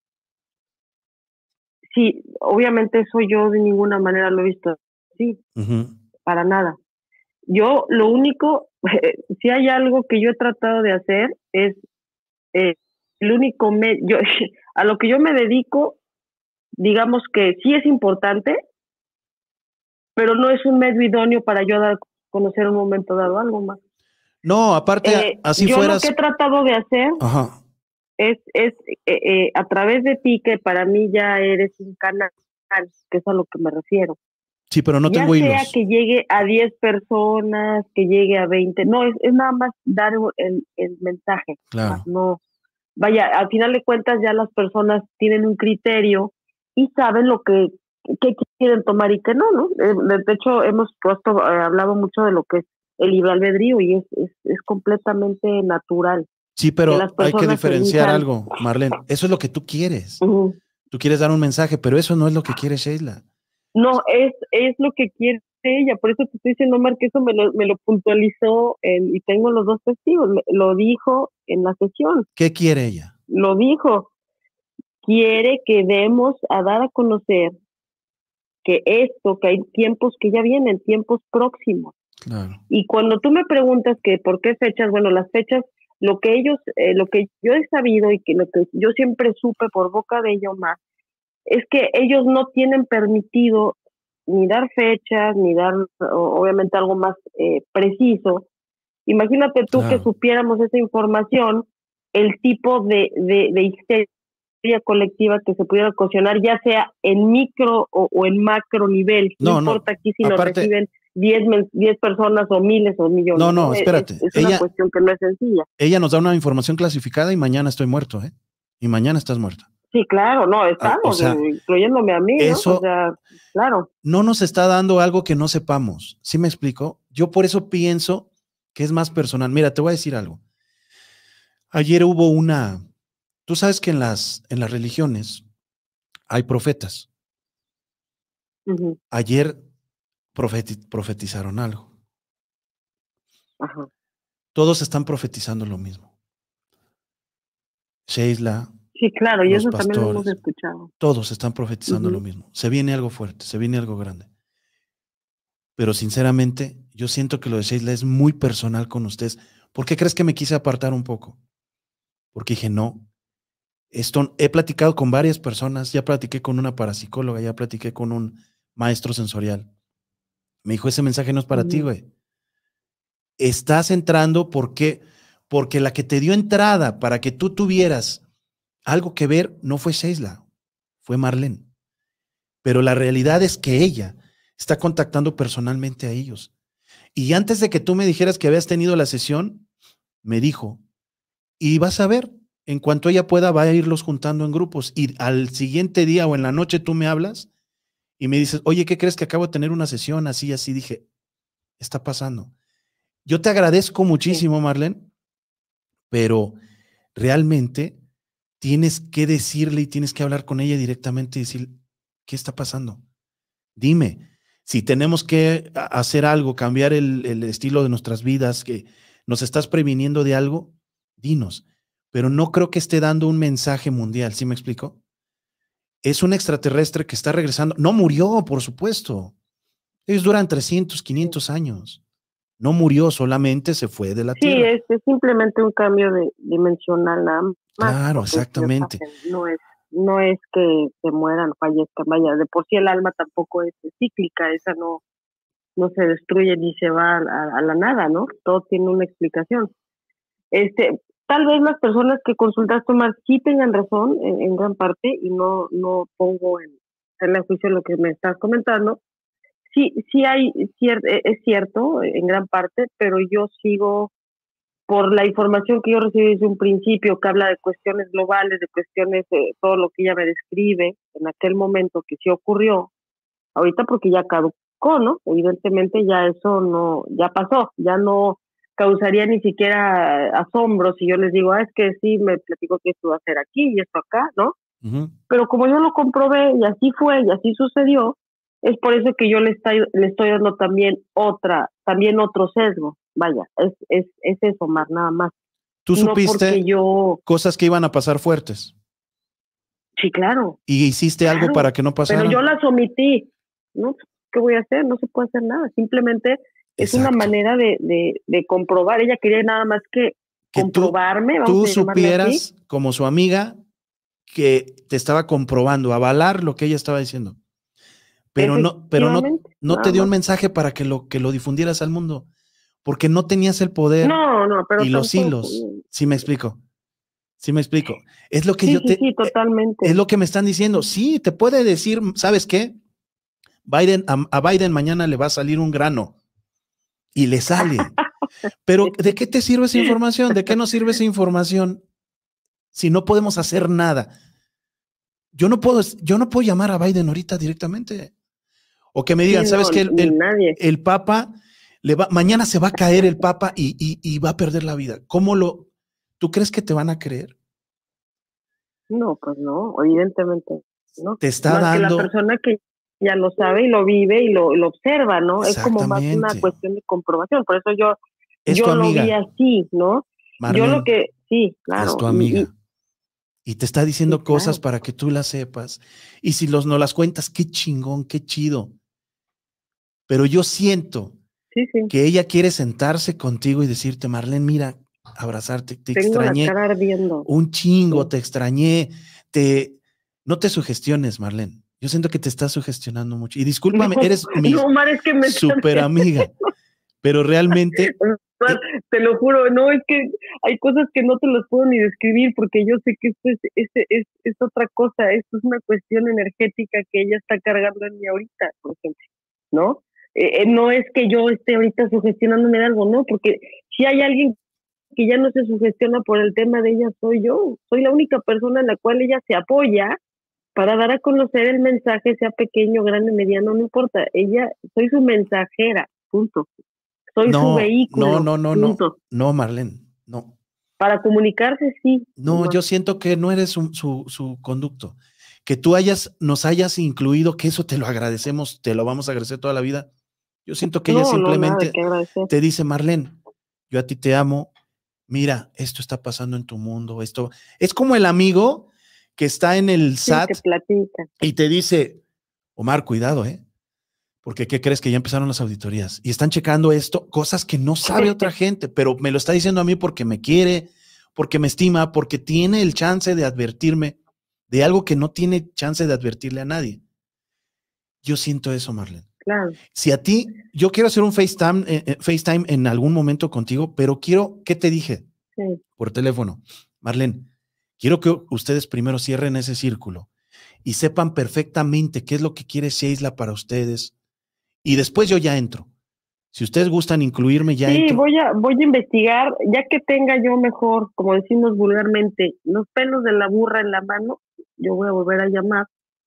Speaker 5: Sí, obviamente eso yo de ninguna manera lo he visto. Sí, uh-huh. Para nada. Yo lo único, eh, si hay algo que yo he tratado de hacer es eh, el único me, yo, a lo que yo me dedico, digamos que sí es importante, pero no es un medio idóneo para yo dar a conocer en un momento dado algo más.
Speaker 1: No, aparte, eh, así
Speaker 5: yo
Speaker 1: fueras.
Speaker 5: Yo lo que he tratado de hacer
Speaker 1: Ajá.
Speaker 5: es, es eh, eh, a través de ti, que para mí ya eres un canal, que es a lo que me refiero.
Speaker 1: Sí, pero no
Speaker 5: ya
Speaker 1: tengo hilos.
Speaker 5: Ya sea que llegue a diez personas, que llegue a veinte, no, es, es nada más dar el, el mensaje.
Speaker 1: Claro.
Speaker 5: Más no, vaya, al final de cuentas ya las personas tienen un criterio y saben lo que, que quieren tomar y que no, ¿no? De hecho, hemos puesto, eh, hablado mucho de lo que es el libre albedrío y es, es, es completamente natural.
Speaker 1: Sí, pero que hay que diferenciar elijan... algo, Marlene. Eso es lo que tú quieres. Uh-huh. Tú quieres dar un mensaje, pero eso no es lo que quiere Sheila.
Speaker 5: No, es, es lo que quiere ella. Por eso te estoy diciendo, Omar, que eso me lo, me lo puntualizó en, y tengo los dos testigos. Me, lo dijo en la sesión.
Speaker 1: ¿Qué quiere ella?
Speaker 5: Lo dijo. Quiere que demos a dar a conocer que esto, que hay tiempos que ya vienen, tiempos próximos.
Speaker 1: Claro.
Speaker 5: Y cuando tú me preguntas que por qué fechas, bueno, las fechas lo que ellos, eh, lo que yo he sabido y que lo que yo siempre supe por boca de ella, Omar, es que ellos no tienen permitido ni dar fechas, ni dar obviamente algo más eh, preciso. Imagínate tú claro. que supiéramos esa información, el tipo de, de, de histeria colectiva que se pudiera ocasionar, ya sea en micro o, o en macro nivel. No, no importa no. aquí si Aparte, lo reciben diez personas o miles o millones.
Speaker 1: No, no, espérate.
Speaker 5: Es, es una ella, cuestión que no es sencilla.
Speaker 1: Ella nos da una información clasificada y mañana estoy muerto, ¿eh? Y mañana estás muerta.
Speaker 5: Sí, claro, no, estamos, o sea, incluyéndome a mí, eso, ¿no? O sea, claro.
Speaker 1: No nos está dando algo que no sepamos, ¿sí me explico? Yo por eso pienso que es más personal. Mira, te voy a decir algo. Ayer hubo una, tú sabes que en las, en las religiones hay profetas. Uh-huh. Ayer profeti, profetizaron algo.
Speaker 5: Ajá.
Speaker 1: Todos están profetizando lo mismo. Sheila.
Speaker 5: Sí, claro, y eso pastores, también lo hemos escuchado.
Speaker 1: Todos están profetizando uh-huh. lo mismo. Se viene algo fuerte, se viene algo grande. Pero sinceramente, yo siento que lo de Sheila es muy personal con ustedes. ¿Por qué crees que me quise apartar un poco? Porque dije, no, esto he platicado con varias personas, ya platiqué con una parapsicóloga, ya platiqué con un maestro sensorial. Me dijo, ese mensaje no es para uh-huh. ti, güey. Estás entrando porque, porque la que te dio entrada para que tú tuvieras algo que ver no fue Sheila, fue Marlene. Pero la realidad es que ella está contactando personalmente a ellos. Y antes de que tú me dijeras que habías tenido la sesión, me dijo, y vas a ver, en cuanto ella pueda, va a irlos juntando en grupos. Y al siguiente día o en la noche tú me hablas y me dices, oye, ¿qué crees que acabo de tener una sesión así y así? Dije, está pasando. Yo te agradezco muchísimo, Marlene, pero realmente tienes que decirle y tienes que hablar con ella directamente y decir, ¿qué está pasando? Dime, si tenemos que hacer algo, cambiar el, el estilo de nuestras vidas, que nos estás previniendo de algo, dinos. Pero no creo que esté dando un mensaje mundial, ¿sí me explico? Es un extraterrestre que está regresando. No murió, por supuesto. Ellos duran trescientos, quinientos años. No murió, solamente se fue de la
Speaker 5: sí,
Speaker 1: Tierra.
Speaker 5: Sí, es, es simplemente un cambio de, dimensional nada más.
Speaker 1: Claro, exactamente.
Speaker 5: No es, no es que se mueran, fallezcan, vaya, de por sí el alma tampoco es cíclica, esa no, no se destruye ni se va a, a, a la nada, ¿no? Todo tiene una explicación. Este, tal vez las personas que consultaste, Omar, sí tengan razón en, en gran parte, y no, no pongo en tela de juicio lo que me estás comentando. Sí, sí hay, cier- es cierto en gran parte, pero yo sigo por la información que yo recibí desde un principio, que habla de cuestiones globales, de cuestiones de todo lo que ella me describe en aquel momento que sí ocurrió, ahorita porque ya caducó, ¿no? Evidentemente ya eso no, ya pasó, ya no causaría ni siquiera asombro si yo les digo, ah, es que sí, me platicó que esto va a ser aquí y esto acá, ¿no? Uh-huh. Pero como yo lo comprobé y así fue y así sucedió, es por eso que yo le estoy, le estoy dando también otra, también otro sesgo. Vaya, es, es, es eso, Mar, nada más.
Speaker 1: ¿Tú supiste no yo... cosas que iban a pasar fuertes?
Speaker 5: Sí, claro.
Speaker 1: ¿Y hiciste
Speaker 5: claro,
Speaker 1: algo para que no pasaran?
Speaker 5: Pero yo las omití. ¿No? ¿Qué voy a hacer? No se puede hacer nada. Simplemente es Exacto. una manera de, de, de comprobar. Ella quería nada más que, que comprobarme.
Speaker 1: Tú,
Speaker 5: vamos
Speaker 1: tú
Speaker 5: a
Speaker 1: supieras,
Speaker 5: así.
Speaker 1: como su amiga, que te estaba comprobando, avalar lo que ella estaba diciendo. Pero no, pero no, no te dio un mensaje para que lo, que lo difundieras al mundo, porque no tenías el poder
Speaker 5: no, no, pero
Speaker 1: y los tampoco. hilos. ¿Sí me explico? ¿Sí me explico? Es lo que
Speaker 5: sí,
Speaker 1: yo te,
Speaker 5: sí, sí, totalmente.
Speaker 1: Es lo que me están diciendo. Sí, te puede decir, ¿sabes qué? Biden, a, a Biden mañana le va a salir un grano y le sale. Pero ¿de qué te sirve esa información? ¿De qué nos sirve esa información si no podemos hacer nada? Yo no puedo, yo no puedo llamar a Biden ahorita directamente. O que me digan, sí, ¿sabes no, qué? El, el, el Papa, le va, mañana se va a caer el Papa y, y, y va a perder la vida. ¿Cómo lo? ¿Tú crees que te van a creer?
Speaker 5: No, pues no, evidentemente no.
Speaker 1: Te está
Speaker 5: más
Speaker 1: dando...
Speaker 5: que la persona que ya lo sabe y lo vive y lo, lo observa, ¿no? Es como más una cuestión de comprobación. Por eso yo,
Speaker 1: es
Speaker 5: yo
Speaker 1: tu
Speaker 5: lo
Speaker 1: amiga.
Speaker 5: vi así, ¿no?
Speaker 1: Marlene,
Speaker 5: yo lo que, sí, claro.
Speaker 1: Es tu amiga.
Speaker 5: Y,
Speaker 1: y, y te está diciendo
Speaker 5: sí,
Speaker 1: cosas
Speaker 5: claro.
Speaker 1: para que tú las sepas. Y si los, no las cuentas, qué chingón, qué chido. Pero yo siento
Speaker 5: sí, sí.
Speaker 1: que ella quiere sentarse contigo y decirte, Marlene, mira, abrazarte, te
Speaker 5: Tengo
Speaker 1: extrañé.
Speaker 5: La cara ardiendo.
Speaker 1: Un chingo, sí. Te extrañé, te... No te sugestiones, Marlene. Yo siento que te estás sugestionando mucho. Y discúlpame,
Speaker 5: no,
Speaker 1: eres mi
Speaker 5: no, Mar, es que me
Speaker 1: super amiga, pero realmente...
Speaker 5: Mar, te lo juro, no, es que hay cosas que no te las puedo ni describir porque yo sé que esto es, es, es, es otra cosa, esto es una cuestión energética que ella está cargando en mí ahorita, por ejemplo, ¿no? Eh, no es que yo esté ahorita sugestionándome de algo, no, porque si hay alguien que ya no se sugestiona por el tema de ella, soy yo, soy la única persona en la cual ella se apoya para dar a conocer el mensaje, sea pequeño, grande, mediano, no importa, ella, soy su mensajera, punto. Soy
Speaker 1: no,
Speaker 5: su vehículo.
Speaker 1: No, no, no, punto. no, no, Marlene, no.
Speaker 5: Para comunicarse, sí.
Speaker 1: No, no, yo siento que no eres su, su, su conducto. Que tú hayas, nos hayas incluido, que eso te lo agradecemos, te lo vamos a agradecer toda la vida. Yo siento que no, ella simplemente no, te dice, Marlene, yo a ti te amo, mira, esto está pasando en tu mundo, esto es como el amigo que está en el S A T
Speaker 5: sí, platica.
Speaker 1: Y te dice, Omar, cuidado, ¿eh? Porque ¿qué crees? Que ya empezaron las auditorías y están checando esto, cosas que no sabe otra gente, pero me lo está diciendo a mí porque me quiere, porque me estima, porque tiene el chance de advertirme de algo que no tiene chance de advertirle a nadie. Yo siento eso, Marlene.
Speaker 5: Claro.
Speaker 1: Si a ti, yo quiero hacer un FaceTime, eh, FaceTime en algún momento contigo, pero quiero, ¿qué te dije?
Speaker 5: Sí.
Speaker 1: Por teléfono. Marlene, quiero que ustedes primero cierren ese círculo y sepan perfectamente qué es lo que quiere Sheila para ustedes. Y después yo ya entro. Si ustedes gustan incluirme, ya
Speaker 5: sí,
Speaker 1: entro.
Speaker 5: voy a, voy a investigar, ya que tenga yo mejor, como decimos vulgarmente, los pelos de la burra en la mano, yo voy a volver a llamar.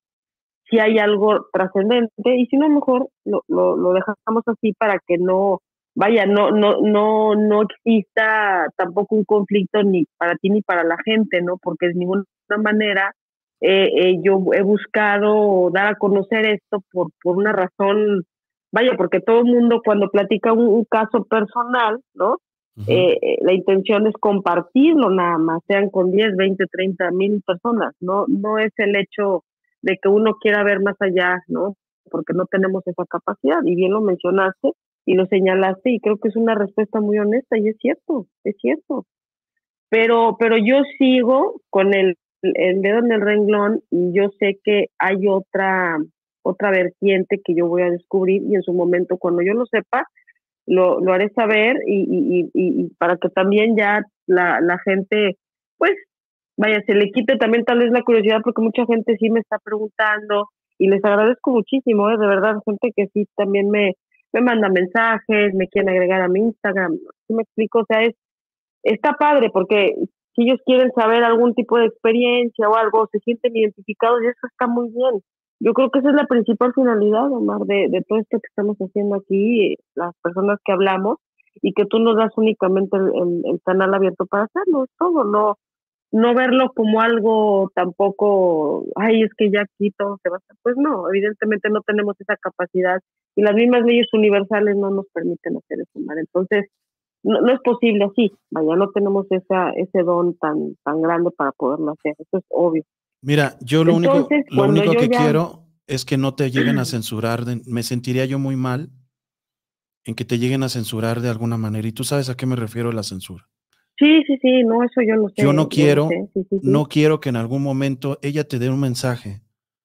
Speaker 5: Si hay algo trascendente, y si no, mejor lo, lo, lo dejamos así para que no, vaya, no, no, no, no exista tampoco un conflicto ni para ti ni para la gente, ¿no? Porque de ninguna manera eh, eh, yo he buscado dar a conocer esto por, por una razón, vaya, porque todo el mundo cuando platica un, un caso personal, ¿no? Uh-huh. eh, eh, la intención es compartirlo nada más, sean con diez, veinte, treinta mil personas, no, no es el hecho de que uno quiera ver más allá, ¿no? Porque no tenemos esa capacidad, y bien lo mencionaste y lo señalaste, y creo que es una respuesta muy honesta, y es cierto, es cierto. Pero, pero yo sigo con el, el dedo en el renglón, y yo sé que hay otra, otra vertiente que yo voy a descubrir, y en su momento, cuando yo lo sepa, lo, lo haré saber, y, y, y, y para que también ya la, la gente, pues, vaya, se le quite también tal vez la curiosidad, porque mucha gente sí me está preguntando, y les agradezco muchísimo, ¿eh? De verdad, gente que sí también me, me manda mensajes, me quieren agregar a mi Instagram, ¿sí me explico? O sea, es, está padre, porque si ellos quieren saber algún tipo de experiencia o algo, se sienten identificados, y eso está muy bien. Yo creo que esa es la principal finalidad, Omar, de, de todo esto que estamos haciendo aquí, las personas que hablamos, y que tú nos das únicamente el, el, el canal abierto para hacerlo, es todo, no no verlo como algo tampoco, ay, es que ya aquí todo se va a hacer. Pues no, evidentemente no tenemos esa capacidad, y las mismas leyes universales no nos permiten hacer eso, Mar. Entonces, no, no es posible así, vaya, no tenemos esa ese don tan tan grande para poderlo hacer, eso es obvio.
Speaker 1: Mira, yo lo
Speaker 5: Entonces,
Speaker 1: único, lo único que
Speaker 5: ya...
Speaker 1: quiero es que no te lleguen a censurar, de, me sentiría yo muy mal en que te lleguen a censurar de alguna manera, y tú sabes a qué me refiero a la censura.
Speaker 5: Sí, sí, sí, no, eso yo lo sé.
Speaker 1: Yo no quiero,
Speaker 5: yo sé, sí, sí, sí.
Speaker 1: no quiero que en algún momento ella te dé un mensaje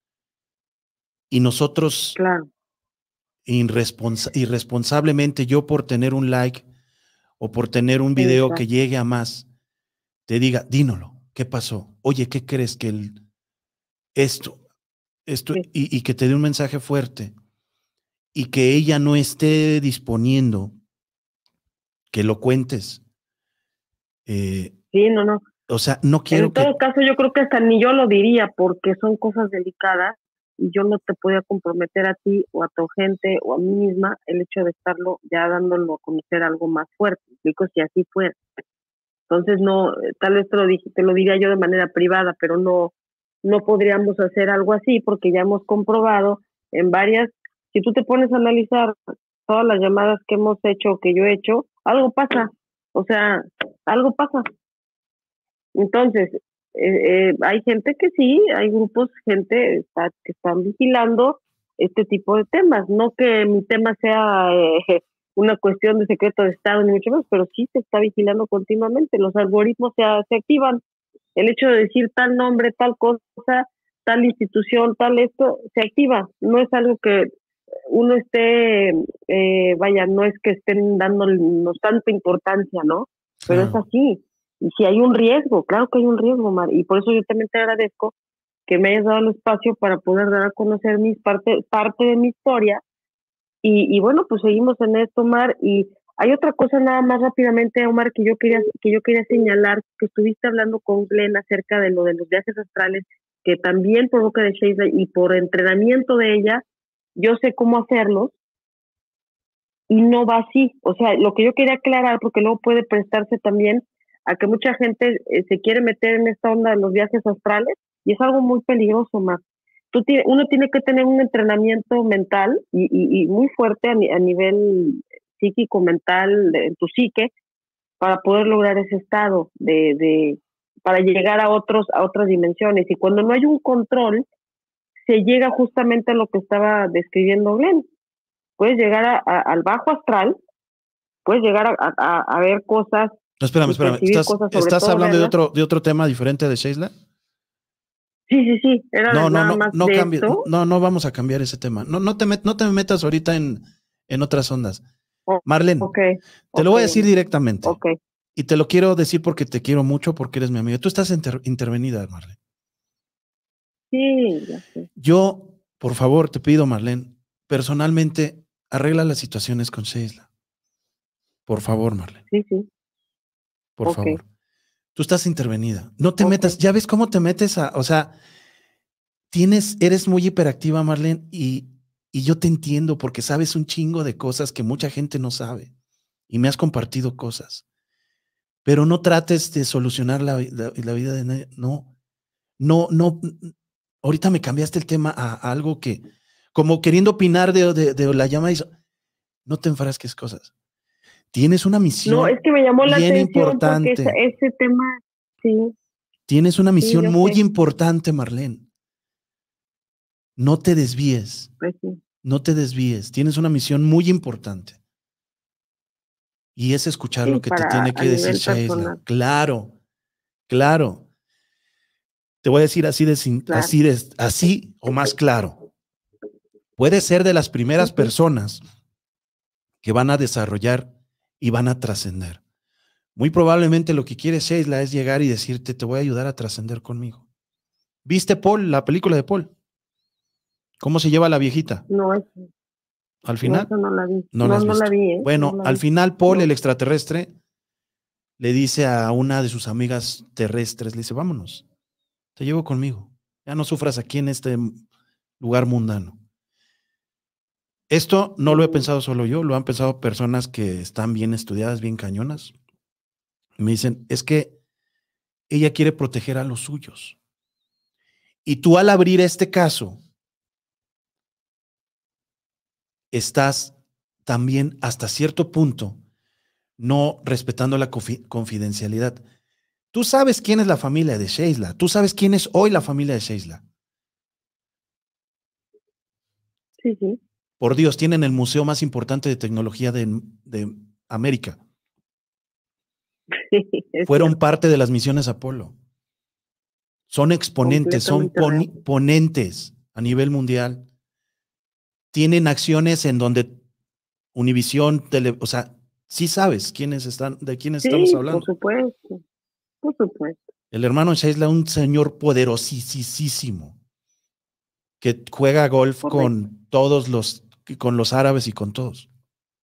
Speaker 1: y nosotros,
Speaker 5: claro.
Speaker 1: irresponsa- irresponsablemente, yo por tener un like o por tener un video
Speaker 5: Exacto.
Speaker 1: que llegue a más, te diga, dínolo, ¿qué pasó? Oye, ¿qué crees que el, esto, esto,
Speaker 5: Sí.
Speaker 1: y, y que te dé un mensaje fuerte, y que ella no esté disponiendo que lo cuentes? Eh,
Speaker 5: sí, no, no.
Speaker 1: O sea, no quiero
Speaker 5: En todo
Speaker 1: que...
Speaker 5: caso, yo creo que hasta ni yo lo diría, porque son cosas delicadas, y yo no te podía comprometer a ti o a tu gente o a mí misma el hecho de estarlo ya dándolo a conocer algo más fuerte, explico, si así fuera. Entonces, no, tal vez te lo, dije, te lo diría yo de manera privada, pero no, no podríamos hacer algo así, porque ya hemos comprobado en varias, si tú te pones a analizar todas las llamadas que hemos hecho, que yo he hecho, algo pasa, o sea, algo pasa. Entonces, eh, eh, hay gente que sí, hay grupos, gente está, que están vigilando este tipo de temas. No que mi tema sea eh, una cuestión de secreto de Estado, ni mucho más, pero sí se está vigilando continuamente. Los algoritmos se, se activan. El hecho de decir tal nombre, tal cosa, tal institución, tal esto, se activa. No es algo que uno esté, eh, vaya, no es que estén dándonos tanta importancia, ¿no? Pero ah. es así. Y si hay un riesgo, claro que hay un riesgo, Mar, y por eso yo también te agradezco que me hayas dado el espacio para poder dar a conocer mis parte, parte de mi historia. Y, y bueno, pues seguimos en esto, Omar. Y hay otra cosa nada más rápidamente, Omar, que yo quería que yo quería señalar, que estuviste hablando con Glenn acerca de lo de los viajes astrales, que también provoca de Sheila, y por entrenamiento de ella, yo sé cómo hacerlos, y no va así. O sea, lo que yo quería aclarar, porque luego puede prestarse también a que mucha gente eh, se quiere meter en esta onda de los viajes astrales, y es algo muy peligroso, Omar. Tú tiene, uno tiene que tener un entrenamiento mental y, y, y muy fuerte a, a nivel psíquico, mental, de, en tu psique, para poder lograr ese estado, de, de para llegar a otros a otras dimensiones. Y cuando no hay un control, se llega justamente a lo que estaba describiendo Glenn. Puedes llegar a, a, al bajo astral, puedes llegar a, a, a ver cosas.
Speaker 1: No, espérame, espérame. ¿Estás, ¿estás hablando de otro, de otro tema diferente de Sheila?
Speaker 5: Sí, sí, sí. Era
Speaker 1: no, no,
Speaker 5: nada
Speaker 1: no,
Speaker 5: más
Speaker 1: no,
Speaker 5: de
Speaker 1: cambie,
Speaker 5: esto.
Speaker 1: no, no vamos a cambiar ese tema. No, no, te, met, no te metas ahorita en, en otras ondas. Marlene,
Speaker 5: okay,
Speaker 1: te
Speaker 5: okay,
Speaker 1: lo voy a decir directamente.
Speaker 5: Okay.
Speaker 1: Y te lo quiero decir porque te quiero mucho, porque eres mi amiga. Tú estás inter, intervenida, Marlene.
Speaker 5: Sí, ya sé.
Speaker 1: Yo, por favor, te pido, Marlene, personalmente, arregla las situaciones con Sheila. Por favor, Marlene.
Speaker 5: Sí, sí.
Speaker 1: Por
Speaker 5: okay.
Speaker 1: favor. Tú estás intervenida. No te
Speaker 5: okay.
Speaker 1: metas. Ya ves cómo te metes a, o sea, tienes, eres muy hiperactiva, Marlene, y, y yo te entiendo porque sabes un chingo de cosas que mucha gente no sabe. Y me has compartido cosas. Pero no trates de solucionar la, la, la vida de nadie. No, no, no. Ahorita me cambiaste el tema a, a algo que, como queriendo opinar de, de, de la llama. No te enfrasques cosas. Tienes una misión.
Speaker 5: No, es que me llamó la
Speaker 1: bien
Speaker 5: atención
Speaker 1: importante.
Speaker 5: porque ese, ese tema, sí.
Speaker 1: Tienes una misión
Speaker 5: sí,
Speaker 1: muy
Speaker 5: sé.
Speaker 1: importante, Marlene. No te desvíes.
Speaker 5: Pues sí.
Speaker 1: No te desvíes. Tienes una misión muy importante. Y es escuchar
Speaker 5: sí,
Speaker 1: lo que te tiene que decir Sheila. Claro, claro. Te voy a decir así de, claro. así de así o más claro. Puedes ser de las primeras uh-huh. personas que van a desarrollar y van a trascender. Muy probablemente lo que quiere Sheila es llegar y decirte, te voy a ayudar a trascender conmigo. ¿Viste Paul, la película de Paul? ¿Cómo se lleva la viejita?
Speaker 5: No, es...
Speaker 1: ¿Al final?
Speaker 5: No, no la vi.
Speaker 1: No,
Speaker 5: no,
Speaker 1: la,
Speaker 5: no la vi. ¿eh?
Speaker 1: Bueno,
Speaker 5: no
Speaker 1: al
Speaker 5: vi.
Speaker 1: final Paul,
Speaker 5: no.
Speaker 1: el extraterrestre, le dice a una de sus amigas terrestres, le dice, vámonos, te llevo conmigo. Ya no sufras aquí en este lugar mundano. Esto no lo he pensado solo yo, lo han pensado personas que están bien estudiadas, bien cañonas. Me dicen, es que ella quiere proteger a los suyos. Y tú al abrir este caso, estás también hasta cierto punto no respetando la confidencialidad. Tú sabes quién es la familia de Sheila, tú sabes quién es hoy la familia de Sheila.
Speaker 5: Sí, sí.
Speaker 1: Por Dios, tienen el museo más importante de tecnología de, de América. Sí, fueron cierto. Parte de las misiones Apolo. Son exponentes, son pon, ponentes a nivel mundial. Tienen acciones en donde Univisión, tele, o sea, sí sabes quiénes están, de quiénes
Speaker 5: sí,
Speaker 1: estamos hablando.
Speaker 5: Por supuesto, por supuesto.
Speaker 1: El hermano Sheila, un señor poderosísimo que juega golf Correcto. con todos los, con los árabes y con todos.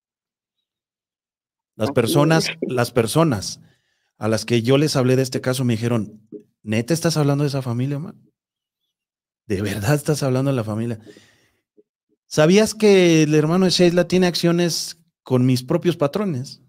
Speaker 1: Las personas, las personas a las que yo les hablé de este caso me dijeron, ¿neta estás hablando de esa familia, man? ¿De verdad estás hablando de la familia? ¿Sabías que el hermano de Sheila tiene acciones con mis propios patrones?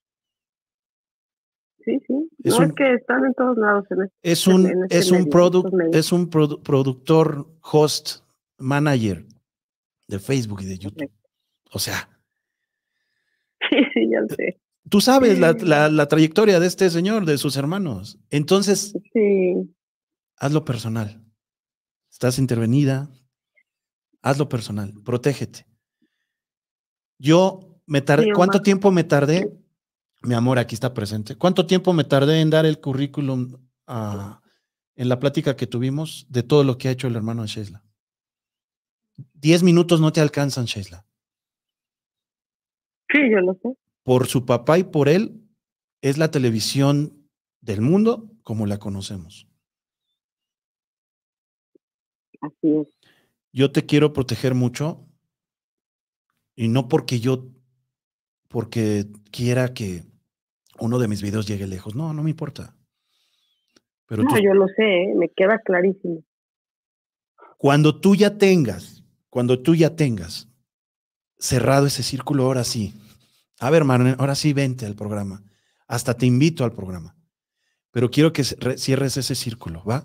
Speaker 5: Sí, sí. Es no un, es que están en todos lados. En este,
Speaker 1: es un,
Speaker 5: en este
Speaker 1: es un,
Speaker 5: medio,
Speaker 1: produ es un produ productor, host, manager de Facebook y de YouTube. O sea.
Speaker 5: Sí, sí, ya sé.
Speaker 1: Tú sabes la, la, la trayectoria de este señor, de sus hermanos. Entonces,
Speaker 5: sí.
Speaker 1: hazlo personal. Estás intervenida, hazlo personal, protégete. Yo me tardé, sí, ¿cuánto tiempo me tardé? Mi amor, aquí está presente. ¿Cuánto tiempo me tardé en dar el currículum a, en la plática que tuvimos de todo lo que ha hecho el hermano de Sheila? Diez minutos no te alcanzan, Sheila.
Speaker 5: Sí, yo lo sé.
Speaker 1: Por su papá y por él, es la televisión del mundo como la conocemos.
Speaker 5: Así es.
Speaker 1: Yo te quiero proteger mucho y no porque yo, porque quiera que uno de mis videos llegue lejos. No, no me importa. Pero
Speaker 5: no,
Speaker 1: tú,
Speaker 5: yo lo sé, ¿eh? Me queda clarísimo.
Speaker 1: Cuando tú ya tengas, cuando tú ya tengas cerrado ese círculo, ahora sí. A ver, Marlene, ahora sí vente al programa. Hasta te invito al programa. Pero quiero que cierres ese círculo, ¿va?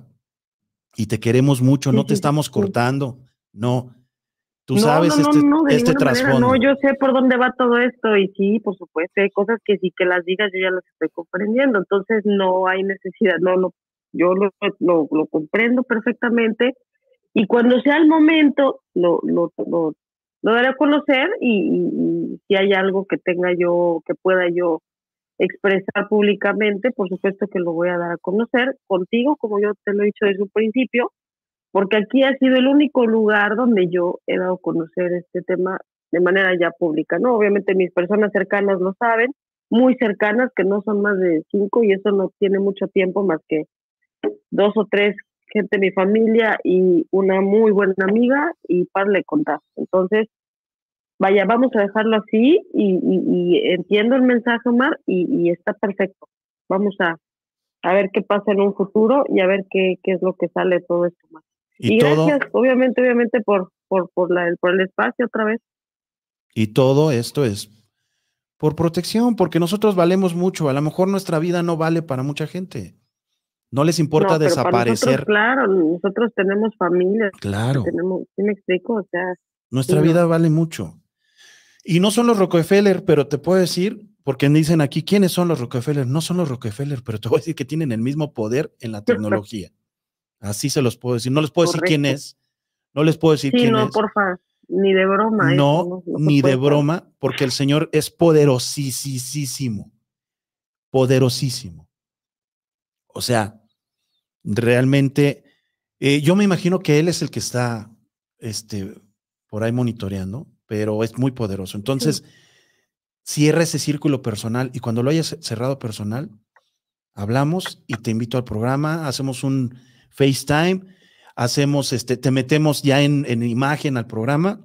Speaker 1: Y te queremos mucho, sí, no te sí, estamos sí. cortando, no. Tú
Speaker 5: no,
Speaker 1: sabes
Speaker 5: no, no,
Speaker 1: este,
Speaker 5: no, de
Speaker 1: este trasfondo.
Speaker 5: No, yo sé por dónde va todo esto y sí, por supuesto, hay cosas que sí que las digas, yo ya las estoy comprendiendo, entonces no hay necesidad, no, no, yo lo, lo, lo comprendo perfectamente y cuando sea el momento lo, lo, lo, lo daré a conocer y, y, y si hay algo que tenga yo, que pueda yo expresar públicamente, por supuesto que lo voy a dar a conocer contigo, como yo te lo he dicho desde un principio, porque aquí ha sido el único lugar donde yo he dado a conocer este tema de manera ya pública, ¿no? Obviamente mis personas cercanas lo saben, muy cercanas, que no son más de cinco, y eso no tiene mucho tiempo, más que dos o tres gente de mi familia y una muy buena amiga, y para le contar. Entonces, vaya, vamos a dejarlo así, y, y, y entiendo el mensaje, Omar, y, y está perfecto. Vamos a, a ver qué pasa en un futuro y a ver qué, qué es lo que sale de todo esto, Omar. Y, y gracias, todo, obviamente, obviamente, por, por, por, la, por el espacio otra vez.
Speaker 1: Y todo esto es por protección, porque nosotros valemos mucho. A lo mejor nuestra vida no vale para mucha gente. No les importa
Speaker 5: no, pero
Speaker 1: desaparecer.
Speaker 5: Para nosotros, claro, nosotros tenemos familia.
Speaker 1: Claro.
Speaker 5: Tenemos, ¿sí me explico? O sea,
Speaker 1: nuestra
Speaker 5: sí,
Speaker 1: vida
Speaker 5: no.
Speaker 1: vale mucho. Y no son los Rockefeller, pero te puedo decir, porque dicen aquí, ¿quiénes son los Rockefeller? No son los Rockefeller, pero te voy a decir que tienen el mismo poder en la tecnología. Así se los puedo decir. No les puedo Correcto. decir quién es. No les puedo decir
Speaker 5: sí,
Speaker 1: quién
Speaker 5: no,
Speaker 1: es.
Speaker 5: Sí, no, porfa. Ni de broma.
Speaker 1: No,
Speaker 5: eso, no, no
Speaker 1: ni de broma, porque el Señor es poderosísimo. Poderosísimo. O sea, realmente, eh, yo me imagino que Él es el que está este, por ahí monitoreando, pero es muy poderoso. Entonces, sí. cierra ese círculo personal y cuando lo hayas cerrado personal, hablamos y te invito al programa, hacemos un FaceTime, hacemos este, te metemos ya en, en imagen al programa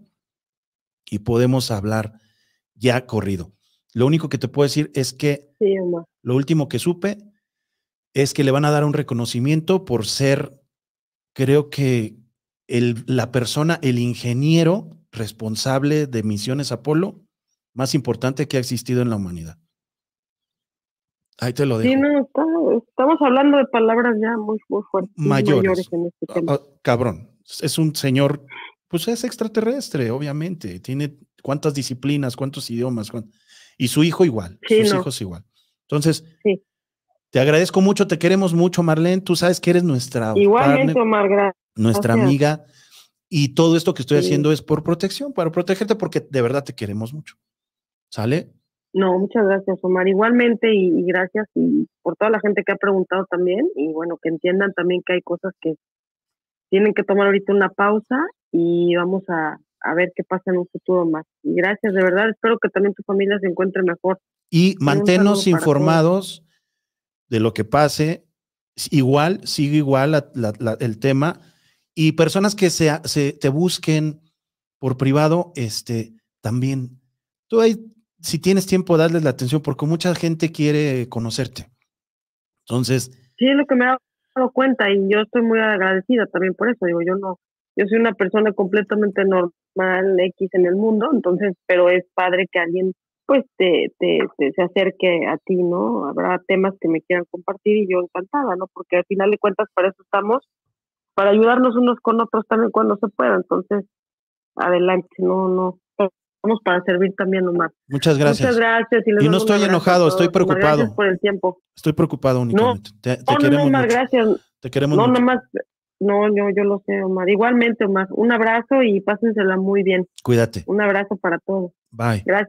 Speaker 1: y podemos hablar ya corrido. Lo único que te puedo decir es que
Speaker 5: sí,
Speaker 1: lo último que supe es que le van a dar un reconocimiento por ser, creo que el, la persona, el ingeniero responsable de misiones Apolo más importante que ha existido en la humanidad. Ahí te lo dejo.
Speaker 5: Sí, no, está, estamos hablando de palabras ya muy, muy fuertes.
Speaker 1: Mayores.
Speaker 5: mayores en este tema.
Speaker 1: Ah, cabrón, es un señor, pues es extraterrestre, obviamente. Tiene cuántas disciplinas, cuántos idiomas. Cuántos, y su hijo igual,
Speaker 5: sí,
Speaker 1: sus
Speaker 5: no.
Speaker 1: hijos igual. Entonces,
Speaker 5: sí.
Speaker 1: te agradezco mucho, te queremos mucho, Marlene. Tú sabes que eres nuestra
Speaker 5: Igualmente,
Speaker 1: partner,
Speaker 5: Omar, gracias.
Speaker 1: nuestra amiga. Y todo esto que estoy
Speaker 5: sí.
Speaker 1: haciendo es por protección, para protegerte, porque de verdad te queremos mucho. ¿Sale?
Speaker 5: No, muchas gracias, Omar. Igualmente, y, y gracias y por toda la gente que ha preguntado también. Y bueno, que entiendan también que hay cosas que tienen que tomar ahorita una pausa y vamos a, a ver qué pasa en un futuro más. Y gracias, de verdad. Espero que también tu familia se encuentre mejor.
Speaker 1: Y manténnos informados de lo que pase. Igual, sigue igual la, la, la, el tema. Y personas que se, se te busquen por privado, este, también, tú ahí, si tienes tiempo, darles la atención, porque mucha gente quiere conocerte. Entonces.
Speaker 5: Sí, es lo que me he dado cuenta, y yo estoy muy agradecida también por eso. Digo, yo no, yo soy una persona completamente normal, X en el mundo, entonces, pero es padre que alguien, pues, te, te, te se acerque a ti, ¿no? Habrá temas que me quieran compartir y yo encantada, ¿no? Porque al final de cuentas para eso estamos, para ayudarnos unos con otros también cuando se pueda. Entonces, adelante, no, no, estamos para servir también, Omar.
Speaker 1: Muchas gracias.
Speaker 5: Muchas gracias. Y, les
Speaker 1: y no estoy enojado, estoy preocupado.
Speaker 5: Omar, gracias por el tiempo.
Speaker 1: Estoy preocupado únicamente.
Speaker 5: No,
Speaker 1: te, te
Speaker 5: no,
Speaker 1: queremos
Speaker 5: no, Omar,
Speaker 1: mucho.
Speaker 5: gracias.
Speaker 1: Te queremos
Speaker 5: no,
Speaker 1: mucho.
Speaker 5: No, nomás, no, yo, yo lo sé, Omar. Igualmente, Omar, un abrazo y pásensela muy bien.
Speaker 1: Cuídate.
Speaker 5: Un abrazo para todos.
Speaker 1: Bye.
Speaker 5: Gracias.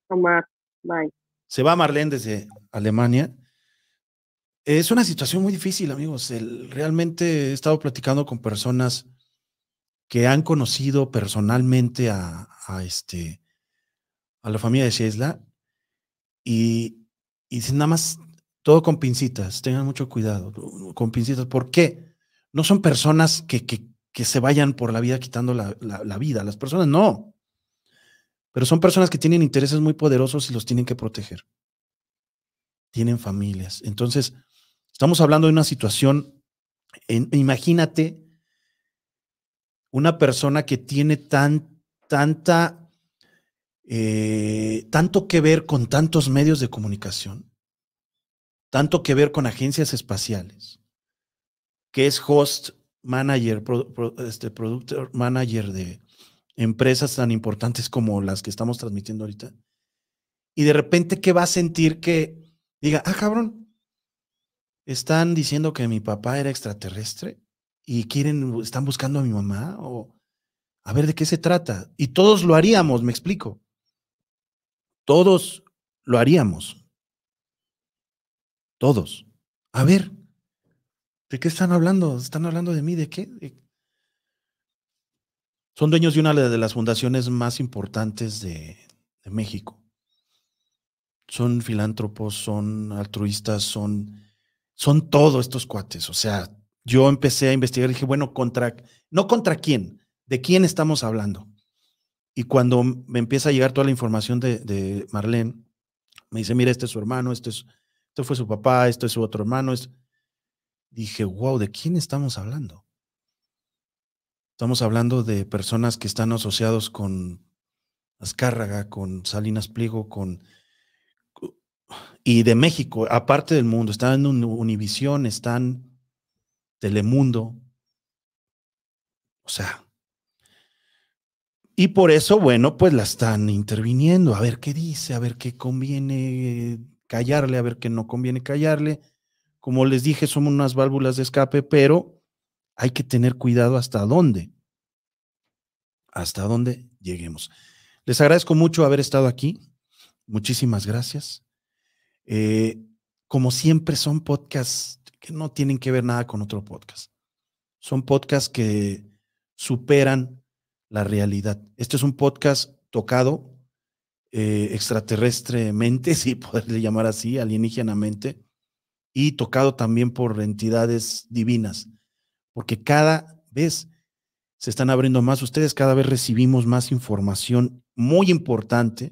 Speaker 5: Omar, bye.
Speaker 1: Se va Marlene desde Alemania. Es una situación muy difícil, amigos. El, realmente he estado platicando con personas que han conocido personalmente a, a, este, a la familia de Sheila y, y dicen nada más todo con pincitas, tengan mucho cuidado, con pincitas. ¿Por qué? No son personas que, que, que se vayan por la vida quitando la, la, la vida, las personas no, pero son personas que tienen intereses muy poderosos y los tienen que proteger. Tienen familias. Entonces, estamos hablando de una situación, en, imagínate una persona que tiene tan, tanta, eh, tanto que ver con tantos medios de comunicación, tanto que ver con agencias espaciales, que es host manager, pro, pro, este, product manager de empresas tan importantes como las que estamos transmitiendo ahorita, y de repente que va a sentir que diga, ah, cabrón, están diciendo que mi papá era extraterrestre y quieren, están buscando a mi mamá, o a ver de qué se trata. Y todos lo haríamos, me explico. Todos lo haríamos. Todos. A ver, ¿de qué están hablando? ¿Están hablando de mí? ¿De qué? ¿De... Son dueños de una de las fundaciones más importantes de, de México. Son filántropos, son altruistas, son, son todos estos cuates. O sea, yo empecé a investigar y dije, bueno, contra, no contra quién, ¿de quién estamos hablando? Y cuando me empieza a llegar toda la información de, de Marlene, me dice, mira, este es su hermano, este, es, este fue su papá, este es su otro hermano. Este... Dije, wow, ¿de quién estamos hablando? Estamos hablando de personas que están asociados con Azcárraga, con Salinas Pliego, con... y de México, aparte del mundo, están en Univisión, están Telemundo. O sea, y por eso, bueno, pues la están interviniendo, a ver qué dice, a ver qué conviene callarle, a ver qué no conviene callarle. Como les dije, somos unas válvulas de escape, pero hay que tener cuidado hasta dónde, hasta dónde lleguemos. Les agradezco mucho haber estado aquí. Muchísimas gracias. Eh, como siempre, son podcasts que no tienen que ver nada con otro podcast. Son podcasts que superan la realidad. Este es un podcast tocado eh, extraterrestremente, si poderle llamar así, alienígenamente, y tocado también por entidades divinas, porque cada vez se están abriendo más ustedes, cada vez recibimos más información muy importante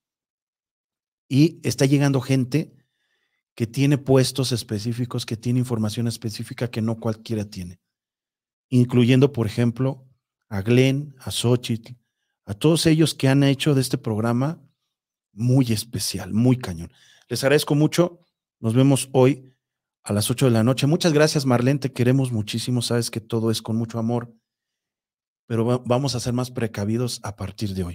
Speaker 1: y está llegando gente que tiene puestos específicos, que tiene información específica que no cualquiera tiene, incluyendo, por ejemplo, a Glenn, a Xochitl, a todos ellos que han hecho de este programa muy especial, muy cañón. Les agradezco mucho. Nos vemos hoy a las ocho de la noche. Muchas gracias, Marlene. Te queremos muchísimo. Sabes que todo es con mucho amor, pero va, vamos a ser más precavidos a partir de hoy.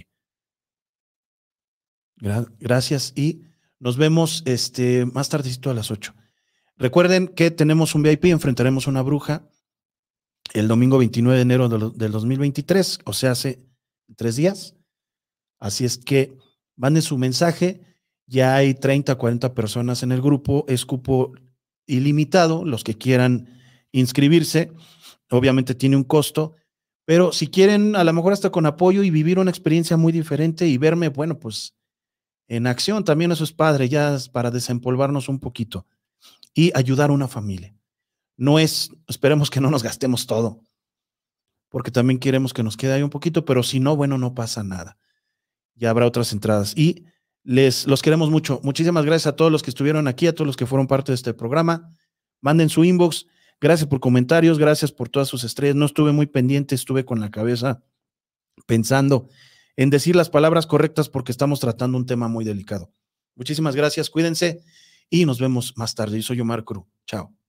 Speaker 1: Gra- gracias y nos vemos este, más tardecito a las ocho. Recuerden que tenemos un V I P, enfrentaremos a una bruja el domingo veintinueve de enero del dos mil veintitrés, o sea, hace tres días. Así es que manden su mensaje. Ya hay treinta, cuarenta personas en el grupo. Es cupo ilimitado. Los que quieran inscribirse, obviamente tiene un costo, pero si quieren, a lo mejor hasta con apoyo y vivir una experiencia muy diferente y verme, bueno, pues en acción, también eso es padre, ya es para desempolvarnos un poquito y ayudar a una familia. No es, esperemos que no nos gastemos todo, porque también queremos que nos quede ahí un poquito, pero si no, bueno, no pasa nada. Ya habrá otras entradas y les los queremos mucho. Muchísimas gracias a todos los que estuvieron aquí, a todos los que fueron parte de este programa. Manden su inbox. Gracias por comentarios, gracias por todas sus estrellas. No estuve muy pendiente, estuve con la cabeza pensando en decir las palabras correctas porque estamos tratando un tema muy delicado. Muchísimas gracias, cuídense y nos vemos más tarde. Yo soy Omar Cruz. Chao.